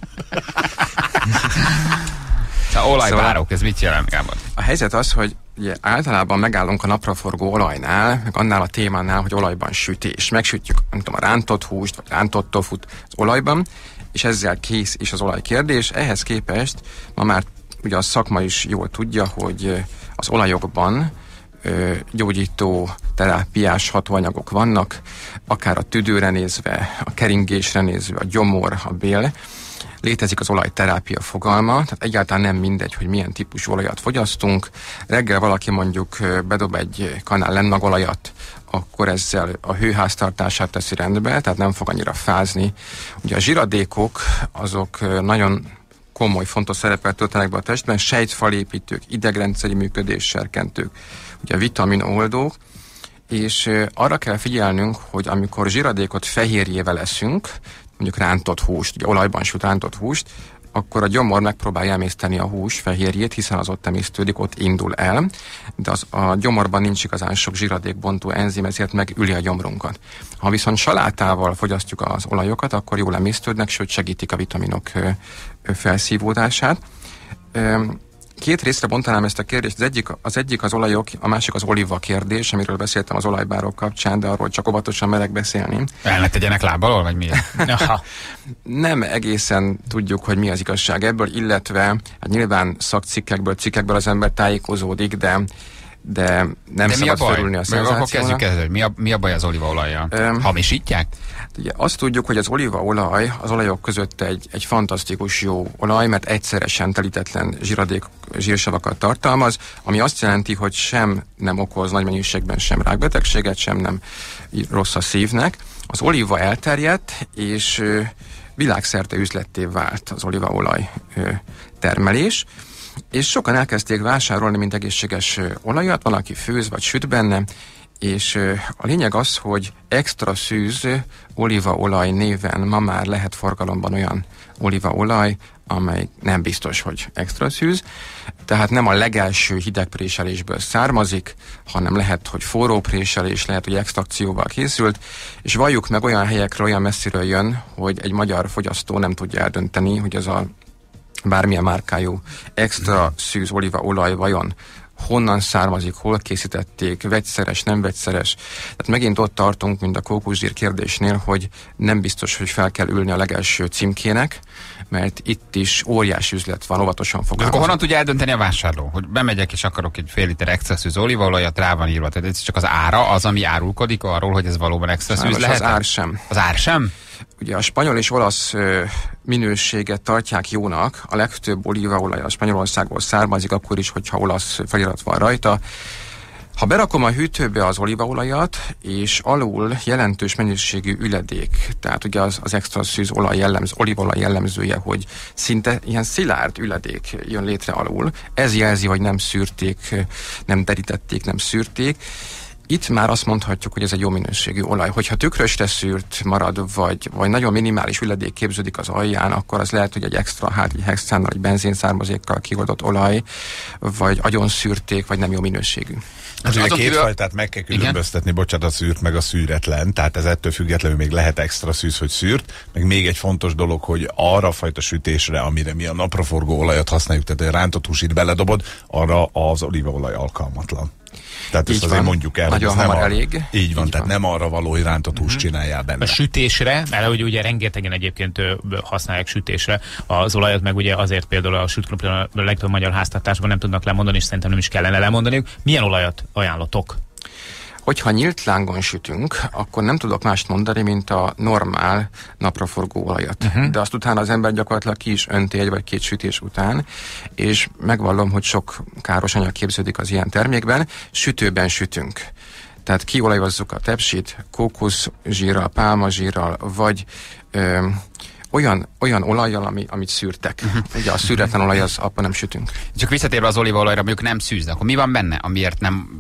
Szóval olajbárok, ez mit jelent, Gábor? A helyzet az, hogy ugye általában megállunk a napraforgó olajnál, meg annál a témánál, hogy olajban sütés. Megsütjük, nem tudom, a rántott húst, vagy rántott tofut az olajban, és ezzel kész is az olajkérdés. Ehhez képest ma már ugye a szakma is jól tudja, hogy az olajokban ö, gyógyító, terápiás hatóanyagok vannak, akár a tüdőre nézve, a keringésre nézve, a gyomor, a bél. Létezik az olajterápia fogalma, tehát egyáltalán nem mindegy, hogy milyen típusú olajat fogyasztunk. Reggel valaki mondjuk bedob egy kanál lennagolajat, akkor ezzel a hőháztartását teszi rendbe, tehát nem fog annyira fázni. Ugye a zsiradékok azok nagyon komoly, fontos szerepet töltenek be a testben, sejtfalépítők, idegrendszeri működés serkentők, ugye vitaminoldók, és arra kell figyelnünk, hogy amikor zsiradékot fehérjével eszünk, mondjuk rántott húst, ugye olajban süt rántott húst, akkor a gyomor megpróbálja emészteni a hús fehérjét, hiszen az ott emésztődik, ott indul el, de az, a gyomorban nincs igazán sok zsiradékbontó enzim, ezért megüli a gyomrunkat. Ha viszont salátával fogyasztjuk az olajokat, akkor jól emésztődnek, sőt segítik a vitaminok ö, ö, felszívódását. Ö, Két részre bontanám ezt a kérdést. Az egyik, az egyik az olajok, a másik az oliva kérdés, amiről beszéltem az olajbárok kapcsán, de arról csak óvatosan merek beszélni. El ne tegyenek lábalól, vagy miért? Nem egészen tudjuk, hogy mi az igazság ebből, illetve hát nyilván szakcikkekből, cikkekből az ember tájékozódik, de de nem de szabad felülni a szenzációnak. Akkor kezdjük ezzel, hogy mi a, mi a baj az olívaolajjal? Um, Hamisítják? Ugye azt tudjuk, hogy az olívaolaj az olajok között egy, egy fantasztikus jó olaj, mert egyszeresen telítetlen zsiradék zsírsavakat tartalmaz, ami azt jelenti, hogy sem nem okoz nagy mennyiségben sem rákbetegséget, sem nem rossz a szívnek. Az olíva elterjedt, és ö, világszerte üzletté vált az olívaolaj ö, termelés, és sokan elkezdték vásárolni, mint egészséges olajat, van, aki főz vagy süt benne, és a lényeg az, hogy extra szűz olívaolaj néven ma már lehet forgalomban olyan olívaolaj, amely nem biztos, hogy extra szűz, tehát nem a legelső hidegpréselésből származik, hanem lehet, hogy forró préselés, lehet, hogy extrakcióval készült, és valljuk meg, olyan helyekről, olyan messziről jön, hogy egy magyar fogyasztó nem tudja eldönteni, hogy az a bármilyen márkájú extra szűz olívaolaj vajon honnan származik, hol készítették, vegyszeres, nem vegyszeres. Tehát megint ott tartunk, mint a kókuszsír kérdésnél, hogy nem biztos, hogy fel kell ülni a legelső címkének, mert itt is óriási üzlet van, óvatosan fogalmazok. Akkor honnan tudja eldönteni a vásárló? Hogy bemegyek és akarok egy fél liter extra szűz olívaolajat, rá van írva. Tehát ez csak az ára, az, ami árulkodik arról, hogy ez valóban extra szűz lehet? Az ár sem. Az ár sem? Ugye a spanyol és olasz ö, minőséget tartják jónak, a legtöbb olívaolaj a Spanyolországból származik, akkor is, hogyha olasz felirat van rajta. Ha berakom a hűtőbe az olívaolajat, és alul jelentős mennyiségű üledék, tehát ugye az, az extra szűz olaj jellemző, olívaolaj jellemzője, hogy szinte ilyen szilárd üledék jön létre alul, ez jelzi, hogy nem szűrték, nem terítették, nem szűrték. Itt már azt mondhatjuk, hogy ez egy jó minőségű olaj. Hogyha tükrösre szűrt marad, vagy, vagy nagyon minimális üledék képződik az alján, akkor az lehet, hogy egy extra hexánnal, egy benzinszármazékkal kioldott olaj, vagy agyon szűrték, vagy nem jó minőségű. Hát ugye két fajtát meg kell különböztetni, bocsánat, a szűrt meg a szűretlen, tehát ez ettől függetlenül még lehet extra szűz, hogy szűrt, meg még egy fontos dolog, hogy arra a fajta sütésre, amire mi a napraforgó olajat használjuk, tehát a rántott húsit beledobod, arra az olívaolaj alkalmatlan. Tehát ezt azért mondjuk el, nagyon hogy ez hamar nem elég. A, így van, így tehát van. Nem arra való, hogy rántott húst uh-huh. csináljál benne. A sütésre, mert hogy ugye rengetegen egyébként használják sütésre az olajat, meg ugye azért például a sütkrumpli a legtöbb magyar háztartásban nem tudnak lemondani, és szerintem nem is kellene lemondaniuk. Milyen olajat ajánlotok? Hogyha nyílt lángon sütünk, akkor nem tudok mást mondani, mint a normál napraforgó olajat. Uh-huh. De azt utána az ember gyakorlatilag ki is önti egy vagy két sütés után, és megvallom, hogy sok káros anyag képződik az ilyen termékben. Sütőben sütünk. Tehát kiolajozzuk a tepsit, kókuszsírral, pálmazsírral, vagy ö, olyan, olyan olajjal, ami, amit szűrtek. Uh-huh. Ugye a szűretlen olaj, az abban nem sütünk. Csak visszatérve az olívaolajra, mondjuk nem szűz, akkor mi van benne, amiért nem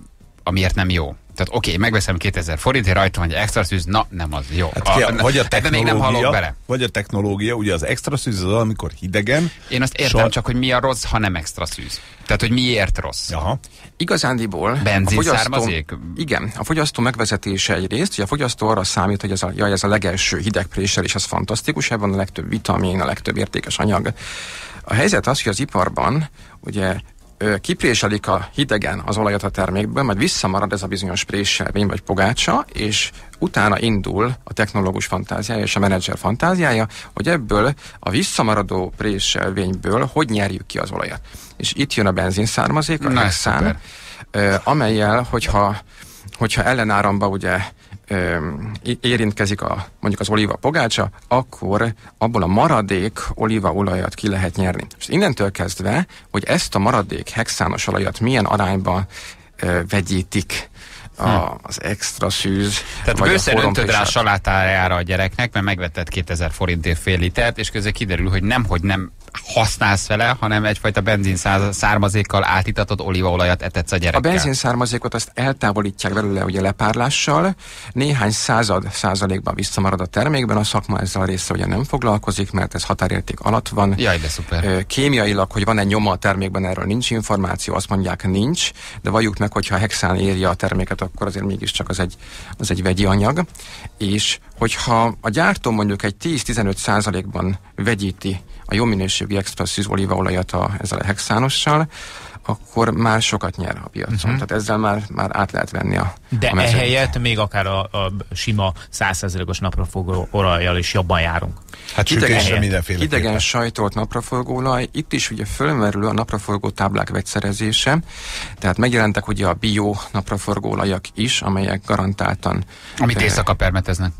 amiért nem jó. Tehát oké, okay, megveszem kétezer forintért, rajta van egy extra szűz, na nem az jó. Hát a, a, vagy a ebben még nem hallok bele. Vagy a technológia, ugye az extra szűz az, amikor hidegen. Én azt értem, sor... csak hogy mi a rossz, ha nem extra szűz. Tehát, hogy miért rossz. Aha. Igazándiból benzin a fogyasztó, származék? Igen, a fogyasztó megvezetése egyrészt, hogy a fogyasztó arra számít, hogy ez a, jaj, ez a legelső hidegprésel, és az fantasztikus, ebben a legtöbb vitamin, a legtöbb értékes anyag. A helyzet az, hogy az iparban ugye kipréselik a hidegen az olajat a termékből, majd visszamarad ez a bizonyos préselvény vagy pogácsa, és utána indul a technológus fantáziája és a menedzser fantáziája, hogy ebből a visszamaradó préselvényből hogy nyerjük ki az olajat. És itt jön a benzinszármazék, a hexán, amellyel, hogyha, hogyha ellenáramba ugye érintkezik a, mondjuk az olíva pogácsa, akkor abból a maradék olívaolajat ki lehet nyerni. És innentől kezdve, hogy ezt a maradék hexános olajat milyen arányban ö, vegyítik a, az extra szűz. Tehát bőszer öntöd rá a salátájára a gyereknek, mert megvetted kétezer forintért fél litert, és közben kiderül, hogy nem, hogy nem használsz vele, hanem egyfajta benzin származékkal átitatott olívaolajat etetsz a gyerekkel. A benzin származékot azt eltávolítják belőle ugye lepárlással, néhány század százalékban visszamarad a termékben, a szakma ezzel a része ugye nem foglalkozik, mert ez határérték alatt van. Jaj, de szuper. Kémiailag, hogy van egy nyoma a termékben, erről nincs információ, azt mondják nincs, de valljuk meg, hogyha a hexán írja a terméket, akkor azért mégiscsak az egy, az egy vegyi anyag, és hogyha a gyártó mondjuk egy tíz-tizenöt százalékban vegyíti a jó minőségű extra szűz olívaolajat a, ezzel a hexánossal, akkor már sokat nyer a piacon. Uh-huh. Tehát ezzel már, már át lehet venni a De a ehelyett még akár a, a sima száz százalékos napraforgó olajjal is jobban járunk. Hát sütésre mindenféle. Idegen sajtolt napraforgóolaj, itt is ugye fölmerül a napraforgó táblák vegyszerezése, tehát megjelentek ugye a bio napraforgóolajak is, amelyek garantáltan... Amit éjszaka permeteznek.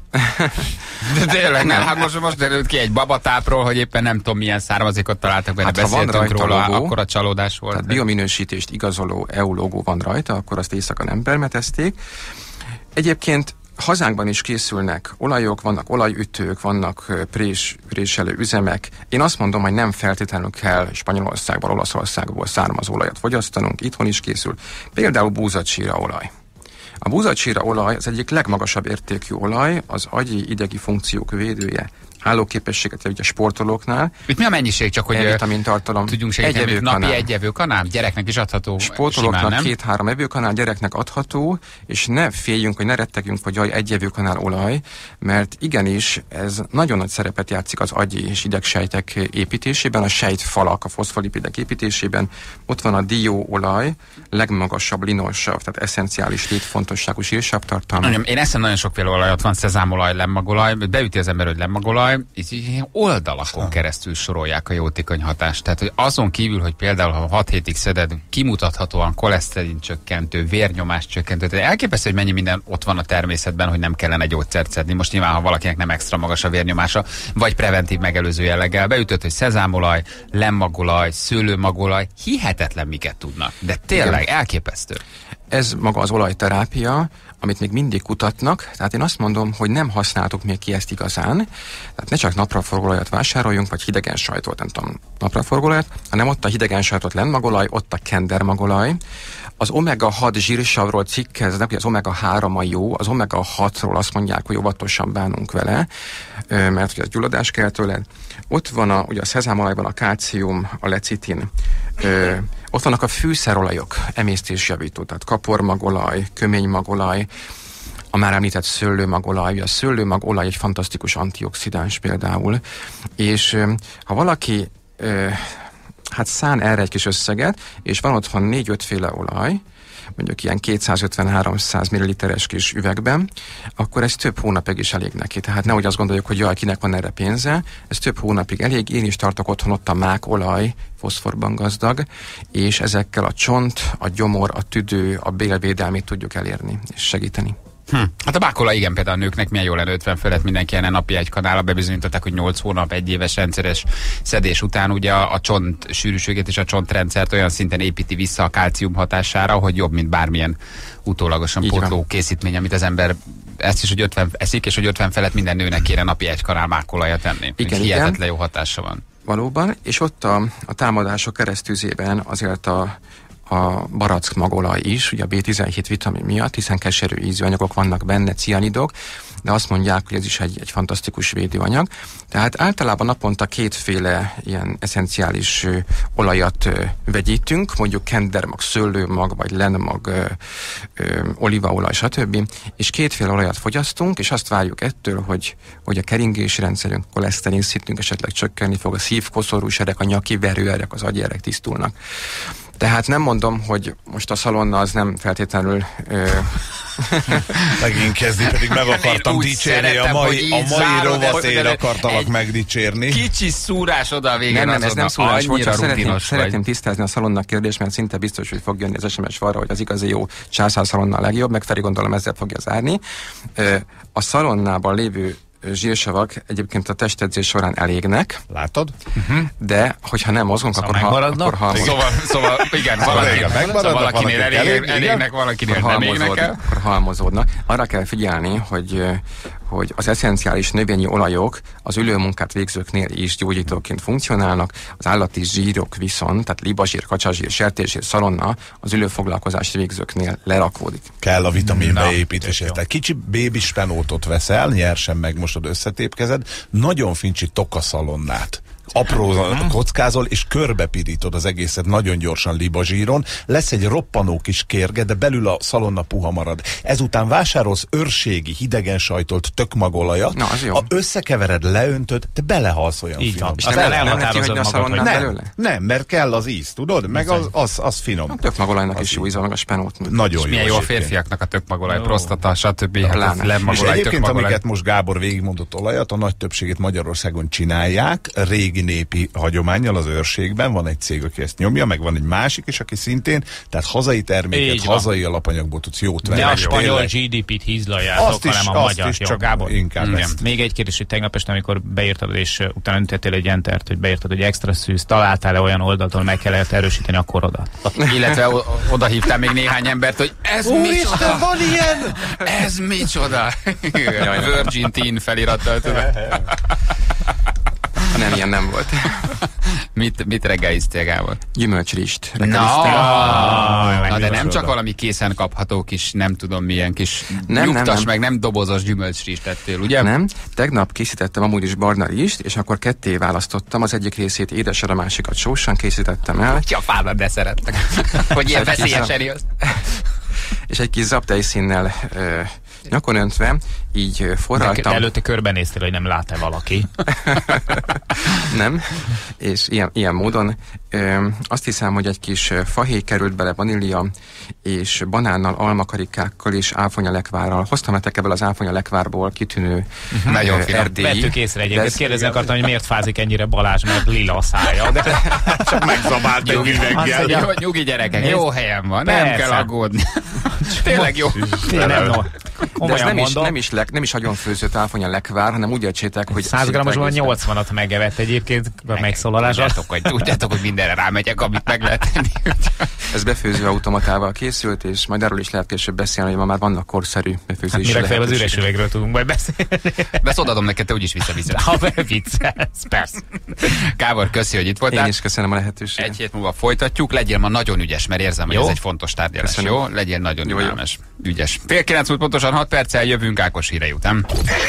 De tényleg nem, hát most, most derült ki egy babatápról, hogy éppen nem tudom milyen származékot találtak benne, hát, beszéltünk róla, logó, akkor a csalódás volt. Tehát biominősítést igazoló é u logó van rajta, akkor azt éjszaka nem permetezték. Egyébként hazánkban is készülnek olajok, vannak olajütők, vannak prés, préselő üzemek. Én azt mondom, hogy nem feltétlenül kell Spanyolországból, Olaszországból származó olajat fogyasztanunk, itthon is készül. Például búzacsíra olaj. A búzacsíra olaj az egyik legmagasabb értékű olaj, az agyi idegi funkciók védője, állóképességet ugye sportolóknál. Itt mi a mennyiség, csak hogy E-vitamintartalom. Tudjunk segíteni, egy napi egy evőkanál, gyereknek is adható. Sportolóknak két-három evőkanál, gyereknek adható, és ne féljünk, hogy ne rettegjünk, hogy jaj, egy evőkanál olaj, mert igenis ez nagyon nagy szerepet játszik az agyi és idegsejtek építésében, a sejtfalak, a foszfolipidek építésében. Ott van a dióolaj, legmagasabb linossav, tehát eszenciális létfontosságú sírsav-tartalma. Én eszem nagyon sokféle olajat, van szezámolaj, lemmagolaj, beüti az ember, hogy lemmagolaj, így oldalakon keresztül sorolják a jótékony hatást. Tehát, hogy azon kívül, hogy például ha hat hétig szeded, kimutathatóan koleszterin csökkentő, vérnyomás csökkentő, tehát elképesztő, hogy mennyi minden ott van a természetben, hogy nem kellene gyógyszert szedni. Most nyilván, ha valakinek nem extra magas a vérnyomása, vagy preventív megelőző jelleggel beütött, hogy szezámolaj, lemmagolaj, szőlőmagolaj, hihetetlen miket tudnak. De tényleg igen, elképesztő. Ez maga az olajterápia, amit még mindig kutatnak, tehát én azt mondom, hogy nem használtuk még ki ezt igazán, tehát ne csak napraforgóolajat vásároljunk, vagy hidegen sajtolt, nem tudom, napraforgóolajat, hanem ott a hidegen sajtolt lemmagolaj, ott a kendermagolaj. Az omega hat zsírsavról cikkeznek, hogy az omega három a jó, az omega hatról azt mondják, hogy óvatosan bánunk vele, mert ugye az gyulladás kell tőle. Ott van a, ugye a szezámolajban a kálcium, a lecitin, ö, ott vannak a fűszerolajok, emésztésjavító, tehát kapormagolaj, köménymagolaj, a már említett szőlőmagolaj, a szőlőmagolaj egy fantasztikus antioxidáns például, és ö, ha valaki ö, hát szán erre egy kis összeget, és van otthon négy-öt féle olaj, mondjuk ilyen kétszázötven-háromszáz milliliteres kis üvegben, akkor ez több hónapig is elég neki. Tehát nehogy azt gondoljuk, hogy jaj, kinek van erre pénze, ez több hónapig elég. Én is tartok otthon ott a mákolaj, foszforban gazdag, és ezekkel a csont, a gyomor, a tüdő, a bélvédelmét tudjuk elérni és segíteni. Hm. Hát a mákola igen, például a nőknek milyen jó lenne ötven fölött mindenki ilyen napi egy kanállal, bebizonyították, hogy nyolc hónap, egy éves rendszeres szedés után ugye a, a csont sűrűségét és a csontrendszert olyan szinten építi vissza a kálcium hatására, hogy jobb, mint bármilyen utólagosan így pótló van készítmény, amit az ember ezt is, hogy ötven eszik, és hogy ötven felett minden nőnek kéne napi egy kanál mákolajat tenni. Igen, hihetetlen igen. Jó hatása van. Valóban, és ott a, a támadások keresztüzében azért a a barack magolaj is, ugye a bé tizenhét vitamin miatt, hiszen keserű ízű anyagok vannak benne, cianidok, de azt mondják, hogy ez is egy, egy fantasztikus védőanyag. Tehát általában naponta kétféle ilyen eszenciális ö, olajat ö, vegyítünk, mondjuk kendermag, szőlőmag, vagy lenmag, ö, ö, olívaolaj, stb. És kétféle olajat fogyasztunk, és azt várjuk ettől, hogy, hogy a keringési rendszerünk, koleszterin szintünk esetleg csökkenni fog, a szívkoszorúserek, a nyaki verőerek, az agyerek tisztulnak. Tehát nem mondom, hogy most a szalonna az nem feltétlenül... Ö... Megint kezdi, pedig meg akartam dicsérni, szeretem, a mai, a mai rovatért akartalak egy megdicsérni. Kicsi szúrás oda a végén. Nem, nem, ez nem szólás volt, csak szeretném, vagy. szeretném tisztázni a szalonna kérdést, mert szinte biztos, hogy fog jönni az es em es falra, hogy az igazi jó császár szalonna a legjobb, meg Feri gondolom ezzel fogja zárni. A szalonnában lévő zsírsavak egyébként a testedzés során elégnek. Látod? Uh-huh. De, hogyha nem mozgunk, szóval akkor, ha, akkor halmoz... Szóval, szóval igen, valaki, szóval valakinél elég, elég, elégnek, valakinél nem égnek el. Akkor halmozódnak. Arra kell figyelni, hogy, hogy az eszenciális növényi olajok az ülőmunkát végzőknél is gyógyítóként funkcionálnak, az állati zsírok viszont, tehát libazsír, kacsazsír, sertészsír, szalonna az ülőfoglalkozást végzőknél lerakódik. Kell a vitamin beépítésért. Tehát kicsi bébi spenótot veszel, nyersen megmosod, összetépkezed, nagyon fincsi tokaszalonnát. Apró kockázol, és körbepirítod az egészet nagyon gyorsan libazsíron. Lesz egy roppanó kis kérge, de belül a szalonna puha marad. Ezután vásárolsz őrségi, hidegen sajtolt tökmagolajat, Na, az jó. a összekevered, leöntöd, te belehalsz olyan Így finom. van. És Az nem, el- nem lehet kihagyni a elhatározod magad, szalonnát Nem, belőle? nem, mert kell az íz, tudod? Meg az, az, az finom. A tökmagolajnak Az is jó így. íze, meg a spenótnak. Nagyon jó. Milyen jó a egyébként. férfiaknak a tökmagolaj, prostata, stb. Hát Pláne. a lemmagolaj, És egyébként, tökmagolaj. amiket most Gábor végigmondott olajat, a nagy többségét Magyarországon csinálják, régi népi hagyománnyal az őrségben, van egy cég, aki ezt nyomja, meg van egy másik is, aki szintén, tehát hazai terméket, Így van. hazai alapanyagból tudsz jót venni. Ne a Jó. spanyol Tényleg. gé dé pét hízlaljátok, Azt is, hanem a azt magyar. is, Jó, csak Gábor? inkább Igen. ezt. Még egy kérdés, hogy tegnap este, amikor beírtad, és utána öntettél egy entert, hogy beírtad, hogy extra szűz, találtál-e olyan oldaltól, meg kellett erősíteni a korodat? Illetve o- oda hívtál még néhány embert, hogy ez micsoda? van ilyen! Ez micsoda? Virgin Teen felirattal, tudod. Nem, ilyen nem volt. Mit, mit reggeliztél, Gábor? Gyümölcsrist. Na, Ah, na, de nem micsoda. csak valami készen kapható kis, nem tudom milyen kis Nem, nyugtas, nem, nem. meg nem dobozos gyümölcsrist tettél, ugye? Nem. Tegnap készítettem amúgy is barna rist, és akkor ketté választottam. Az egyik részét édesre, a másikat sósan készítettem el. Ja, fádat, de szerettek. Hogy ilyen veszélyesen jössz. És egy kis zaptejszínnel ö, nyakon öntve, így ö, forraltam. Előtte körbenéztél, hogy nem lát-e valaki. Nem. És ilyen, ilyen módon ö, azt hiszem, hogy egy kis ö, fahéj került bele, vanília, és banánnal, almakarikákkal és áfonyalekvárral. Hoztam nektek ebből az áfonyalekvárból kitűnő Nagyon ö, finom. erdélyi. Vettük észre de egyébként. ez- Kérdezni akartam, hogy miért fázik ennyire Balázs, mert lila a szája. De Csak megzabált egy üveggel. Azt Jó, nyugi gyerekek, Nézd. jó helyen van, nem Persze. kell aggódni. Tényleg jó. Én nem, no. De ez Komolyan nem is, mondom. nem is, le, nem is agyonfőzött áfonyalekvár, hanem úgy értsétek, hogy... száz grammosban nyolcvanat megevett egyébként a megszólalás. Tudjátok, hogy, tudjátok, hogy mindenre rámegyek, amit meg lehet tenni. Ez befőző automatával készült, és majd erről is lehet később beszélni, hogy ma már vannak korszerű Hát befőzési mire fel az üres lehetőségek. üvegről tudunk majd beszélni. De ezt odaadom neked, te úgyis visszaviszed. Ha viccelsz, persze. Gábor, köszi, hogy itt voltál. Én is köszönöm a lehetőséget. Egy hét múlva folytatjuk, legyél ma nagyon ügyes, mert érzem, hogy Jó. ez egy fontos tárgyalás. Köszönöm. Jó? Legyél nagyon Jó, jó. ügyelmes, ügyes. Fél kilenc múlt pontosan hat perccel jövünk Ákos hírei után.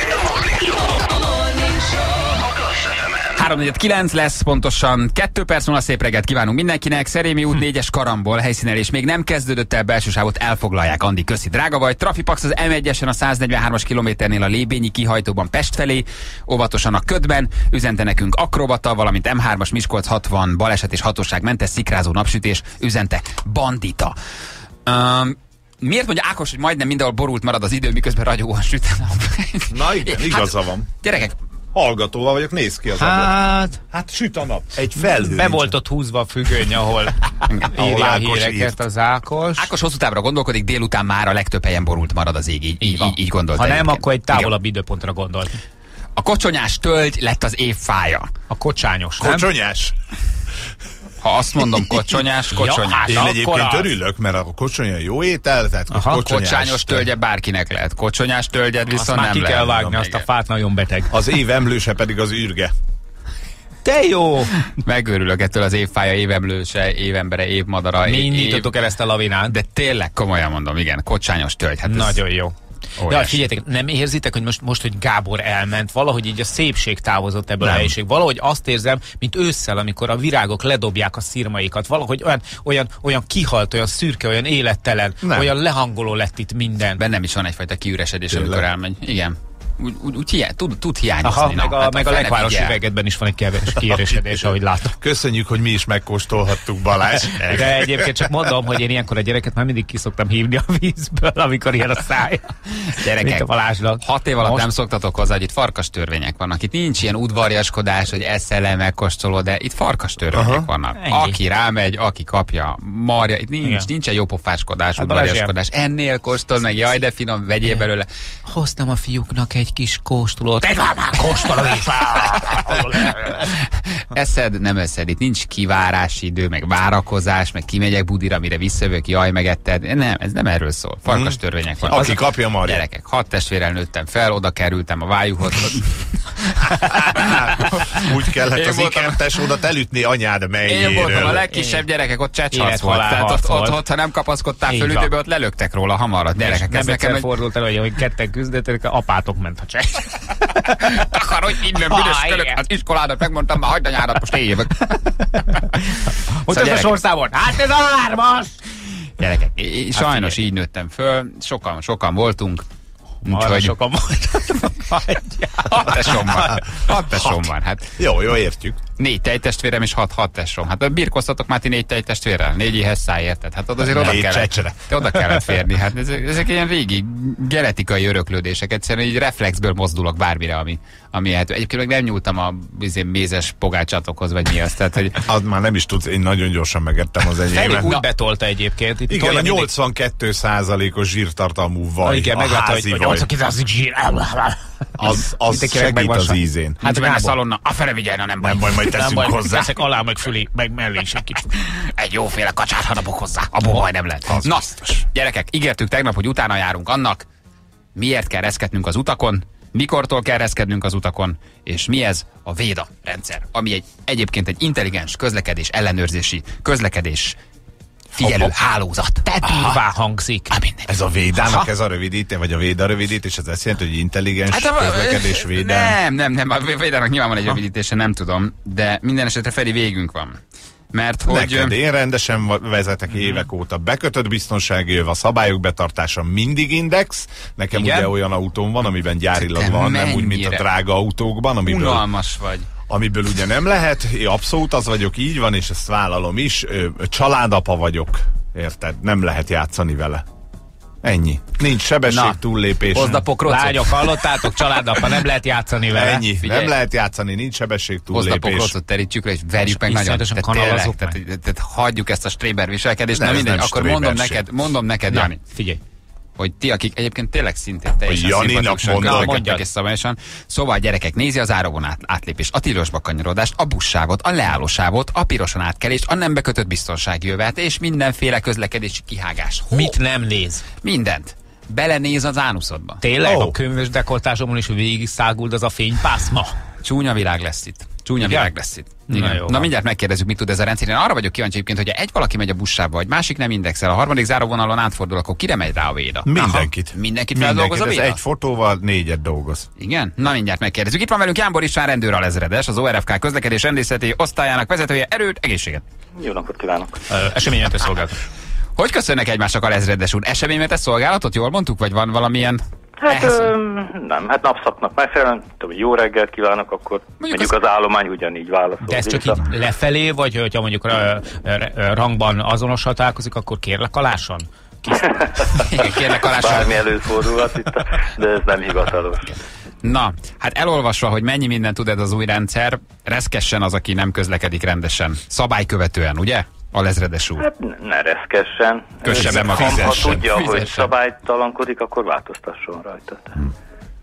három kilenc lesz pontosan, kettő perc múlva szép reggelt kívánunk mindenkinek. Szerémi út négyes karambol helyszínelés még nem kezdődött el, belső sávot elfoglalják. Andi, köszi, drága vagy. Trafipax az em egyesen a száznegyvenhármas kilométernél a Lébényi kihajtóban Pest felé, óvatosan a ködben, üzente nekünk Akrobata, valamint em hármas Miskolc hatvan baleset és hatóságmentes szikrázó napsütés, üzente Bandita. Um, Miért mondja Ákos, hogy majdnem mindenhol borult marad az idő, miközben ragyogóan süt a nap? Na igen, igaza van. Gyerekek, Hallgatóval vagyok, néz ki az ablak. Hát, Hát süt a nap. Egy felhő. be volt ott húzva a függöny, ahol írja a Ákos híreket írt. az Ákos. Ákos hosszú távra gondolkodik, délután már a legtöbb helyen borult marad az ég, így, így, így, így gondolta. Ha nem, egyébként. akkor egy távolabb időpontra gondolt. A kocsonyás tölgy lett az év fája. A kocsányos, nem? Kocsonyás. Ha azt mondom kocsonyás, kocsonyás. Én Na, egyébként akkor az. örülök, mert a kocsonya jó étel, tehát Aha, kocsonyás. Kocsányos tölgye bárkinek lehet. Kocsonyás tölgyed Azt viszont már nem ki lehet. kell vágni, tudom azt a még. fát nagyon beteg. Az év emlőse pedig az űrge. De jó! Megőrülök ettől az évfája, évemlőse, évembere, évmadara. Mi év... indítottuk el ezt a lavinát. De tényleg komolyan mondom, igen, kocsányos tölgy. Hát nagyon ez... jó. Óriási. De figyeljetek, nem érzitek, hogy most, most, hogy Gábor elment, valahogy így a szépség távozott ebből nem. a helyiség. Valahogy azt érzem, mint ősszel, amikor a virágok ledobják a szirmaikat. Valahogy olyan, olyan, olyan kihalt, olyan szürke, olyan élettelen, nem. olyan lehangoló lett itt minden. Bennem is van egyfajta kiüresedés, amikor elmegy. Igen. Úgy, úgy, úgy hiány, tud, tud hiányozni. Aha, na, meg a, hát meg a, a legváros üvegedben is van egy kevés kiüresedés, ahogy látom. Köszönjük, hogy mi is megkóstolhattuk, Balázs. De egyébként csak mondom, hogy én ilyenkor a gyereket már mindig ki szoktam hívni a vízből, amikor ilyen a száj. Gyerekek, hat év alatt most... nem szoktatok hozzá, hogy itt farkas törvények vannak. Itt nincs ilyen udvariaskodás, hogy eszel el, megkóstolod, de itt farkas törvények Aha. vannak. Ennyi. Aki rámegy, aki kapja, marja. Itt nincs, nincs egy jópofáskodás, hát udvariaskodás. Ennél kóstol meg, jaj, de finom, vegyél belőle. Hoztam a fiúknak egy kis kóstolót. Egy már már kóstolod is. Eszed, nem eszed. Itt nincs kivárási idő, meg várakozás, meg kimegyek budira, mire visszajövök, jaj, megetted. Nem, ez nem erről szól. Farkas törvények van. Aki kapja, marja. Gyerekek, hat testvérrel nőttem fel, oda kerültem a vájúhoz. Úgy kellett én az ikertes odat elütni anyád melyéről. Én voltam a legkisebb gyerekek, ott csecsharc volt. Tehát ott, ott, ott, ha nem kapaszkodtál föl időbe, ott lelöktek róla hamar. Gyerekek, ez nekem egy... fordult el, hogy ketten küzdöttek, apátok ment a cseh. Akar, hogy innen büdös kölök az iskoládat, megmondtam, már hagyd a nyárat, most éjjövök. Hogy ez a sorszámon? Hát ez a hármas! Gyerekek, sajnos így nőttem föl, sokan, sokan voltunk. Úgyhogy... sokan voltunk. Hat tesom van. Hat tesom van. Hát... Jó, jó, értjük. Négy tejtestvérem és hat, hat tesom. Hát birkoztatok már ti négy tejtestvérrel? Négy éhes száj, érted? Hát azért oda kellett, oda kellett férni. Hát ezek, ezek ilyen régi genetikai öröklődések. Egyszerűen így reflexből mozdulok bármire, ami, ami hát egyébként meg nem nyúltam a bizony, mézes pogácsatokhoz, vagy mi az. Tehát, hogy... Az már nem is tudsz, én nagyon gyorsan megettem az enyémet. Feri úgy betolta egyébként. Itt igen, a nyolcvankettő százalékos zsírtartalmú vaj. Igen, meglátta, hogy nyolcvankettő százalékos zsír. Az, az segít az ízén. Hát a szalonna, a fele vigyelna, nem baj. Nem baj, majd teszünk baj, hozzá. Teszek alá, meg fölé, meg mellé is egy kicsit. Egy jóféle kacsát harapok hozzá, abból baj nem lehet. Az Na, biztos. Gyerekek, ígértük tegnap, hogy utána járunk annak, miért kell reszketnünk az utakon, mikortól kell reszkednünk az utakon, és mi ez a Véda rendszer, ami egy, egyébként egy intelligens közlekedés ellenőrzési közlekedés figyelő Hoppa. hálózat. Tetűvá hangzik. Ez a Védának ez a rövidítés, vagy a Véda rövidítés, ez azt jelenti, hogy intelligens hát a, közlekedés védelem. Nem, nem, nem, a Védának nyilván van egy rövidítése, nem tudom, de minden esetre Feri végünk van. Mert hogy... Neked, én rendesen vezetek évek óta, bekötött biztonsági öv, a szabályok betartása mindig index. Nekem igen? Ugye olyan autóm van, amiben gyárilag Te van, mennyire? Nem úgy, mint a drága autókban. Amiből... Unalmas vagy. Amiből ugye nem lehet, én abszolút az vagyok, így van, és ezt vállalom is, családapa vagyok, érted? Nem lehet játszani vele. Ennyi. Nincs sebesség Na, túllépés. Hozd a pokrocot. Lányok, hallottátok? Családapa, nem lehet játszani vele. Ennyi. Figyelj. Nem lehet játszani, nincs sebesség túllépés. Hozd a pokrocot, terítsük le, és verjük meg nagyon. Tehát, tényleg, tehát, tehát hagyjuk ezt a stréber viselkedést. Na mindegy, akkor mondom neked, mondom neked, Na, Jani. Figyelj. Hogy ti, akik egyébként tényleg szintén teljesen szimpatikusan közlekedtek és szabályosan. Szóval gyerekek, nézi az áravon át, átlépést, a tilosba kanyarodást, a buszsávot, a leállósávot, a piroson átkelést, a nem bekötött biztonsági övet és mindenféle közlekedési kihágás. Hó? Mit nem néz? Mindent. Belenéz az ánuszodba. Tényleg? Oh. A könyves dekoltásomon is végig száguld az a fénypászma. Csúnya világ lesz itt. Csúnya Igen? világ lesz itt. Na, jó, Na mindjárt megkérdezzük, mit tud ez a rendszer. Én arra vagyok kíváncsi egyébként, hogy egy valaki megy a buszsába, vagy másik nem indexel, a harmadik záróvonalon átfordul, akkor kire megy rá a Véda? Mindenkit. Aha. Mindenkit feldolgoz a Véda? Ez egy fotóval négyet dolgoz. Igen? Na mindjárt megkérdezzük. Itt van velünk Jánbor István rendőr alezredes, az o er ef ká közlekedés rendészeti osztályának vezetője. Erőt, egészséget! Jó napot kívánok! Eseménymentes szolgálat. Hogy köszönnek egymásnak alezredes úr? Eseménymentes szolgálatot, jól mondtuk, vagy van valamilyen... Hát ö, nem, hát napszaknak megfelelően, tudom, jó reggelt kívánok, akkor mondjuk, mondjuk az... az állomány ugyanígy válaszol. De ez csak így lefelé, vagy hogyha mondjuk rangban azonosra találkozik, akkor kérlek alásan? Kérlek alásan. Bármi előfordulhat itt, de ez nem hivatalos. Na, hát elolvasva, hogy mennyi mindent tud ez az új rendszer, reszkessen az, aki nem közlekedik rendesen. Szabálykövetően, ugye? Alezredes úr. Hát ne reszkessen. Kösse be magát. Ha, ha tudja, fizessen. Hogy szabálytalankodik, akkor változtasson rajta. Hmm.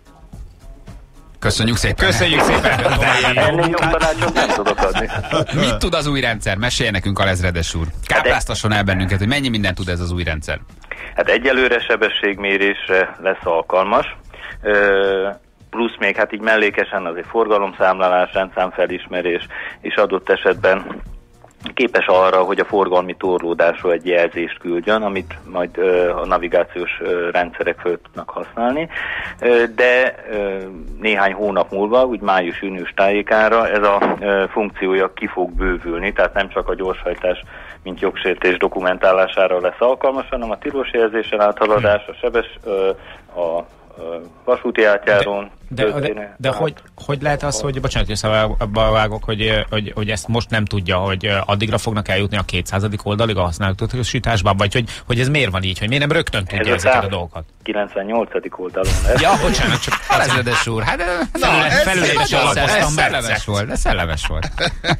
Köszönjük szépen. Köszönjük szépen. Ennél jobb tanácsot nem tudok adni. Mit tud az új rendszer? Mesélj nekünk, alezredes úr. Kápráztasson el bennünket, hogy mennyi mindent tud ez az új rendszer. Hát egyelőre sebességmérésre lesz alkalmas. Ö, plusz még hát így mellékesen azért forgalomszámlálás, rendszámfelismerés, és adott esetben képes arra, hogy a forgalmi torlódásról egy jelzést küldjön, amit majd ö, a navigációs ö, rendszerek föl tudnak használni, ö, de ö, néhány hónap múlva, úgy május-június tájékára ez a ö, funkciója ki fog bővülni, tehát nem csak a gyorshajtás, mint jogsértés dokumentálására lesz alkalmas, hanem a tilos jelzésen áthaladás, a sebes, ö, a vasúti átjárón. De, de, de, de hogy, hogy lehet az, hogy, bocsánat, hogy szabályba vágok, hogy, hogy, hogy ezt most nem tudja, hogy addigra fognak eljutni a kétszázadik oldalig a használatosításban, vagy hogy, hogy ez miért van így, hogy miért nem rögtön tudja ez ezeket a dolgokat? kilencvennyolcadik oldalon lesz. Ja, bocsánat, csak Ezedes úr, hát felülés alapoztam, szellemes volt, de szellemes volt.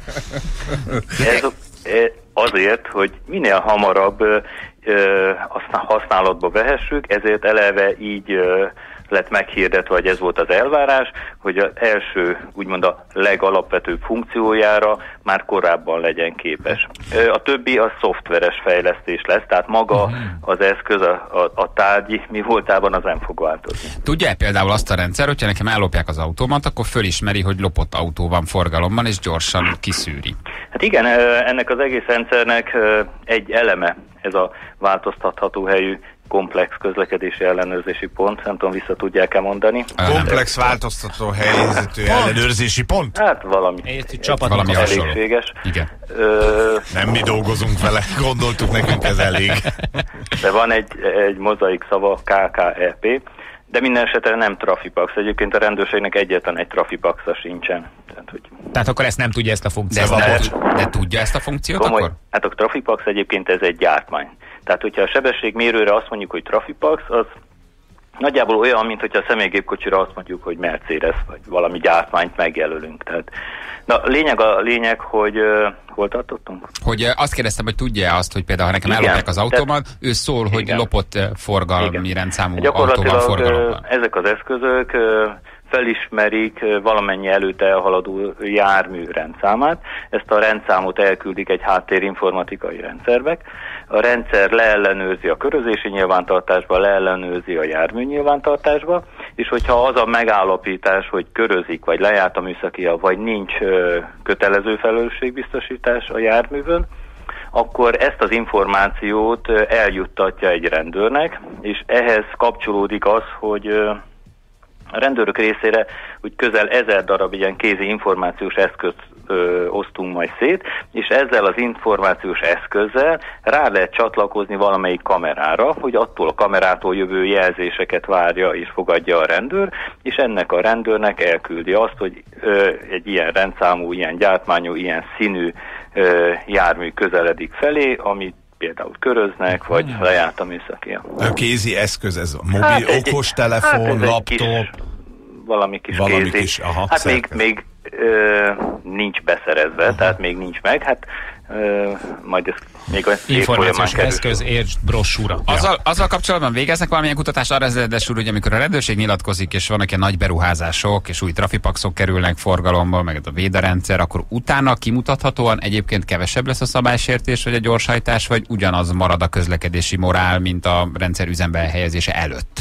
Ez azért, hogy minél hamarabb ö, használatba vehessük, ezért eleve így ö, lett meghirdetve, hogy ez volt az elvárás, hogy az első, úgymond a legalapvetőbb funkciójára már korábban legyen képes. A többi az szoftveres fejlesztés lesz, tehát maga az eszköz, a, a, a tárgyi mi voltában az nem fog változni. Tudja például azt a rendszer, hogyha nekem ellopják az autómat, akkor fölismeri, hogy lopott autó van forgalomban, és gyorsan kiszűri. Hát igen, ennek az egész rendszernek egy eleme ez a változtatható helyű komplex közlekedési ellenőrzési pont, nem tudom, vissza tudják-e mondani. Komplex változtató helyzetű ellenőrzési pont? Hát valami. Csapat valami elégséges. Igen. Ö... Nem mi dolgozunk vele, gondoltuk, nekünk ez elég. De van egy, egy mozaik szava ká ká é pé, de minden esetre nem Trafipax. Egyébként a rendőrségnek egyetlen egy Trafipaxa sincsen. Tehát, hogy... Tehát akkor ezt nem tudja, ezt a funkciót. De, ezt ne, de tudja ezt a funkciót Komoly, akkor? Hát a Trafipax egyébként ez egy gyártmány. Tehát, hogyha a sebességmérőre azt mondjuk, hogy Trafipax, az nagyjából olyan, mint hogyha a személygépkocsira azt mondjuk, hogy Mercedes, vagy valami gyártmányt megjelölünk. Tehát, na, lényeg a lényeg, hogy uh, hol tartottunk? Hogy uh, azt kérdeztem, hogy tudja azt, hogy például ha nekem ellopják az autómat, tehát, ő szól, igen, hogy lopott uh, forgalmi igen, rendszámú autó van forgalomban. Ezek az eszközök uh, felismerik valamennyi előtt elhaladó jármű rendszámát. Ezt a rendszámot elküldik egy háttérinformatikai rendszerbe. A rendszer leellenőrzi a körözési nyilvántartásba, leellenőrzi a jármű nyilvántartásba, és hogyha az a megállapítás, hogy körözik, vagy lejárt a műszakia, vagy nincs ö, kötelező felelősségbiztosítás a járművön, akkor ezt az információt eljuttatja egy rendőrnek, és ehhez kapcsolódik az, hogy ö, a rendőrök részére úgy közel ezer darab ilyen kézi információs eszközt ö, osztunk majd szét, és ezzel az információs eszközzel rá lehet csatlakozni valamelyik kamerára, hogy attól a kamerától jövő jelzéseket várja és fogadja a rendőr, és ennek a rendőrnek elküldi azt, hogy ö, egy ilyen rendszámú, ilyen gyártmányú, ilyen színű ö, jármű közeledik felé, amit például köröznek, vagy hmm. lejárt a műszakia. A kézi eszköz, ez a mobil, hát egy, okostelefon, hát laptop? Kis, valami kis valami kézi. Kis, aha, hát még, még ö, nincs beszerezve, aha, tehát még nincs meg, hát ö, majd ez még a információs eszköz, értsd, brossúra. Azzal, azzal kapcsolatban végeznek valamilyen kutatást arra, Ezedes úr, hogy amikor a rendőrség nyilatkozik, és vannak ilyen nagy beruházások, és új trafipaxok kerülnek forgalomba, meg a védarendszer, akkor utána kimutathatóan egyébként kevesebb lesz a szabálysértés, vagy a gyorshajtás, vagy ugyanaz marad a közlekedési morál, mint a rendszer üzembe helyezése előtt?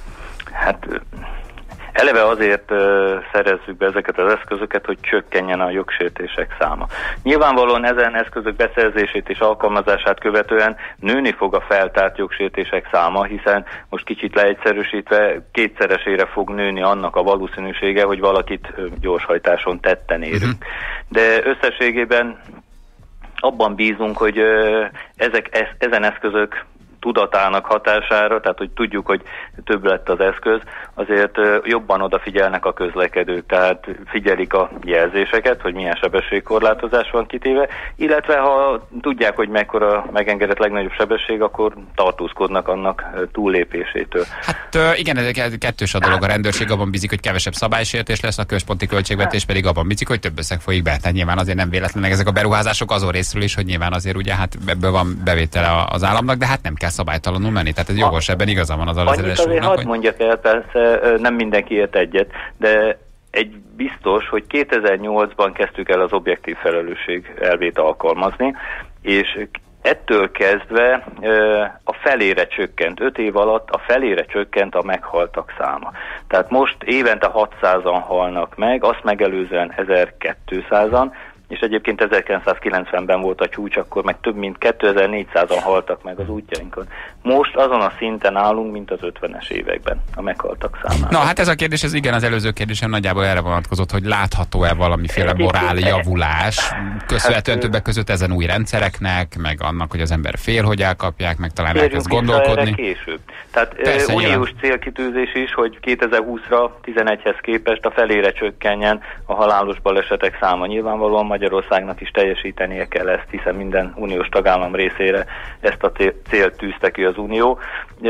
Hát eleve azért uh, szerezzük be ezeket az eszközöket, hogy csökkenjen a jogsértések száma. Nyilvánvalóan ezen eszközök beszerzését és alkalmazását követően nőni fog a feltárt jogsértések száma, hiszen most kicsit leegyszerűsítve kétszeresére fog nőni annak a valószínűsége, hogy valakit uh, gyorshajtáson tetten érünk. Uh-huh. De összességében abban bízunk, hogy uh, ezek, ez, ezen eszközök tudatának hatására, tehát hogy tudjuk, hogy több lett az eszköz, azért jobban odafigyelnek a közlekedők, tehát figyelik a jelzéseket, hogy milyen sebességkorlátozás van kitéve, illetve ha tudják, hogy mekkora megengedett legnagyobb sebesség, akkor tartózkodnak annak túllépésétől. Hát igen, ez kettős a dolog. A rendőrség abban bízik, hogy kevesebb szabálysértés lesz, a központi költségvetés pedig abban bízik, hogy több összeg folyik be. Tehát nyilván azért nem véletlenek ezek a beruházások azon részről is, hogy nyilván azért ugye hát ebből van bevétele az államnak, de hát nem kell szabálytalanul menni. Tehát ez jogos, ebben igaza van az Ezedes úrnak. Hadd hogy... mondjak el, persze nem mindenki ért egyet, de egy biztos, hogy kétezer-nyolcban kezdtük el az objektív felelősség elvét alkalmazni, és ettől kezdve a felére csökkent. Öt év alatt a felére csökkent a meghaltak száma. Tehát most évente hatszázan halnak meg, azt megelőzően ezerkétszázan, és egyébként ezerkilencszázkilencvenben volt a csúcs, akkor meg több mint kétezer-négyszázan haltak meg az útjainkon. Most azon a szinten állunk, mint az ötvenes években a meghaltak számában. Na hát ez a kérdés, ez igen, az előző kérdésem nagyjából erre vonatkozott, hogy látható-e valamiféle morál javulás, köszönhetően hát, többek között ezen új rendszereknek, meg annak, hogy az ember fél, hogy elkapják, meg talán elkezd gondolkodni. Később. Tehát Persze, uniós nyilván. célkitűzés is, hogy kétezer-húszra tizenegyhez képest a felére csökkenjen a halálos balesetek száma. Nyilvánvalóan Magyarországnak is teljesítenie kell ezt, hiszen minden uniós tagállam részére ezt a célt tűzte ki az Unió,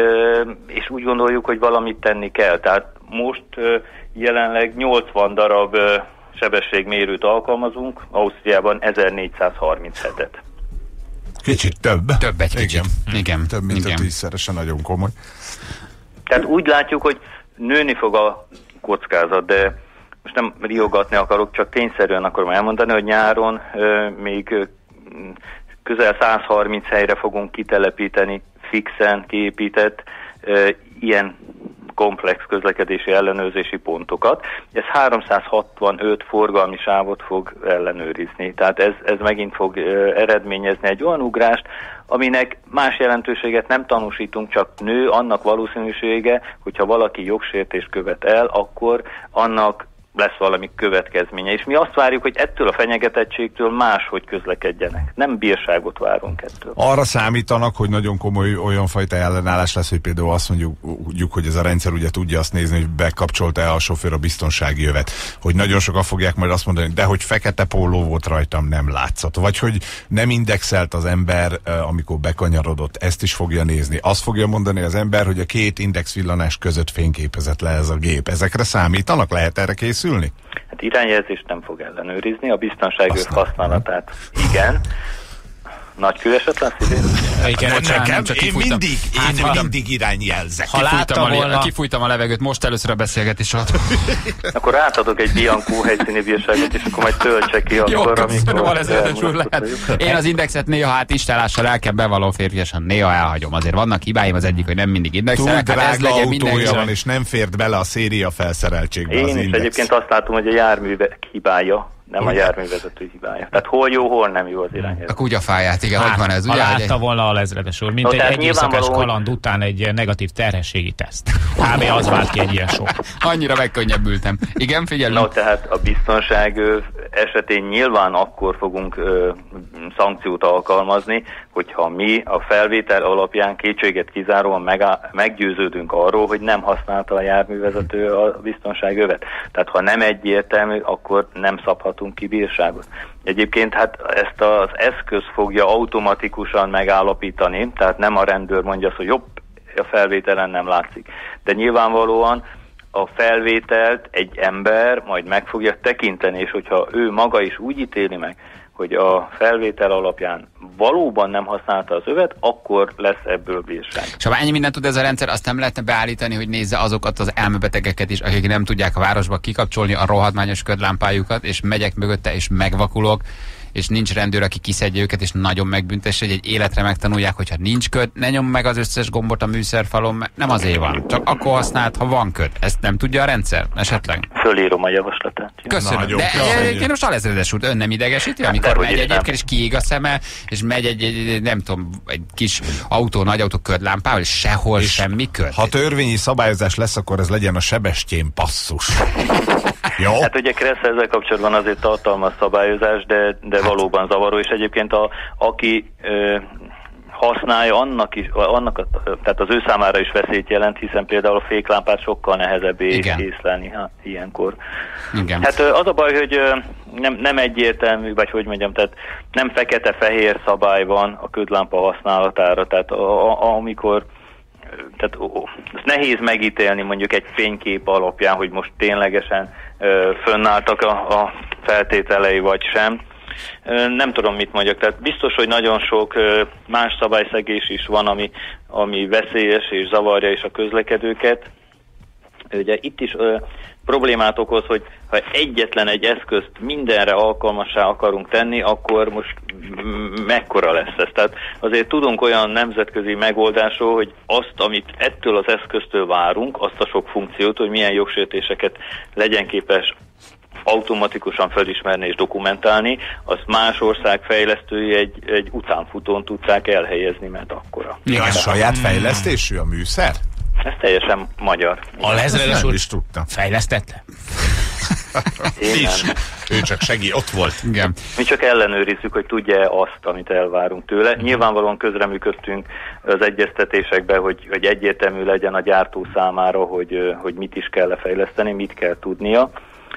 és úgy gondoljuk, hogy valamit tenni kell. Tehát most jelenleg nyolcvan darab sebességmérőt alkalmazunk, Ausztriában ezernégyszázharminchetet. Kicsit több. Több egy kicsit. Igen. Igen. Több, mint Igen. a tízszeresen, nagyon komoly. Tehát úgy látjuk, hogy nőni fog a kockázat, de most nem riogatni akarok, csak tényszerűen akarom elmondani, hogy nyáron ö, még ö, közel százharminc helyre fogunk kitelepíteni fixen kiépített ö, ilyen komplex közlekedési ellenőrzési pontokat. Ez háromszázhatvanöt forgalmi sávot fog ellenőrizni. Tehát ez, ez megint fog ö, eredményezni egy olyan ugrást, aminek más jelentőséget nem tanúsítunk, csak nő annak valószínűsége, hogyha valaki jogsértést követ el, akkor annak lesz valami következménye. És mi azt várjuk, hogy ettől a fenyegetettségtől máshogy közlekedjenek. Nem bírságot várunk ettől. Arra számítanak, hogy nagyon komoly olyan fajta ellenállás lesz, hogy például azt mondjuk, hogy ez a rendszer ugye tudja azt nézni, hogy bekapcsolta-e a sofőr a biztonsági jövet. Hogy nagyon sokan fogják majd azt mondani, de hogy fekete póló volt rajtam, nem látszott. Vagy hogy nem indexelt az ember, amikor bekanyarodott, ezt is fogja nézni. Azt fogja mondani az ember, hogy a két indexvillanás között fényképezett le ez a gép. Ezekre számítanak? Lehet erre készülni? Hát irányjelzést nem fog ellenőrizni, a biztonságőr használatát igen. Nagy kőeset lesz idén? Igen, Bocsánat, nekem, nem, csak én kifújtam. mindig, Hát, én ha- mindig irányjelzek. Ha Kifújtam a, volna- kifújtam a levegőt most először a beszélgetés alatt. Akkor átadok egy Bianco helyszíni bírságot, és akkor majd töltse ki Jó, akkor, köszönöm, amikor... Alezredes úr, lehet. Én az indexet néha, hát istenlással lelkem bevallom férfiasan, néha elhagyom. Azért vannak hibáim, az egyik, hogy nem mindig Túl indexelek. Hát ez drága legyen autója mindenki. van, és nem fért bele a széria felszereltségbe Én az is index. egyébként azt látom, hogy a járművek hibája, nem a Ugye? járművezető hibája. Tehát hol jó, hol nem jó az irányelv. A kutyafáját, igen, hogy van ez, ha ugye? hogy látta egy- volna a lezredes úr, mint No, egy tehát egy éjszakás nyilvánvaló, kaland után egy negatív terhességi teszt. Kb. az vált ki egy ilyen sok. Annyira megkönnyebbültem. Igen, figyelünk. No, tehát a biztonság ö, esetén nyilván akkor fogunk ö, szankciót alkalmazni, hogyha mi a felvétel alapján kétséget kizáróan megá- meggyőződünk arról, hogy nem használta a járművezető a biztonságövet. Tehát ha nem egyértelmű, akkor nem szabhatunk ki bírságot. Egyébként hát ezt az eszköz fogja automatikusan megállapítani, tehát nem a rendőr mondja azt, hogy jobb, a felvételen nem látszik. De nyilvánvalóan a felvételt egy ember majd meg fogja tekinteni, és hogyha ő maga is úgy ítéli meg, hogy a felvétel alapján valóban nem használta az övet, akkor lesz ebből bírság. És ha ennyi mindent tud ez a rendszer, azt nem lehetne beállítani, hogy nézze azokat az elmebetegeket is, akik nem tudják a városba kikapcsolni a rohadmányos ködlámpájukat, és megyek mögötte, és megvakulok, és nincs rendőr, aki kiszedje őket, és nagyon megbüntesse, hogy egy életre megtanulják, hogyha nincs köd, ne nyom meg az összes gombot a műszerfalon, mert nem azért van. Csak akkor használt, ha van köd. Ezt nem tudja a rendszer esetleg? Fölírom a javaslatát. Köszönöm. Nagyon De köszönjük. én most Alezredes úr, ön nem idegesíti, amikor dehogy megy is egyébként, nem. és kiég a szeme, és megy egy, egy, nem tudom, egy kis autó, nagy autó ködlámpával, és sehol És semmi köd. Ha törvényi szabályozás lesz, akkor ez legyen a Sebestyén passzus. Jó? Hát ugye Kressz ezzel kapcsolatban azért tartalmaz szabályozás, de, de valóban zavaró, és egyébként a, aki ö, használja, annak is, annak a, tehát az ő számára is veszélyt jelent, hiszen például a féklámpát sokkal nehezebb Igen. észlelni hát, ilyenkor. Igen. Hát ö, az a baj, hogy ö, nem, nem egyértelmű, vagy hogy mondjam, tehát nem fekete-fehér szabály van a ködlámpa használatára, tehát a, a, amikor tehát ó, ezt nehéz megítélni mondjuk egy fénykép alapján, hogy most ténylegesen ö, fönnálltak a, a feltételei vagy sem. Ö, nem tudom, mit mondjak, tehát biztos, hogy nagyon sok ö, más szabályszegés is van, ami, ami veszélyes és zavarja is a közlekedőket. Ugye itt is ö, problémát okoz, hogy ha egyetlen egy eszközt mindenre alkalmassá akarunk tenni, akkor most mekkora lesz ez. Tehát azért tudunk olyan nemzetközi megoldásról, hogy azt, amit ettől az eszköztől várunk, azt a sok funkciót, hogy milyen jogsértéseket legyen képes automatikusan felismerni és dokumentálni, azt más ország fejlesztői egy, egy utánfutón tudták elhelyezni, mert akkora. Ja, ez saját fejlesztésű a műszer? Ez teljesen magyar. A lezredes úr is tudta. fejlesztette? Én is. nem. Ő csak segít, ott volt. Igen. Mi csak ellenőrizzük, hogy tudja azt, amit elvárunk tőle. Nyilvánvalóan közreműködtünk az egyeztetésekbe, hogy, hogy egyértelmű legyen a gyártó számára, hogy, hogy mit is kell lefejleszteni, mit kell tudnia.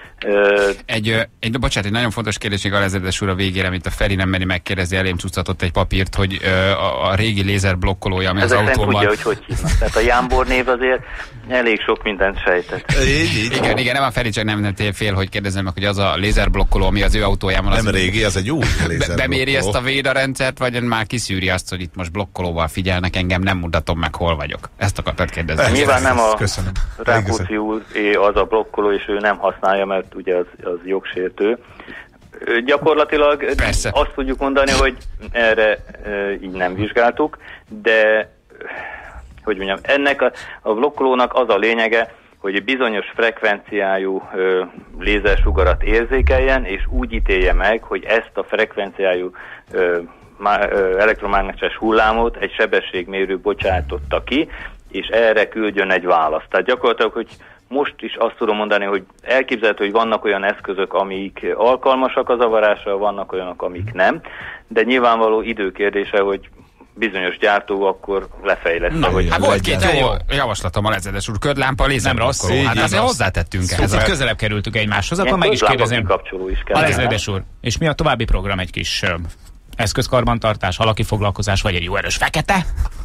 Egy, egy, bocsánat, egy nagyon fontos kérdés még a lezredes úr a végére, mint a Feri nem meri megkérdezni, elém csúsztatott egy papírt, hogy a, a régi lézer blokkolója, ami ezek az autóban... tudja, hogy hogy hívnak. Tehát a Jámbor név azért elég sok mindent sejtett. Igen, igen, nem a Feri csak nem, nem fél, hogy kérdezzem meg, hogy az a lézerblokkoló, ami az ő autójában... Az nem régi, az egy új lézerblokkoló. Beméri ezt a Véda rendszert, vagy már kiszűri azt, hogy itt most blokkolóval figyelnek engem, nem mutatom meg, hol vagyok. Ezt akartad kérdezni. Nyilván nem a Rákóczi úr az a blokkoló, és ő nem használja, mert ugye az, az jogsértő. Gyakorlatilag Persze. Azt tudjuk mondani, hogy erre e, így nem vizsgáltuk, de hogy mondjam, ennek a, a blokkolónak az a lényege, hogy bizonyos frekvenciájú ö, lézersugarat érzékeljen, és úgy ítélje meg, hogy ezt a frekvenciájú ö, má, ö, elektromágneses hullámot egy sebességmérő bocsátotta ki, és erre küldjön egy választ. Tehát gyakorlatilag, hogy most is azt tudom mondani, hogy elképzelhető, hogy vannak olyan eszközök, amik alkalmasak a zavarásra, vannak olyanok, amik nem, de nyilvánvaló időkérdése, hogy bizonyos gyártó akkor lefejleszte. Hogy hát volt két jó javaslatom a lezredes úr, ködlámpa, lézer. Nem rossz. Hát azért hozzátettünk ehhez. Szóval közelebb kerültük egymáshoz, akkor meg is kérdezem. A lezredes úr, és mi a további program? Egy kis uh, eszközkarbantartás, alaki foglalkozás, vagy egy jó erős fekete?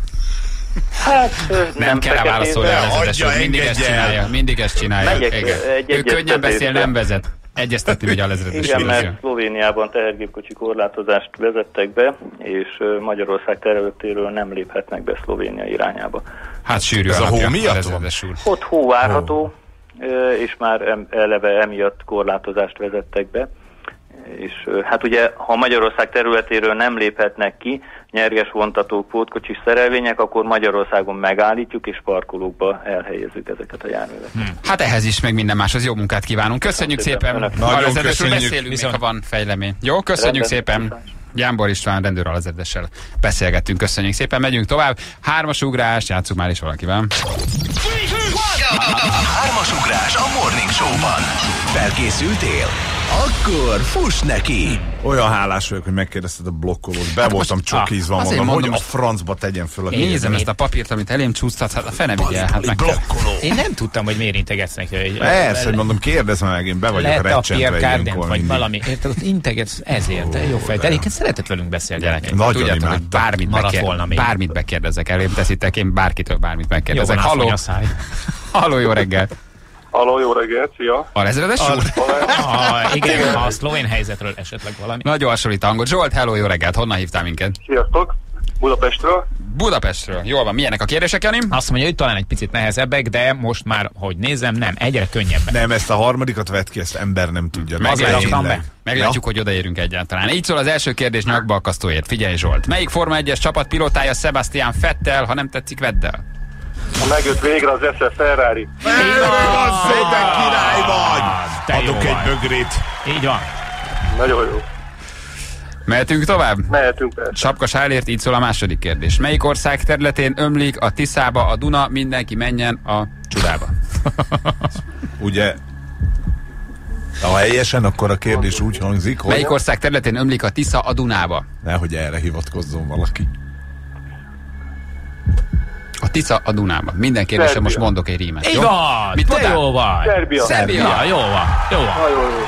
Hát, nem, nem kell válaszolni a lezredes úr, mindig ezt csinálja. Mindig ezt csinálja. Megyek, egy ő könnyen beszél, nem vezet. Egyeztetni megy a lezredes úr. Igen, mert Szlovéniában tehergépkocsi korlátozást vezettek be, és Magyarország területéről nem léphetnek be Szlovénia irányába. Hát sűrű ez a hó miatt van? Ott hó várható, és már eleve emiatt korlátozást vezettek be. És hát ugye, ha Magyarország területéről nem léphetnek ki nyerges vontatók, pótkocsis szerelvények, akkor Magyarországon megállítjuk és parkolókba elhelyezzük ezeket a járműveket. Hmm. Hát ehhez is, meg minden máshoz jó munkát kívánunk. Köszönjük szépen! Nagyon köszönjük! Beszélünk, még, ha van fejlemény. Jó, köszönjük szépen! Viszont. Jámbor István rendőr alezredessel beszélgettünk. Köszönjük szépen, megyünk tovább. Hármas ugrás, játsszuk már is valakivel. Hármas ugrás a Morning Show-ban. Felkészültél? Akkor fuss neki! Olyan hálás vagyok, hogy megkérdezted a blokkolót. Be hát voltam csokizva, mondom, mondom, hogy a francba tegyen föl a kérdést. Nézem ezt a papírt, amit elém csúsztat, hát a fene vigye. Hát meg én nem tudtam, hogy miért integetsz neki. Persze, hogy mondom, kérdezem meg, én be vagyok recsentve ilyenkor vagy valami. Érted, ott integetsz ezért, jó fej. De egyébként szeretett velünk beszélgetni. Nagyon imádtam. Bármit, bekér, bármit bekérdezek, elém teszitek, én bárkitől bármit megkérdezek. Halló, halló, jó reggelt! Halló, jó reggelt, szia! A lezredes úr? Ah, igen, a szlovén helyzetről esetleg valami. Nagyon hasonlít a hangot. Zsolt, hello, jó reggelt, honnan hívtál minket? Sziasztok! Budapestről. Budapestről. Jól van, milyenek a kérdések, Jani? Azt mondja, hogy talán egy picit nehezebbek, de most már, hogy nézem, nem, egyre könnyebben. Nem, ezt a harmadikat vett ki, ezt ember nem tudja. Meglátjuk, be. Meglátjuk ja. hogy odaérünk egyáltalán. Így szól az első kérdés nyakba akasztóért. Figyelj, Zsolt. Melyik Forma egyes csapat pilotája Sebastian Vettel, ha nem tetszik, vedd el? Ha megjött végre az esze Ferrari. Szépen király vagy! Adok egy bögrét. Így van. Nagyon jó. Mehetünk tovább? Mehetünk persze. Sapka Sálért, így szól a második kérdés. Melyik ország területén ömlik a Tiszába a Duna, mindenki menjen a csudába? Ugye, ha helyesen, akkor a kérdés úgy hangzik, hogy... Melyik ország területén ömlik a Tisza a Dunába? Nehogy erre hivatkozzon valaki. A Tisza a Dunába. Minden kérdésre most mondok egy rímet. Így van! Mit te jó vagy! Szerbia. Szerbia. Ja, jó van. Jó van. Na, jó, jó.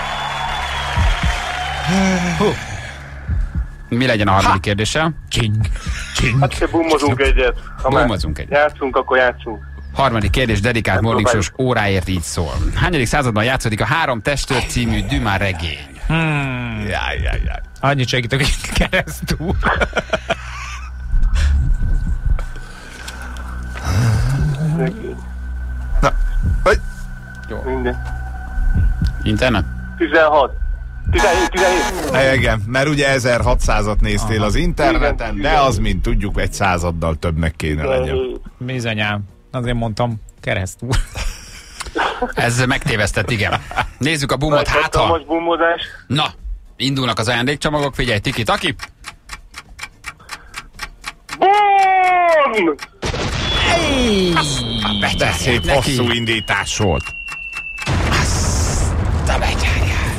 Hú. Mi legyen a harmadik kérdéssel? Csing. Csing. Hát se bummozunk egyet. Ha bummozunk egyet. Játszunk, akkor játszunk. Harmadik kérdés dedikált Morning Show-s óráért így szól. Hányadik században játszódik a Három testőr című Dumas regény? Hmm. Jaj, jaj, jaj. Annyit segítek, hogy keresztül. Na, menni. Internet? tizenhat. tizenhét, tizenhét. Igen, mert ugye ezerhatszázat néztél Aha. az interneten, Igen, de igen. az, mint tudjuk, egy századdal többnek kéne legyen. Bizonyám. Azért mondtam, keresztül. Ez megtévesztett, igen. Nézzük a bumot, hát ha... Most bumozás. Na, indulnak az ajándékcsomagok, figyelj, tiki-taki. Bum! De szép hosszú indítás volt. Te betyárjál.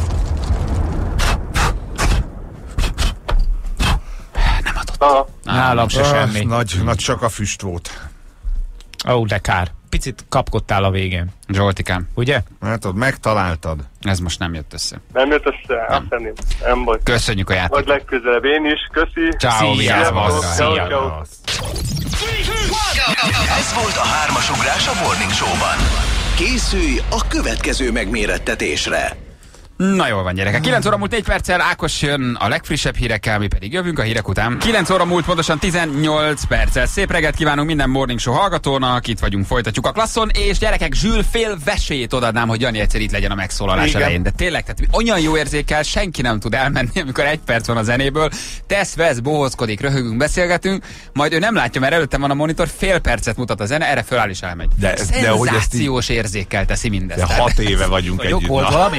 Nem adott. Aha. Nálam se Ah, semmi. Nagy, nagy csak a füst volt. Ó, de kár. Picit kapkodtál a végén. Zsoltikám, Ugye? Hát ott megtaláltad. ez most nem jött össze. Nem jött össze, azt nem. Nem baj. Köszönjük a Vagy játékot. legközelebb én is, köszi. Ciao, Szia, vigyázz Maga. magadra. Ciao, ciao. Ez volt a hármas ugrás a Morning Show-ban. Készülj a következő megmérettetésre. Na jól van, gyerekek. kilenc óra múlt négy perccel, Ákos jön a legfrissebb hírekkel, mi pedig jövünk a hírek után. kilenc óra múlt pontosan tizennyolc perccel. Szép reggelt kívánunk minden Morning Show hallgatónak, itt vagyunk, folytatjuk a klasszon, és gyerekek, Zsül fél vesélyét odaadnám, hogy Jani egyszer itt legyen a megszólalás Igen. elején. De tényleg, tehát olyan jó érzékkel senki nem tud elmenni, amikor egy perc van a zenéből. Tesz, vesz, bohózkodik, röhögünk, beszélgetünk, majd ő nem látja, mert előttem van a monitor, fél percet mutat a zene, erre föláll is elmegy. De- de hogy ezt így- Szenzációs érzékkel teszi mindezt. De Tehát- hat éve vagyunk Jó együtt. volt na. valami?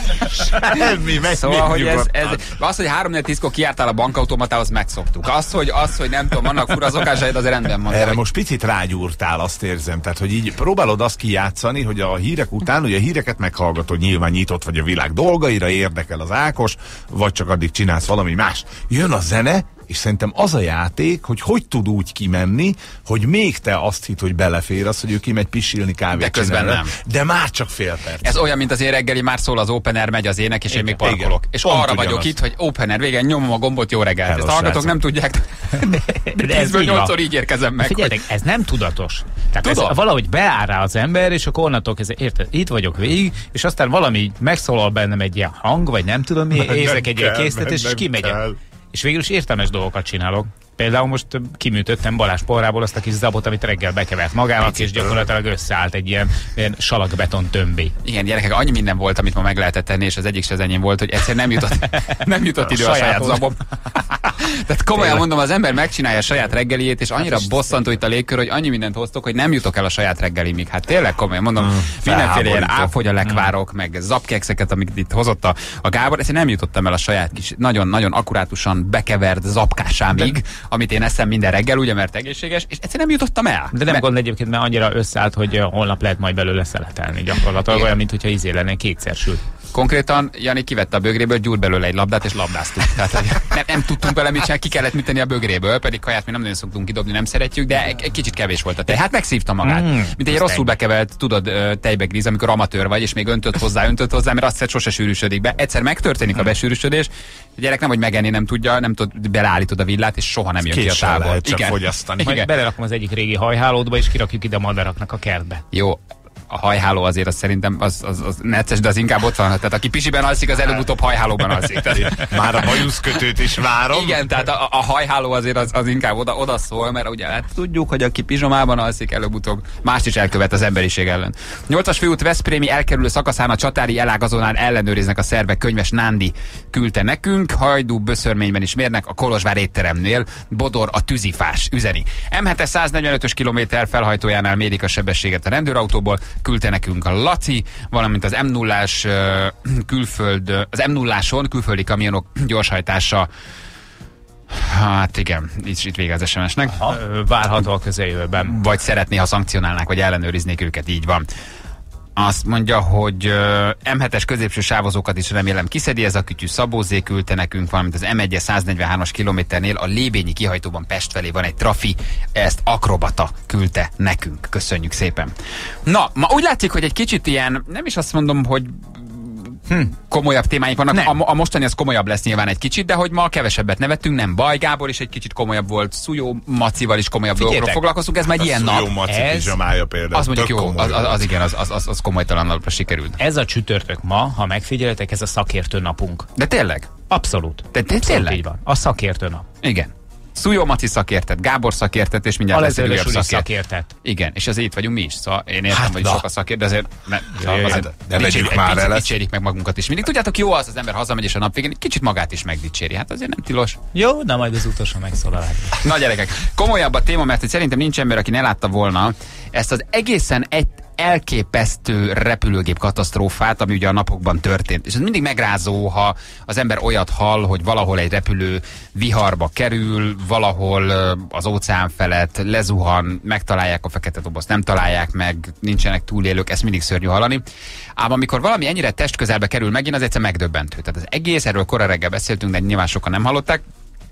Semmi, meg Szóval, hogy ez, nyugodtan. ez, az, hogy három négy tízkor kiártál a bankautomatához, megszoktuk. Az, hogy, az, hogy nem tudom, vannak fura szokásaid, az rendben van. Erre hogy most picit rágyúrtál, azt érzem. Tehát, hogy így próbálod azt kijátszani, hogy a hírek után, hogy a híreket meghallgatod, nyilván nyitott vagy a világ dolgaira, érdekel az Ákos, vagy csak addig csinálsz valami más. Jön a zene, és szerintem az a játék, hogy hogy tud úgy kimenni, hogy még te azt hitt, hogy belefér az, hogy ő kimegy pisilni, kávét De közben csinálni. nem. De már csak fél perc. ez olyan, mint az én reggeli, már szól az opener, megy az ének, és én még parkolok. igen. És Pont arra ugyanaz. vagyok itt, hogy opener végen nyomom a gombot, jó reggelt. Hello, Ezt a hallgatók srácok. nem tudják, de De ez tízből így van. nyolcszor így érkezem meg. Figyeljetek, ez nem tudatos. Tehát ez Tudom. valahogy beáll rá az ember, és akkor onnantól kezdve, érted, itt vagyok végig, és aztán valami megszólal bennem egy ilyen hang, vagy nem tudom mi, Nem érzek egy ilyen kell, késztetést, és nem kimegyek. kell. És végül is értelmes dolgokat csinálok. Például most ö, kiműtöttem Balázs porrából azt a kis zabot, amit reggel bekevert magának, és gyakorlatilag összeállt egy ilyen, ilyen salakbeton tömbé. Igen, gyerekek, annyi minden volt, amit ma meg lehetett tenni, és az egyik se az enyém volt, hogy egyszer nem jutott, nem jutott idő a saját sajátod. zabom. Tehát komolyan mondom, az ember megcsinálja a saját reggeliét, és annyira bosszantó itt a légkör, hogy annyi mindent hoztok, hogy nem jutok el a saját reggelimig. Hát tényleg komolyan mondom, mindenféle ilyen felháborító. áfogyalekvárok, meg zapkekszeket, amit itt hozott a, a Gábor, ezt én nem jutottam el a saját kis, nagyon-nagyon akkurátusan bekevert zapkásámig, amit én eszem minden reggel, ugye, mert egészséges, és egyszerűen nem jutottam el. De nem Mert- gond egyébként, mert annyira összeállt, hogy ö, holnap lehet majd belőle szeletelni gyakorlatilag, Igen. olyan, mint hogyha izé lenne kétszer sült. Konkrétan Jani kivette a bögréből, gyúr belőle egy labdát, és labdáztuk. Tehát hogy nem, nem tudtunk vele mit csinálni, ki kellett műteni a bögréből, pedig kaját mi nem nagyon szoktunk kidobni, nem szeretjük, de egy, egy kicsit kevés volt a tej. Hát megszívta magát. Mm, mint egy az rosszul tej. bekevelt, tudod, ö, tejbegríz, amikor amatőr vagy, és még öntött hozzá, öntött hozzá, mert azt hiszed, sose sűrűsödik be. Egyszer megtörténik a besűrűsödés, a gyerek nem, hogy megenni nem tudja, nem tud, beleállítod a villát, és soha nem jön ki a Késsel távol. lehet csak fogyasztani. Majd Igen. belerakom az egyik régi hajhálódba, és kirakjuk ide a madaraknak a kertbe. Jó, a hajháló azért az szerintem az, az, az necces, de az inkább ott van. Tehát aki pisiben alszik, az előbb-utóbb hajhálóban alszik. Tehát, Már a bajuszkötőt is várom. igen, tehát a, a hajháló azért az, az inkább oda, oda szól, mert ugye hát tudjuk, hogy aki pizsomában alszik, előbb-utóbb mást is elkövet az emberiség ellen. nyolcas főút Veszprémi elkerülő szakaszán a csatári elágazónál ellenőriznek a szervek, Könyves Nándi küldte nekünk, Hajdú Böszörményben is mérnek, a Kolozsvár étteremnél Bodor a tűzifás üzeni. em hetes száznegyvenötös kilométer felhajtójánál mérik a sebességet a rendőrautóból, küldte nekünk a Laci, valamint az em nullás külföld, az em nulláson külföldi kamionok gyorshajtása. Hát igen, itt, itt vége az es em esnek. Ö, Várható a közeljövőben. Vagy szeretné, ha szankcionálnák, vagy ellenőriznék őket, így van. Azt mondja, hogy uh, em hetes középső sávozókat is remélem kiszedi, ez a kütyű Szabózé küldte nekünk, valamint az em egyes száznegyvenhármas kilométernél a Lébényi kihajtóban Pest felé van egy trafi, ezt Akrobata küldte nekünk. Köszönjük szépen. Na, ma úgy látszik, hogy egy kicsit ilyen, nem is azt mondom, hogy Hm. komolyabb témáink vannak. A, a mostani az komolyabb lesz nyilván egy kicsit, de hogy ma kevesebbet nevettünk, nem baj. Gábor is egy kicsit komolyabb volt, Szújó Macival is komolyabb dolgokról foglalkozunk. Ez már egy ilyen nap. Szújó Maci Ez- pizsamája például. Az mondjuk tök jó, komoly az, az, volt. az igen, az, az, az, az komolytalan napra sikerült. Ez a csütörtök ma, ha megfigyeletek, ez a szakértő napunk. De tényleg? Abszolút. De, de Abszolút tényleg? így van. A szakértő nap. Igen. Szújó Maci szakértett, Gábor szakértett, és mindjárt lesz egy újabb szakért. szakértett. Igen, és azért itt vagyunk mi is, szóval én értem, Hát hogy na. sok a szakért, de azért ne, Jaj, azért hát ne dicsérjük- vegyük egy már picit el ezt. dicsérjük meg magunkat is. Mindig tudjátok, jó az, az ember hazamegy, és a nap végén egy kicsit magát is megdicséri. Hát azért nem tilos. Jó, na majd az utolsó megszólalás. Na gyerekek, komolyabb a téma, mert hogy szerintem nincs ember, aki ne látta volna ezt az egészen egy elképesztő repülőgép katasztrófát, ami ugye a napokban történt. És ez mindig megrázó, ha az ember olyat hall, hogy valahol egy repülő viharba kerül, valahol ö, az óceán felett lezuhan, megtalálják a fekete dobozt, nem találják meg, nincsenek túlélők, ezt mindig szörnyű hallani. Ám amikor valami ennyire testközelbe kerül megint, az egyszer megdöbbentő. Tehát az egész, erről korra reggel beszéltünk, de nyilván sokan nem hallották,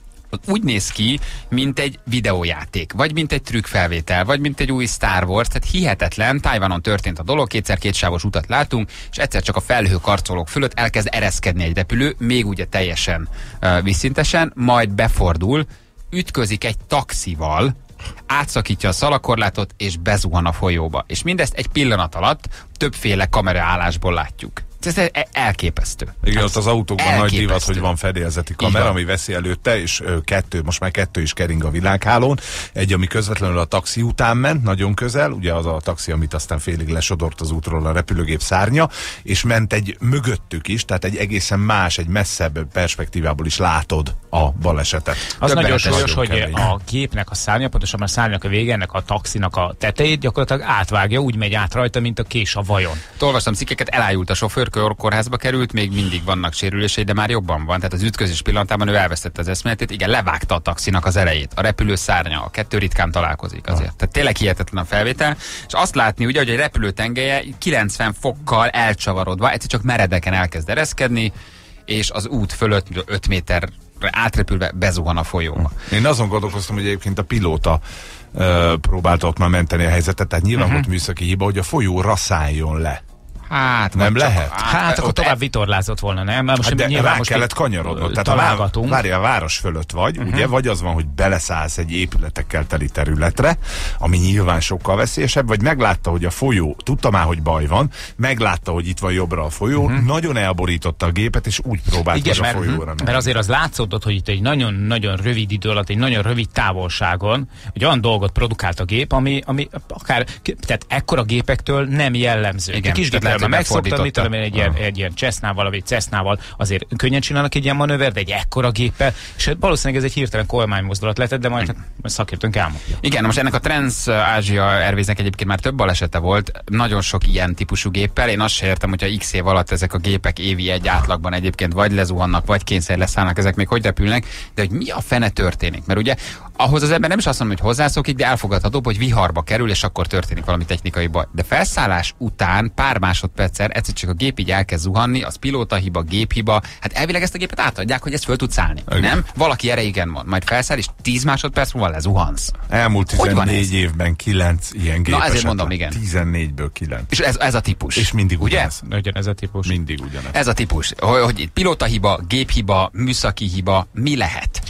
úgy néz ki, mint egy videójáték, vagy mint egy trükkfelvétel, vagy mint egy új Star Wars, tehát hihetetlen. Tajvanon történt a dolog, kétszer kétsávos utat látunk, és egyszer csak a felhőkarcolók fölött elkezd ereszkedni egy repülő, még ugye teljesen uh, vízszintesen, majd befordul, ütközik egy taxival, átszakítja a szalakorlátot, és bezuhan a folyóba. És mindezt egy pillanat alatt többféle kameraállásból látjuk. Ez elképesztő. Igen, ott az autókban Elképesztő. nagy divat, hogy van fedélzeti kamera, ami veszi előtte, és ö, kettő, most már kettő is kering a világhálón. Egy, ami közvetlenül a taxi után ment, nagyon közel, ugye az a taxi, amit aztán félig lesodort az útról a repülőgép szárnya, és ment egy mögöttük is, tehát egy egészen más, egy messzebb perspektívából is látod a balesetet. Az nagyon Többenetes, súlyos, hogy kemény. a gépnek a szárnya, pontosan már szárnyak a vége, ennek a taxinak a tetejét gyakorlatilag átvágja, úgy megy át rajta, mint a kés a vajon. Olvastam cikkeket, elájult a sofőr, kórházba került, még mindig vannak sérülései, de már jobban van. Tehát az ütközés pillanatában ő elvesztette az eszméletét, igen, levágta a taxinak az erejét. A repülő szárnya, a kettő ritkán találkozik azért. Tehát tényleg hihetetlen a felvétel, és azt látni ugye, hogy egy repülő tengelye kilencven fokkal elcsavarodva, egyszer csak meredeken elkezd ereszkedni, és az út fölött öt méterre átrepülve bezuhan a folyóba. Én azon gondolkoztam, hogy egyébként a pilóta uh, próbálta ott már menteni a helyzetet, tehát nyilván Mhm. volt műszaki hiba, hogy a folyóra szálljon le. Hát, nem vagy csak- lehet? Hát akkor ott tovább vitorlázott volna, nem? Mert most Hát de nyilván rá most kellett itt, kanyarodnod. ö, Tehát a, vá- találgatunk. várj, a város fölött vagy, Mhm. ugye? Vagy az van, hogy beleszállsz egy épületekkel teli területre, ami nyilván sokkal veszélyesebb, vagy meglátta, hogy a folyó, tudta már, hogy baj van, meglátta, hogy itt van jobbra a folyó, Mhm. nagyon elborította a gépet, és úgy próbált Igen, meg a mert, folyóra. mert azért az látszódott, hogy itt egy nagyon-nagyon rövid idő alatt, egy nagyon rövid távolságon, hogy olyan dolgot produkált a gép, ami, ami akár, tehát ekkora gépektől nem jellemző. Igen, A kis tehát gépekkel lehet, hogy megszoktam, mit befordította. tudom én, egy ilyen, egy ilyen Cessnával, vagy egy Cessnával azért könnyen csinálnak egy ilyen manőver, de egy ekkora géppel, és valószínűleg ez egy hirtelen kormánymozdulat lehetett, de majd hát, szakértőnk elmondja. Igen, most ennek a Trans-Ázsia Airwaysnek egyébként már több balesete volt, nagyon sok ilyen típusú géppel. Én azt se értem, hogyha x év alatt ezek a gépek évi egy átlagban egyébként vagy lezuhannak, vagy kényszer leszállnak, ezek még hogy repülnek, de hogy mi a fene történik? Mert ugye ahhoz az ember nem is azt mondom, hogy hozzászokik, de elfogadható, hogy viharba kerül, és akkor történik valami technikai baj. De felszállás után pár másodperccel egyszer csak a gép így elkezd zuhanni, az pilóta hiba, géphiba, hát elvileg ezt a gépet átadják, hogy ez föl tud szállni. Igen. Nem? Valaki erre igen mond, majd felszáll, és tíz másodperc múlva lezuhansz. Elmúlt Hogy van ez? tizennégy évben kilenc ilyen gép Na, ezért esett mondom, le. igen. tizennégyből kilenc. És ez, ez a típus. És mindig ugye? ugyanez. Ugyanez a típus. Mindig ugyanez. Ez a típus, hogy, hogy pilótahiba, géphiba, műszaki hiba, mi lehet?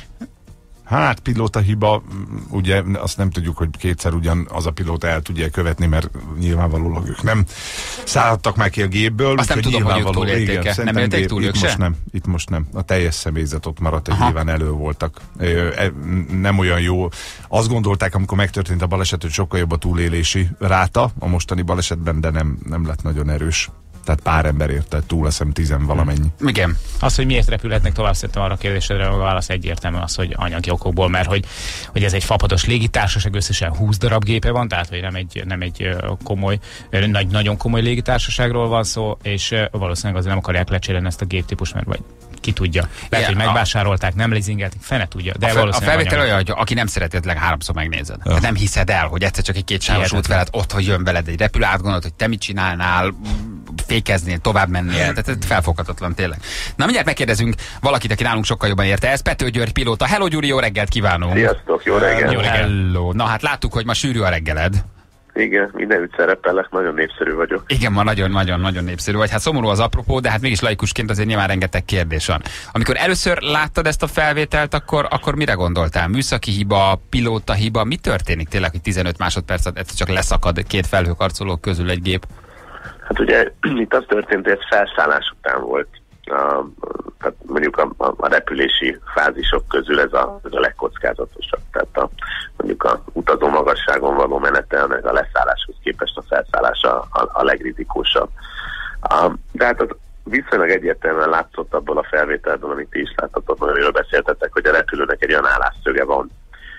Hát pilóta hiba, ugye azt nem tudjuk, hogy kétszer ugyan az a pilóta el tudja követni, mert nyilvánvalóan ők nem szállhattak már ki a gépből. Azt nem úgyhogy tudom, hogy ők nyilvánvaló- túlélték-e. igen, Nem szerintem élték gép- túl itt ők most se? nem, itt most nem. A teljes személyzet ott maradt, egy Aha. nyilván elő voltak. Ö, e, nem olyan jó. Azt gondolták, amikor megtörtént a baleset, hogy sokkal jobb a túlélési ráta a mostani balesetben, de nem, nem lett nagyon erős. Tehát pár ember érte túl, azt hiszem tizen valamennyi. Igen. Az, hogy miért repülhetnek tovább, szerintem arra a kérdésedre a válasz egyértelműen az, hogy anyagi okokból, mert hogy, hogy ez egy fapados légitársaság, összesen húsz darab gépe van, tehát hogy nem egy, nem egy ö, komoly, ö, nagy, nagyon komoly légitársaságról van szó, és ö, valószínűleg azért nem akarják lecserélni ezt a géptípust, mert vagy ki tudja. Lehet, Igen, hogy a- megvásárolták, nem leasingelték, fene tudja. De A, fel, a valószínűleg felvétel anyagi- olyan, hogy aki nem szeretetleg háromszor megnézed. Ja. Hát nem hiszed el, hogy egyszer csak egy kétsávos út Hihetetlen. veled, ott, hogy jön veled egy repülő, átgondolod, hogy te mit csinálnál, fékeznél, tovább mennél. Tehát ez felfoghatatlan tényleg. Na mindjárt megkérdezünk valakit, aki nálunk sokkal jobban érte. Ez Pető György pilóta. Hello Gyuri, jó reggelt kívánunk! Sziasztok, jó reggelt! Jó reggelt! Hello. Na hát láttuk, hogy ma sűrű a reggeled. Igen, mindenütt szerepellek, nagyon népszerű vagyok. Igen, ma nagyon-nagyon-nagyon népszerű vagy. Hát szomorú az apropó, de hát mégis laikusként azért nyilván rengeteg kérdés van. Amikor először láttad ezt a felvételt, akkor, akkor mire gondoltál? Műszaki hiba, pilóta hiba, mi történik tényleg, hogy tizenöt másodpercet egyszer csak leszakad két felhőkarcoló közül egy gép? Hát ugye itt az történt, hogy ez felszállás után volt. a, tehát mondjuk a, a, a repülési fázisok közül ez a, ez a legkockázatosabb. Tehát a, mondjuk a utazó magasságon való menetel, meg a leszálláshoz képest a felszállás a, a, a legrizikósabb. A, de hát az viszonylag egyértelműen látszott abból a felvételből, amit ti is láthatok, amiről beszéltetek, hogy a repülőnek egy olyan állásszöge van,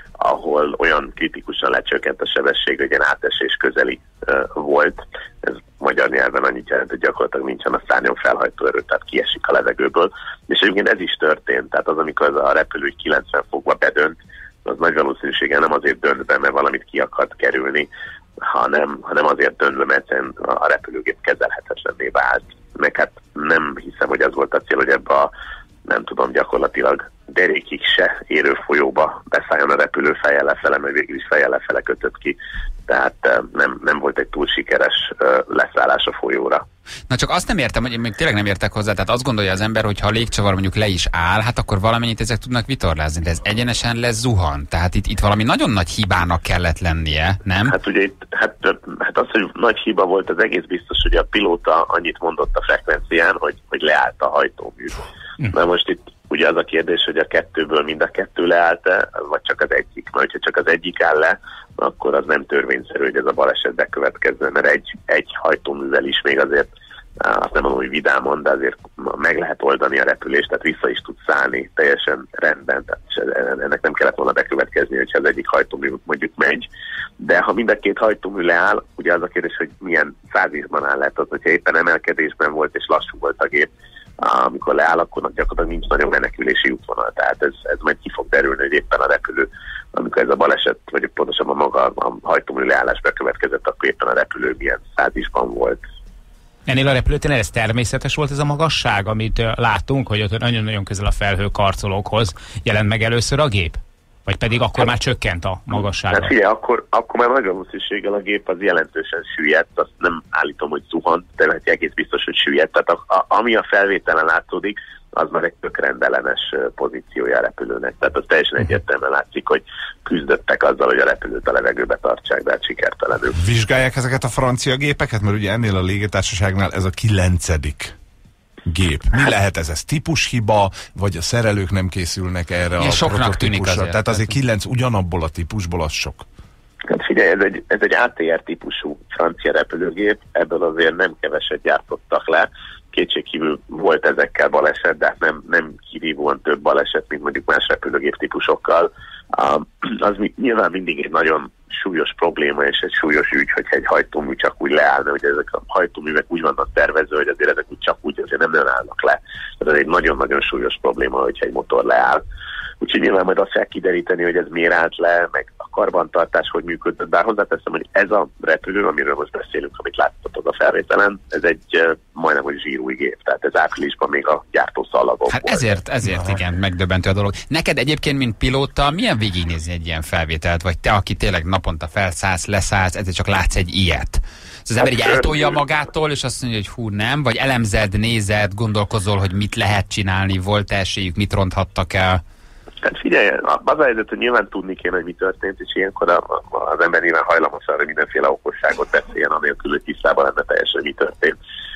ahol olyan kritikusan lecsökkent a sebesség, hogy ilyen átesés közeli uh, volt. Ez magyar nyelven annyit jelent, hogy gyakorlatilag nincsen a szárnyon felhajtó erő, tehát kiesik a levegőből. És egyébként ez is történt, tehát az, amikor a repülő kilencven fokba bedönt, az nagy valószínűséggel nem azért dönt be, mert valamit ki akart kerülni, hanem, hanem azért dönt be, mert a repülőgép kezelhetetlenné vált. Meg hát nem hiszem, hogy az volt a cél, hogy ebbe a, nem tudom, gyakorlatilag derékig se érő folyóba beszálljon a repülő fejjel lefele, mert végül is fejjel lefele kötött ki. Tehát nem, nem volt egy túl sikeres leszállás a folyóra. Na csak azt nem értem, hogy még tényleg nem értek hozzá, tehát azt gondolja az ember, hogy ha a légcsavar mondjuk le is áll, hát akkor valamennyit ezek tudnak vitorlázni, de ez egyenesen lezuhan. Tehát itt, itt valami nagyon nagy hibának kellett lennie, nem? Hát ugye itt, hát, hát az, hogy nagy hiba volt, az egész biztos, hogy a pilóta annyit mondott a frekvencián, hogy, hogy leállt a hajtómű. Hm. Na most itt ugye az a kérdés, hogy a kettőből mind a kettő leállt-e, vagy csak az egyik. Mert hogyha csak az egyik áll le, akkor az nem törvényszerű, hogy ez a baleset bekövetkezzen, mert egy, egy hajtóművel is még azért, azt nem mondom, hogy vidámon, de azért meg lehet oldani a repülést, tehát vissza is tud szállni teljesen rendben, tehát ennek nem kellett volna bekövetkezni, hogyha az egyik hajtómű mondjuk megy, de ha mind a két hajtómű leáll, ugye az a kérdés, hogy milyen fázisban áll le, tehát hogyha éppen emelkedésben volt és lassú volt a gép, amikor leáll, akkor gyakorlatilag nincs nagyon menekülési útvonal, tehát ez, ez majd ki fog derülni, hogy éppen a repülő, amikor ez a baleset, vagy pontosabban maga a hajtómű leállás bekövetkezett, akkor éppen a repülő milyen fázisban volt. Ennél a repülőtéren ez természetes volt, ez a magasság, amit látunk, hogy ott nagyon-nagyon közel a felhőkarcolókhoz jelent meg először a gép? Vagy pedig akkor már csökkent a magassága? Hát figyelj, akkor, akkor már nagy valószínűséggel a gép az jelentősen süllyedt, azt nem állítom, hogy zuhant, de egész biztos, hogy süllyedt. Tehát a, a, ami a felvételen látszódik, az már egy tök rendellenes pozíciója a repülőnek. Tehát az teljesen egyértelműen látszik, hogy küzdöttek azzal, hogy a repülőt a levegőbe tartsák, de hát sikertelenül. Vizsgálják ezeket a francia gépeket? Mert ugye ennél a légitársaságnál ez a kilencedik gép. Mi lehet ez? Ez típushiba, vagy a szerelők nem készülnek erre ja, a prototípusra? Azért. Tehát azért kilenc ugyanabból a típusból, az sok. Hát figyelj, ez egy, ez egy á té er típusú francia repülőgép, ebből azért nem keveset gyártottak le. Kétségkívül volt ezekkel baleset, de nem, nem kirívóan több baleset, mint mondjuk más repülőgép típusokkal. Uh, az mi, nyilván mindig egy nagyon súlyos probléma és egy súlyos ügy, hogyha egy hajtómű csak úgy leállna, hogy ezek a hajtóművek úgy vannak tervezve, hogy azért ezek úgy csak úgy azért nem állnak le. Ez egy nagyon-nagyon súlyos probléma, hogyha egy motor leáll. Úgyhogy nyilván majd azt kell kideríteni, hogy ez miért állt le, meg a karbantartás hogy működött. Bár hozzáteszem, hogy ez a repülő, amiről most beszélünk, amit láttatok a felvételen, ez egy uh, majdnem hogy zsírúj gép. Tehát ez áprilisban még a gyártószalagok Hát volt. ezért, ezért igen, megdöbbentő a dolog. Neked egyébként, mint pilóta, milyen végignézni egy ilyen felvételt? Vagy te, aki tényleg naponta felszállsz, leszállsz, ezért csak látsz egy ilyet? Az ember így eltolja magától, és azt mondja, hogy hú, nem? Vagy elemzed, nézed, gondolkozol, hogy mit lehet csinálni, volt esélyük, mit ronthattak el? Tehát figyelj, az a helyzet, hogy nyilván tudni kéne, hogy mi történt, és ilyenkor a, az ember nyilván hajlamos arra, hogy mindenféle okosságot beszéljen, anélkül, hogy tisztában lenne teljesen, mi történt.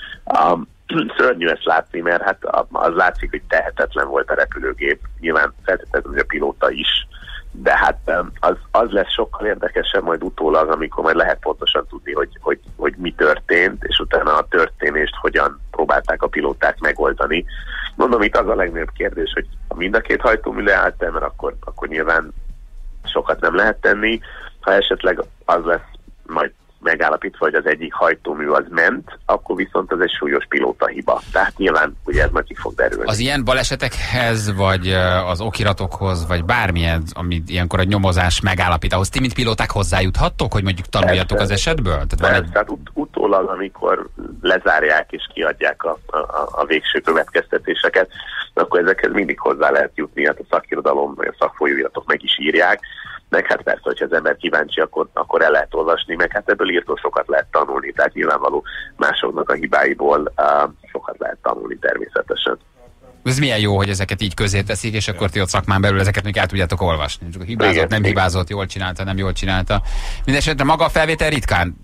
Um, szörnyű ezt látni, mert hát az látszik, hogy tehetetlen volt a repülőgép, nyilván feltétlenül, hogy a pilóta is, de hát az, az lesz sokkal érdekesebb majd utólag, amikor majd lehet pontosan tudni, hogy, hogy, hogy mi történt, és utána a történést hogyan próbálták a pilóták megoldani. Mondom, itt az a legnagyobb kérdés, hogy mind a két hajtómű leállt, mert akkor, akkor nyilván sokat nem lehet tenni. Ha esetleg az lesz majd megállapítva, hogy az egyik hajtómű az ment, akkor viszont az egy súlyos pilóta hiba. Tehát nyilván ugye ez majd ki fog derülni. Az ilyen balesetekhez, vagy az okiratokhoz, vagy bármilyen, amit ilyenkor a nyomozás megállapít, ahhoz ti, mint pilóták hozzájuthattok, hogy mondjuk tanuljatok az esetből? Tehát Persze, egy... tehát ut- utólag, amikor lezárják és kiadják a, a, a végső következtetéseket, akkor ezekhez mindig hozzá lehet jutni, hát a szakirodalom, vagy a szakfolyóiratok meg is írják, meg hát persze, hogyha az ember kíváncsi, akkor, akkor el lehet olvasni, meg hát ebből írtó sokat lehet tanulni, tehát nyilvánvaló másoknak a hibáiból uh, sokat lehet tanulni természetesen. Ez milyen jó, hogy ezeket így közé teszik, és akkor ti ott szakmán belül ezeket még el tudjátok olvasni. Csak a hibázott, igen, nem igen. hibázott, jól csinálta, nem jól csinálta. Mindenesetre maga a felvétel ritkán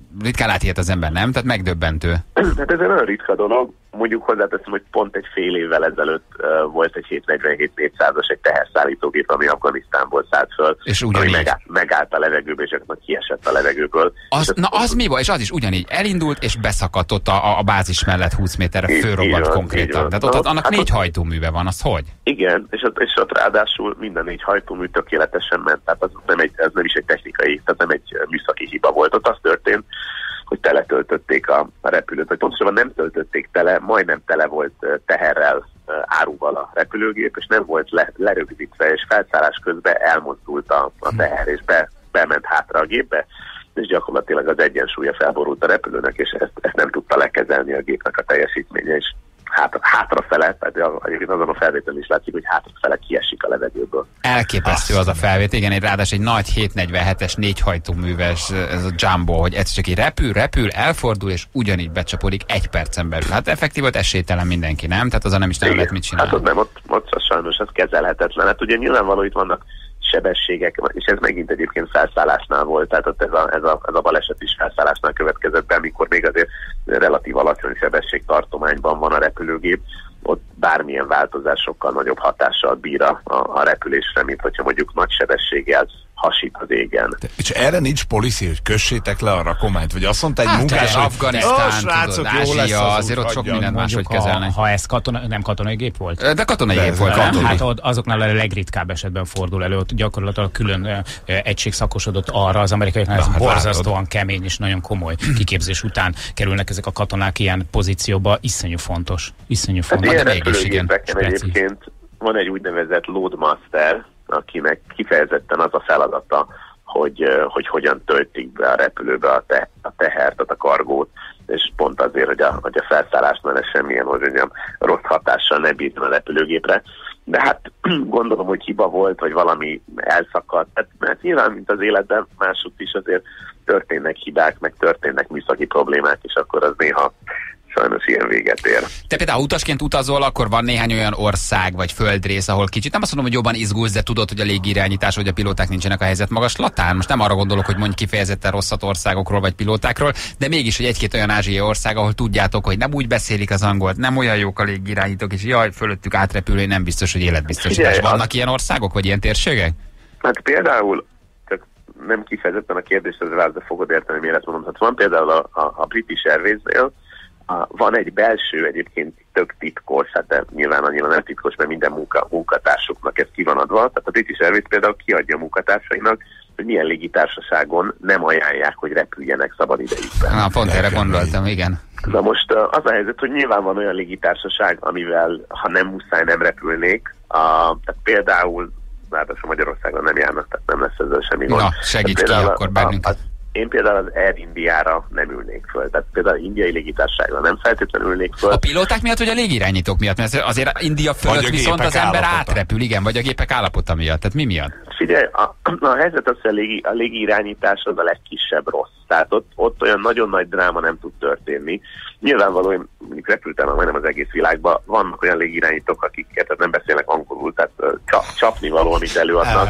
ritkán lát ilyet az ember, nem? Tehát megdöbbentő. Hát ez egy nagyon ritka dolog. Mondjuk hozzáteszem, hogy pont egy fél évvel ezelőtt uh, volt egy hétszáznegyvenhét négyszázas egy teherszállítógép, ami Afganisztánból szállt föl, és ami megállt, megállt a levegőbe, és akkor kiesett a levegőből. Az, na az mi volt? És az is ugyanígy elindult, és beszakadt ott a, a bázis mellett húsz méterre, fölrobbant konkrétan. Tehát ott, ott annak hát négy ott, hajtóműve van, az hogy? Igen, és ott, és ott ráadásul minden négy hajtómű tökéletesen ment, tehát az nem egy, ez nem is egy technikai, tehát nem egy műszaki hiba volt. Ott az történt, hogy teletöltötték a, a repülőt, vagy pontosabban nem töltötték tele, majdnem tele volt teherrel, áruval a repülőgép, és nem volt le, lerövidítve, és felszállás közben elmozdult a, a teher, és be, bement hátra a gépbe, és gyakorlatilag az egyensúlya felborult a repülőnek, és ezt, ezt nem tudta lekezelni a gépnek a teljesítménye, és hátra, hátrafele, tehát egyébként azon a felvétel is látszik, hogy hátrafele kiesik a levegőből. Elképesztő az a felvétel, igen, egy ráadásul egy nagy hétszáznegyvenhetes négyhajtóműves, ez a Jumbo, hogy egyszer csak így repül, repül, elfordul, és ugyanígy becsapodik egy percen belül. Hát effektív volt esélytelen mindenki, nem? Tehát azon nem is nem lehet mit csinálni. Hát ott nem, ott, ott sajnos ez kezelhetetlen. Hát ugye nyilvánvaló itt vannak sebességek, és ez megint egyébként felszállásnál volt, tehát ott ez a, ez a, ez a baleset is felszállásnál következett be, amikor még azért relatív alacsony sebességtartományban van a repülőgép, ott bármilyen változás sokkal nagyobb hatással bír a, a repülésre, mint hogyha mondjuk nagy sebességgel hasít az égen. De, és erre nincs policy, hogy kössétek le a rakományt, vagy azt mondta egy hát munkás, hogy Afganisztán, tudod, Ázsia, azért ott sok mindent máshogy kezelnek. Ha ez katona, nem katonai gép volt? De katonai De gép volt. Katonai. Hát ott azoknál a legritkább esetben fordul elő, ott gyakorlatilag külön uh, egység szakosodott arra, az amerikaiaknál ez borzasztóan kemény és nagyon komoly kiképzés után kerülnek ezek a katonák ilyen pozícióba, iszonyú fontos. Iszonyú fontos. Hát ilyen repülőgépeken egyébként van egy úgynevezett loadmaster, akinek kifejezetten az a feladata, hogy, hogy hogyan töltik be a repülőbe a, te, a tehert, tehát a kargót, és pont azért, hogy a, hogy a felszállásnál ez semmilyen, hogy mondjam, rossz hatással ne bírjon a repülőgépre. De hát gondolom, hogy hiba volt, vagy valami elszakadt. Hát, mert nyilván, mint az életben, másutt is azért történnek hibák, meg történnek műszaki problémák, és akkor az néha sajnos ilyen véget ér. Te például utasként utazol, akkor van néhány olyan ország vagy földrész, ahol kicsit nem azt mondom, hogy jobban izgulsz, de tudod, hogy a légirányítás vagy a pilóták nincsenek a helyzet magaslatán. Most nem arra gondolok, hogy mondj kifejezetten rosszat országokról vagy pilótákról, de mégis, hogy egy-két olyan ázsiai ország, ahol tudjátok, hogy nem úgy beszélik az angolt, nem olyan jók a légirányítók, és jaj, fölöttük átrepülő, nem biztos, hogy életbiztosítás. Figyelj, Vannak az... ilyen országok, vagy ilyen térségek? Hát például, csak nem kifejezetten a kérdésre válasz, de fogod érteni, miért mondom. Hát van például a, a, a British Airways-nél, van egy belső, egyébként tök titkos, hát de nyilván annyira nem titkos, mert minden munka, munkatársuknak ez ki van adva. Tehát a British Airways például kiadja a munkatársainak, hogy milyen légitársaságon nem ajánlják, hogy repüljenek szabad idejükben. Na, pont erre gondoltam, igen. Na most az a helyzet, hogy nyilván van olyan légitársaság, amivel, ha nem muszáj, nem repülnék. A, tehát például, ráadásul Magyarországon nem járnak, tehát nem lesz ezzel semmi gond. Na, segíts ki akkor bennünket. Én például az Air Indiára nem ülnék föl. Tehát például indiai légitársaságra nem feltétlenül ülnék föl. A pilóták miatt, vagy a légirányítók miatt? Mert azért India fölött viszont az ember állapota. átrepül, igen, vagy a gépek állapota miatt. Tehát mi miatt? Figyelj, a, a helyzet az, hogy a, légi, a légirányítás az a legkisebb rossz. Tehát ott, ott olyan nagyon nagy dráma nem tud történni. Nyilvánvalóan, én mondjuk repültem majdnem az egész világban, vannak olyan légirányítók, akik nem beszélnek angolul, tehát uh, csapni való, amit előadnak.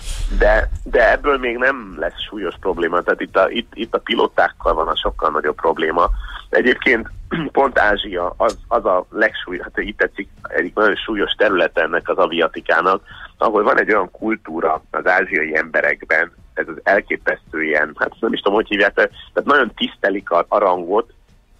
De, de ebből még nem lesz súlyos probléma, tehát itt a, itt, itt a pilótákkal van a sokkal nagyobb probléma. Egyébként pont Ázsia az, az a legsúlyos, hát itt tetszik, egyik nagyon súlyos terület ennek az aviatikának, ahol van egy olyan kultúra az ázsiai emberekben, ez az elképesztő ilyen, hát nem is tudom, hogy hívják, tehát nagyon tisztelik a, a rangot,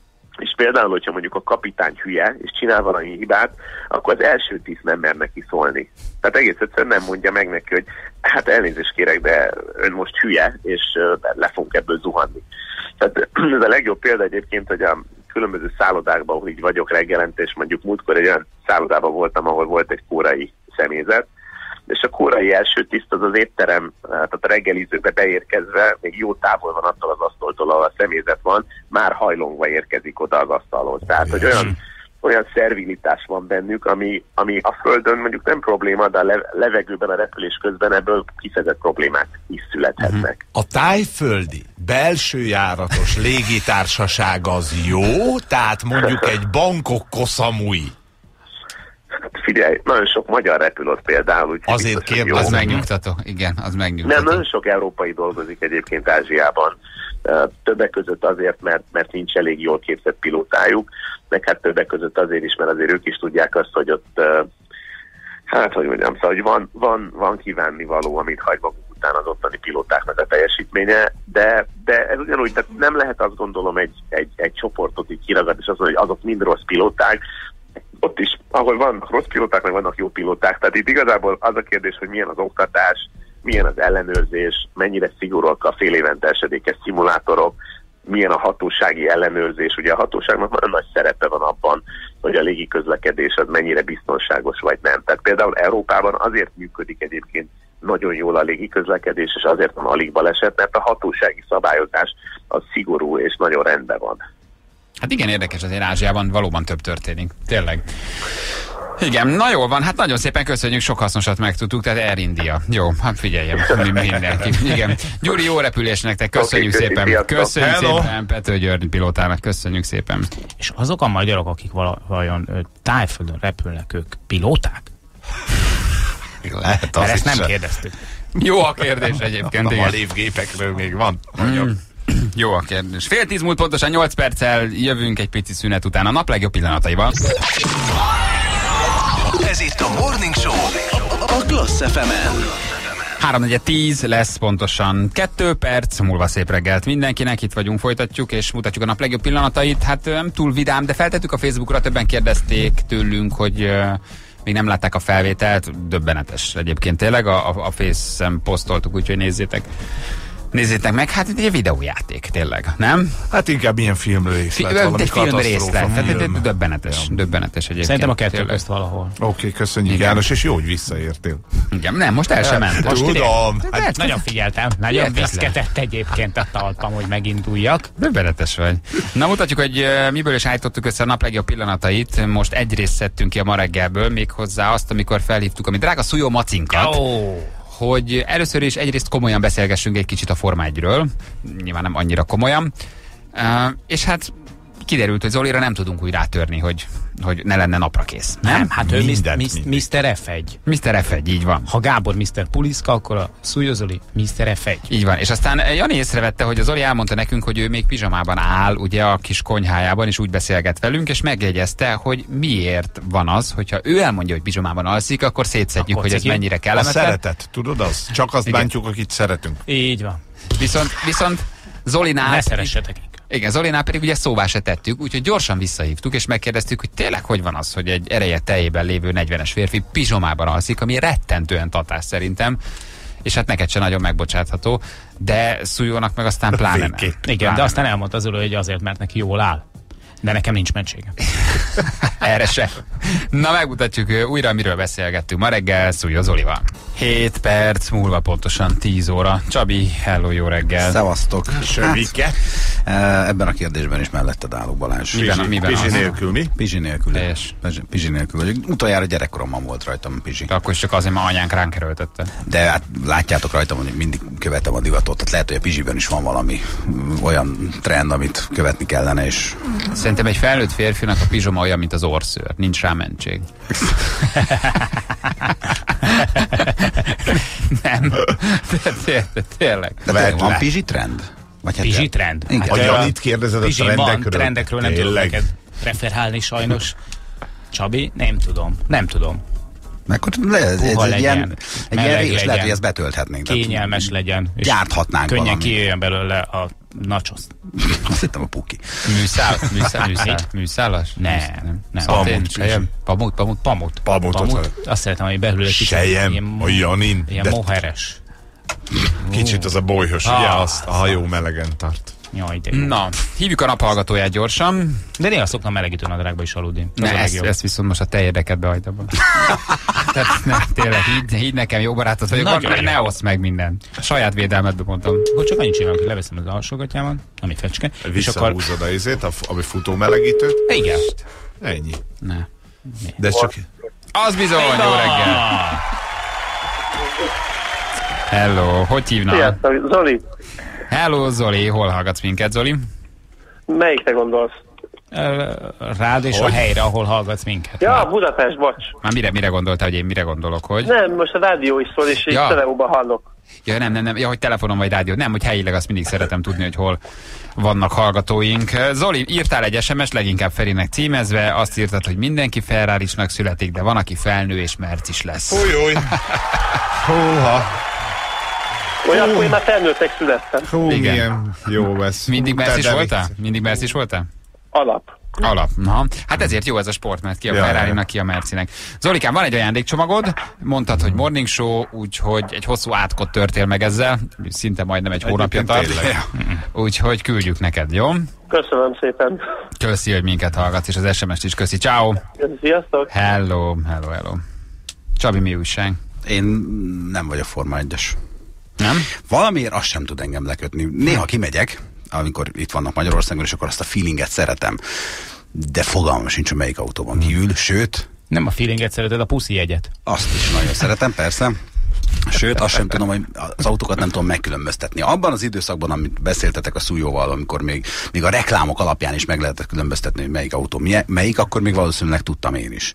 és például, hogyha mondjuk a kapitány hülye, és csinál valami hibát, akkor az első tiszt nem mer neki szólni. Tehát egész egyszerűen nem mondja meg neki, hogy hát elnézést kérek, de ön most hülye, és uh, le fogunk ebből zuhanni. Tehát ez a legjobb példa egyébként, hogy a különböző szállodákban, ahol így vagyok reggelente, és mondjuk múltkor egy olyan szállodában voltam, ahol volt egy kórai személyzet, és a kórai első tiszt az az étterem, tehát a reggelizőbe beérkezve, még jó távol van attól az asztaltól, ahol a személyzet van, már hajlongva érkezik oda az asztalhoz. Tehát, hogy olyan, olyan szervilitás van bennük, ami, ami a földön mondjuk nem probléma, de a levegőben, a repülés közben ebből kifejezett problémák is születhetnek. A tájföldi belső járatos légitársaság az jó? Tehát mondjuk egy Bangkok Koh Samui. Figyelj, nagyon sok magyar repül ott például. Azért kérdezem. Az megnyugtató, igen, az megnyugtató. Nem, nagyon sok európai dolgozik egyébként Ázsiában. Többek között azért, mert, mert nincs elég jól képzett pilótájuk, meg hát többek között azért is, mert azért ők is tudják azt, hogy ott, hát hogy mondjam, szóval, hogy van, van, van kívánnivaló, amit hagy maguk után az ottani pilótáknak a teljesítménye, de, de ez ugyanúgy, tehát nem lehet azt gondolom egy, egy, egy csoportot így kiragadni, és azt mondani, hogy azok mind rossz pilóták. Ott is, ahol vannak rossz pilóták, meg vannak jó pilóták, tehát itt igazából az a kérdés, hogy milyen az oktatás, milyen az ellenőrzés, mennyire szigorúak a fél évente esedékes szimulátorok, milyen a hatósági ellenőrzés. Ugye a hatóságnak nagyon nagy szerepe van abban, hogy a légiközlekedés az mennyire biztonságos vagy nem. Tehát például Európában azért működik egyébként nagyon jól a légiközlekedés, és azért van alig baleset, mert a hatósági szabályozás az szigorú és nagyon rendben van. Hát igen, érdekes, azért Ázsiában valóban több történik. Tényleg. Igen, na jól van, hát nagyon szépen köszönjük, sok hasznosat megtudtuk, tehát Air India. Jó, hát figyeljem, mindenki. Igen. Gyuri, jó repülés nektek, köszönjük okay, szépen. Köszönjük, köszönjük szépen Pető György pilótának, köszönjük szépen. És azok a magyarok, akik vajon Tájföldön repülnek, ők pilóták? Lehet, mert ezt nem sem kérdeztük. Jó a kérdés egyébként. A lévgépekről még van. Mm. Jó a kérdés. Fél tíz múlt pontosan nyolc perccel jövünk egy pici szünet után a nap legjobb pillanataival. Ez itt a Morning Show a Klassz ef emen. háromnegyed tíz lesz pontosan kettő perc, múlva szép reggelt mindenkinek, itt vagyunk, folytatjuk, és mutatjuk a nap legjobb pillanatait. Hát nem túl vidám, de feltettük a Facebookra, többen kérdezték tőlünk, hogy uh, még nem látták a felvételt, döbbenetes egyébként tényleg, a, a, a Face-en posztoltuk, úgyhogy nézzétek. Nézzétek meg, hát egy videójáték, tényleg, nem? Hát inkább ilyen filmrészlet, Fi- valami filmrészlet, film. Döbbenetes, ja. döbbenetes egyébként. Szerintem a kettő közt valahol. Oké, okay, köszönjük igen. János, és jó, hogy visszaértél. Igen, nem, most el sem ment. Most tudom. Hát, hát, nagyon figyeltem, nagyon viszketett egyébként a talpam, hogy meginduljak. Döbbenetes vagy. Na, mutatjuk, hogy uh, miből is állítottuk össze a nap legjobb pillanatait. Most egyrészt szedtünk ki a ma reggelből, méghozzá azt, amikor felhívtuk a mi drága Szújó Macinkat. Oh. Hogy először is egyrészt komolyan beszélgessünk egy kicsit a Forma egyről, nyilván nem annyira komolyan, uh, és hát kiderült, hogy Zolira nem tudunk úgy rátörni, hogy, hogy ne lenne napra kész. Nem, nem hát ő miszter ef egy. miszter ef egy, így van. Ha Gábor miszter Puliszka, akkor a Szújó Zoli miszter ef egy. Így van, és aztán Jani észrevette, hogy a Zoli elmondta nekünk, hogy ő még pizsamában áll, ugye a kis konyhájában, és úgy beszélget velünk, és megjegyezte, hogy miért van az, hogyha ő elmondja, hogy pizsamában alszik, akkor szétszedjük, akkor hogy ez mennyire kellemetlen. A szeretet, tudod az? Csak azt igen. bántjuk, akit szeretünk. Így van. Viszont, viszont Zolinál... Ne szeressetek. Igen, Zolinál pedig ugye szóvá se tettük, úgyhogy gyorsan visszahívtuk, és megkérdeztük, hogy tényleg hogy van az, hogy egy ereje teljében lévő negyvenes férfi pizsomában alszik, ami rettentően tatás szerintem, és hát neked se nagyon megbocsátható, de Szújónak meg aztán pláne nem. Igen, pláne de aztán elmondta az hogy azért, mert neki jól áll. De nekem nincs mentsége. Erre se. Na, megmutatjuk újra, miről beszélgettünk ma reggel Szújó Zolival. hét perc múlva pontosan tíz óra. Csabi, hello, jó reggel. Szevasztok. Sövike. Hát, ebben a kérdésben is melletted állok, Balázs. Miben, miben Pizsi nélkül mi? Pizsi nélkül. Pizsi nélkül vagyok. Utoljára gyerekkoromban volt rajtam Pizsi. De akkor csak azért, mert anyánk ránk erőltette. De hát látjátok rajtam, hogy mindig követem a divatot. Tehát lehet, hogy a Pizsiben is van valami olyan trend, amit követni kellene, és... Szerintem egy felnőtt férfinak a pizsoma olyan, mint az orszőr. Nincs rá mentség. Nem. Tényleg. De van Pizsi trend? Pizsi trend? Hát, a Janit kérdezed a trendekről? Trendekről nem tudom neked referálni sajnos. Csabi, nem tudom. Nem tudom. Akkor le, ez, ez egy ilyen, egy ilyen és lehet, hogy ezt betölthetnénk. Kényelmes tehát, legyen. Gyárthatnánk könnyen valami. Könnyen kijöjjön belőle a nachos. Azt hittem a puki. Műszál, műszál, műszál, műszálas? Nem, nem. nem. Pamut, pamut, pamut, pamut. Pamut. Pamut. Azt szeretem, hogy belőle kicsit. Sejem, a Janin. Ilyen moheres. Kicsit az a bolyhos, ah, ugye azt a hajó melegen tart. Jaj, de na, hívjuk a naphallgatóját gyorsan. De néha szoktam melegítő nadrágba is aludni. Ne, ezt, ezt viszont most a te érdekedbe hagyd abban. Tehát ne, tényleg, hidd, hidd nekem, jó barátod vagyok, akkor ne oszd meg mindent. A saját védelmedbe mondtam. Akkor csak annyit csinálok, hogy leveszem az alsógatyámat, ami fecske. Visszahúzod akkor... a izét, a, ami futó melegítőt. Igen. Ennyi. Ne. De csak... Az bizony, jó reggel. Hello, hogy hívnak? Sziasztok, Zoli. Hello, Zoli, hol hallgatsz minket, Zoli? Melyikre gondolsz? Rád és hogy? A helyre, ahol hallgatsz minket. Ja, már. Budapest, bocs. Már mire, mire gondoltál, hogy én mire gondolok, hogy? Nem, most a rádió is szól, és ja. Így teleóban hallok. Ja, nem, nem, nem, ja, hogy telefonon vagy rádió. Nem, hogy helyileg azt mindig szeretem tudni, hogy hol vannak hallgatóink. Zoli, írtál egy es em es, leginkább Ferinek címezve, azt írtad, hogy mindenki Ferrarisnak születik, de van, aki felnő és Mercis lesz. Új, új. Húha. Olyan, akkor én már felnőttek születtem. Hú, igen. Milyen jó ez. Mindig Mercis voltál? Mindig Mercis voltál? Alap. Alap. Na, hát ezért jó ez a sport, mert ki a ja, Ferrari-nak, ki a Mercinek. Zolikám, van egy ajándékcsomagod, mondtad, hogy morning show, úgyhogy egy hosszú átkot törtél meg ezzel, szinte majdnem egy hónapja tart. Úgyhogy küldjük neked, jó? Köszönöm szépen. Köszi, hogy minket hallgatsz, és az es em es-t is köszi. Ciao. Sziasztok. Hello, hello, hello. Csabi, mi újság? Én nem vagyok Forma egyes. Nem? Valamiért azt sem tud engem lekötni. Néha kimegyek, amikor itt vannak Magyarországon, és akkor azt a feelinget szeretem. De fogalmam sincs, hogy melyik autóban kiül, sőt... Nem a feelinget szereted, a puszi jegyet. Azt is nagyon szeretem, persze. Sőt, azt sem tudom, hogy az autókat nem tudom megkülönböztetni. Abban az időszakban, amit beszéltetek a Szújóval, amikor még, még a reklámok alapján is meg lehetett különböztetni, hogy melyik autó melyik, akkor még valószínűleg tudtam én is.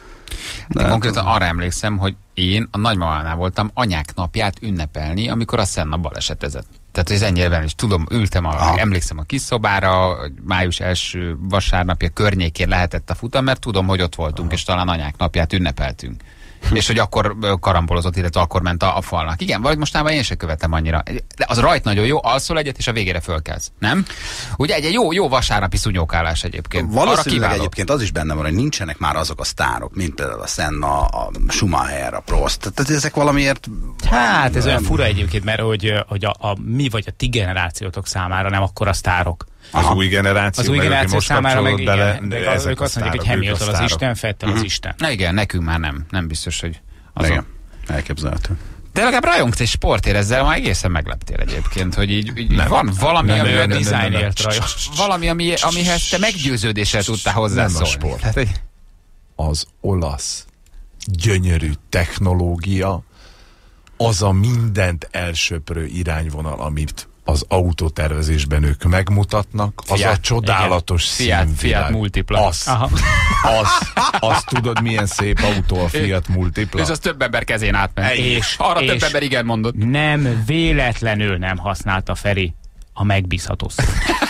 De én konkrétan arra emlékszem, hogy én a nagymamánál voltam anyák napját ünnepelni, amikor a Senna balesetezett. Tehát, hogy ez ennyire is tudom, ültem, a, emlékszem a kis szobára, május első vasárnapja környékén lehetett a futam, mert tudom, hogy ott voltunk, és talán anyák napját ünnepeltünk. És hogy akkor karambolozott, illetve akkor ment a, a falnak. Igen, vagy mostában én se követem annyira. De az rajt nagyon jó, alszol egyet, és a végére fölkelsz. Nem? Ugye egy jó, jó vasárnapi szúnyókálás egyébként. Valószínűleg egyébként az is benne van, hogy nincsenek már azok a sztárok, mint például a Senna, a Schumacher, a Prost. Tehát ezek valamiért... Hát ez olyan fura egyébként, mert hogy, hogy a, a mi vagy a ti generációtok számára nem akkora sztárok. Az új generáció, az új generáció számára meg bele, igen, de ők azt mondják, hogy Hamilton az Isten, Vettel az Isten. Na igen, nekünk már nem, nem biztos, hogy azon. Elképzelhető. De legalább rajongsz egy sportért, ezzel már egészen megleptél egyébként, hogy így, így nem, van valami, nem, ami nem, a dizájnért rajong. Valami, ami, amihez te meggyőződéssel tudtál hozzászólni. Nem a sport. Hát, az olasz gyönyörű technológia, az a mindent elsöprő irányvonal, amit az autótervezésben ők megmutatnak, az Fiat, a csodálatos Fiat, Fiat Multipla. Az, az, az tudod, milyen szép autó a Fiat Multipla. És az több ember kezén átment. És, arra és több ember igen mondott. Nem véletlenül nem használta Feri a megbízható szó.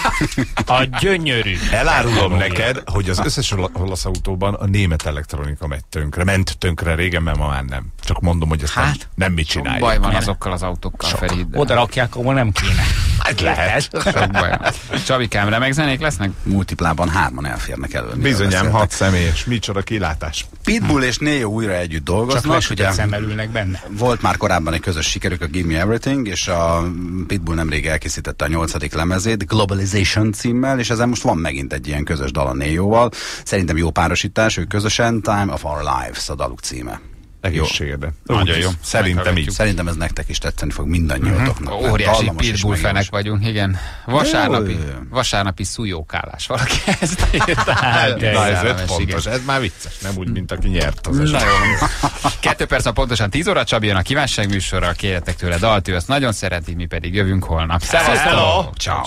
A gyönyörű. Elárulom neked, hogy az összes olasz autóban a német elektronika megy tönkre. Ment tönkre régen, mert ma már nem. Csak mondom, hogy ezt hát, nem, nem mit csinálják. Baj van azokkal az autókkal, Feri. Oda rakják, ahol nem kéne. Hát lehet. Sok baj van. Csabikám, remek zenék lesznek? Multiplában hárman elférnek elő. Bizonyám, hat személyes. Micsoda kilátás. Pitbull és Neo újra együtt dolgoznak. Csak ugye szemmel ülnek benne. Volt már korábban egy közös sikerük, a Give Me Everything, és a Pitbull nemrég elkészítette a nyolcadik lemezét, Globalization címmel, és ezen most van megint egy ilyen közös dal a Neo-val. Szerintem jó párosítás, ők közösen, Time of Our Lives a daluk címe. Egészségedre. Nagyon jó. Szerintem így. Szerintem ez nektek is tetszeni fog mindannyiatoknak. Uh-huh. Óriási Pitbull fenek vagyunk, igen. Vasárnapi, vasárnapi szújókálás. Valaki ezt írta. Na ez öt pontos, ez már vicces, nem úgy, mint aki nyert az eset. Kettő perc a pontosan tíz óra, Csabi jön a kívánság műsorra, kérjetek tőle dalt, ő azt nagyon szereti, mi pedig jövünk holnap. Szevasztok! Ciao.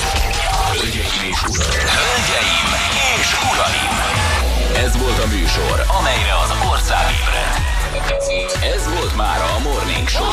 Hölgyeim és uraim! Ez volt a műsor, amelyre az ország ébredt. Ez volt már a Morning Show.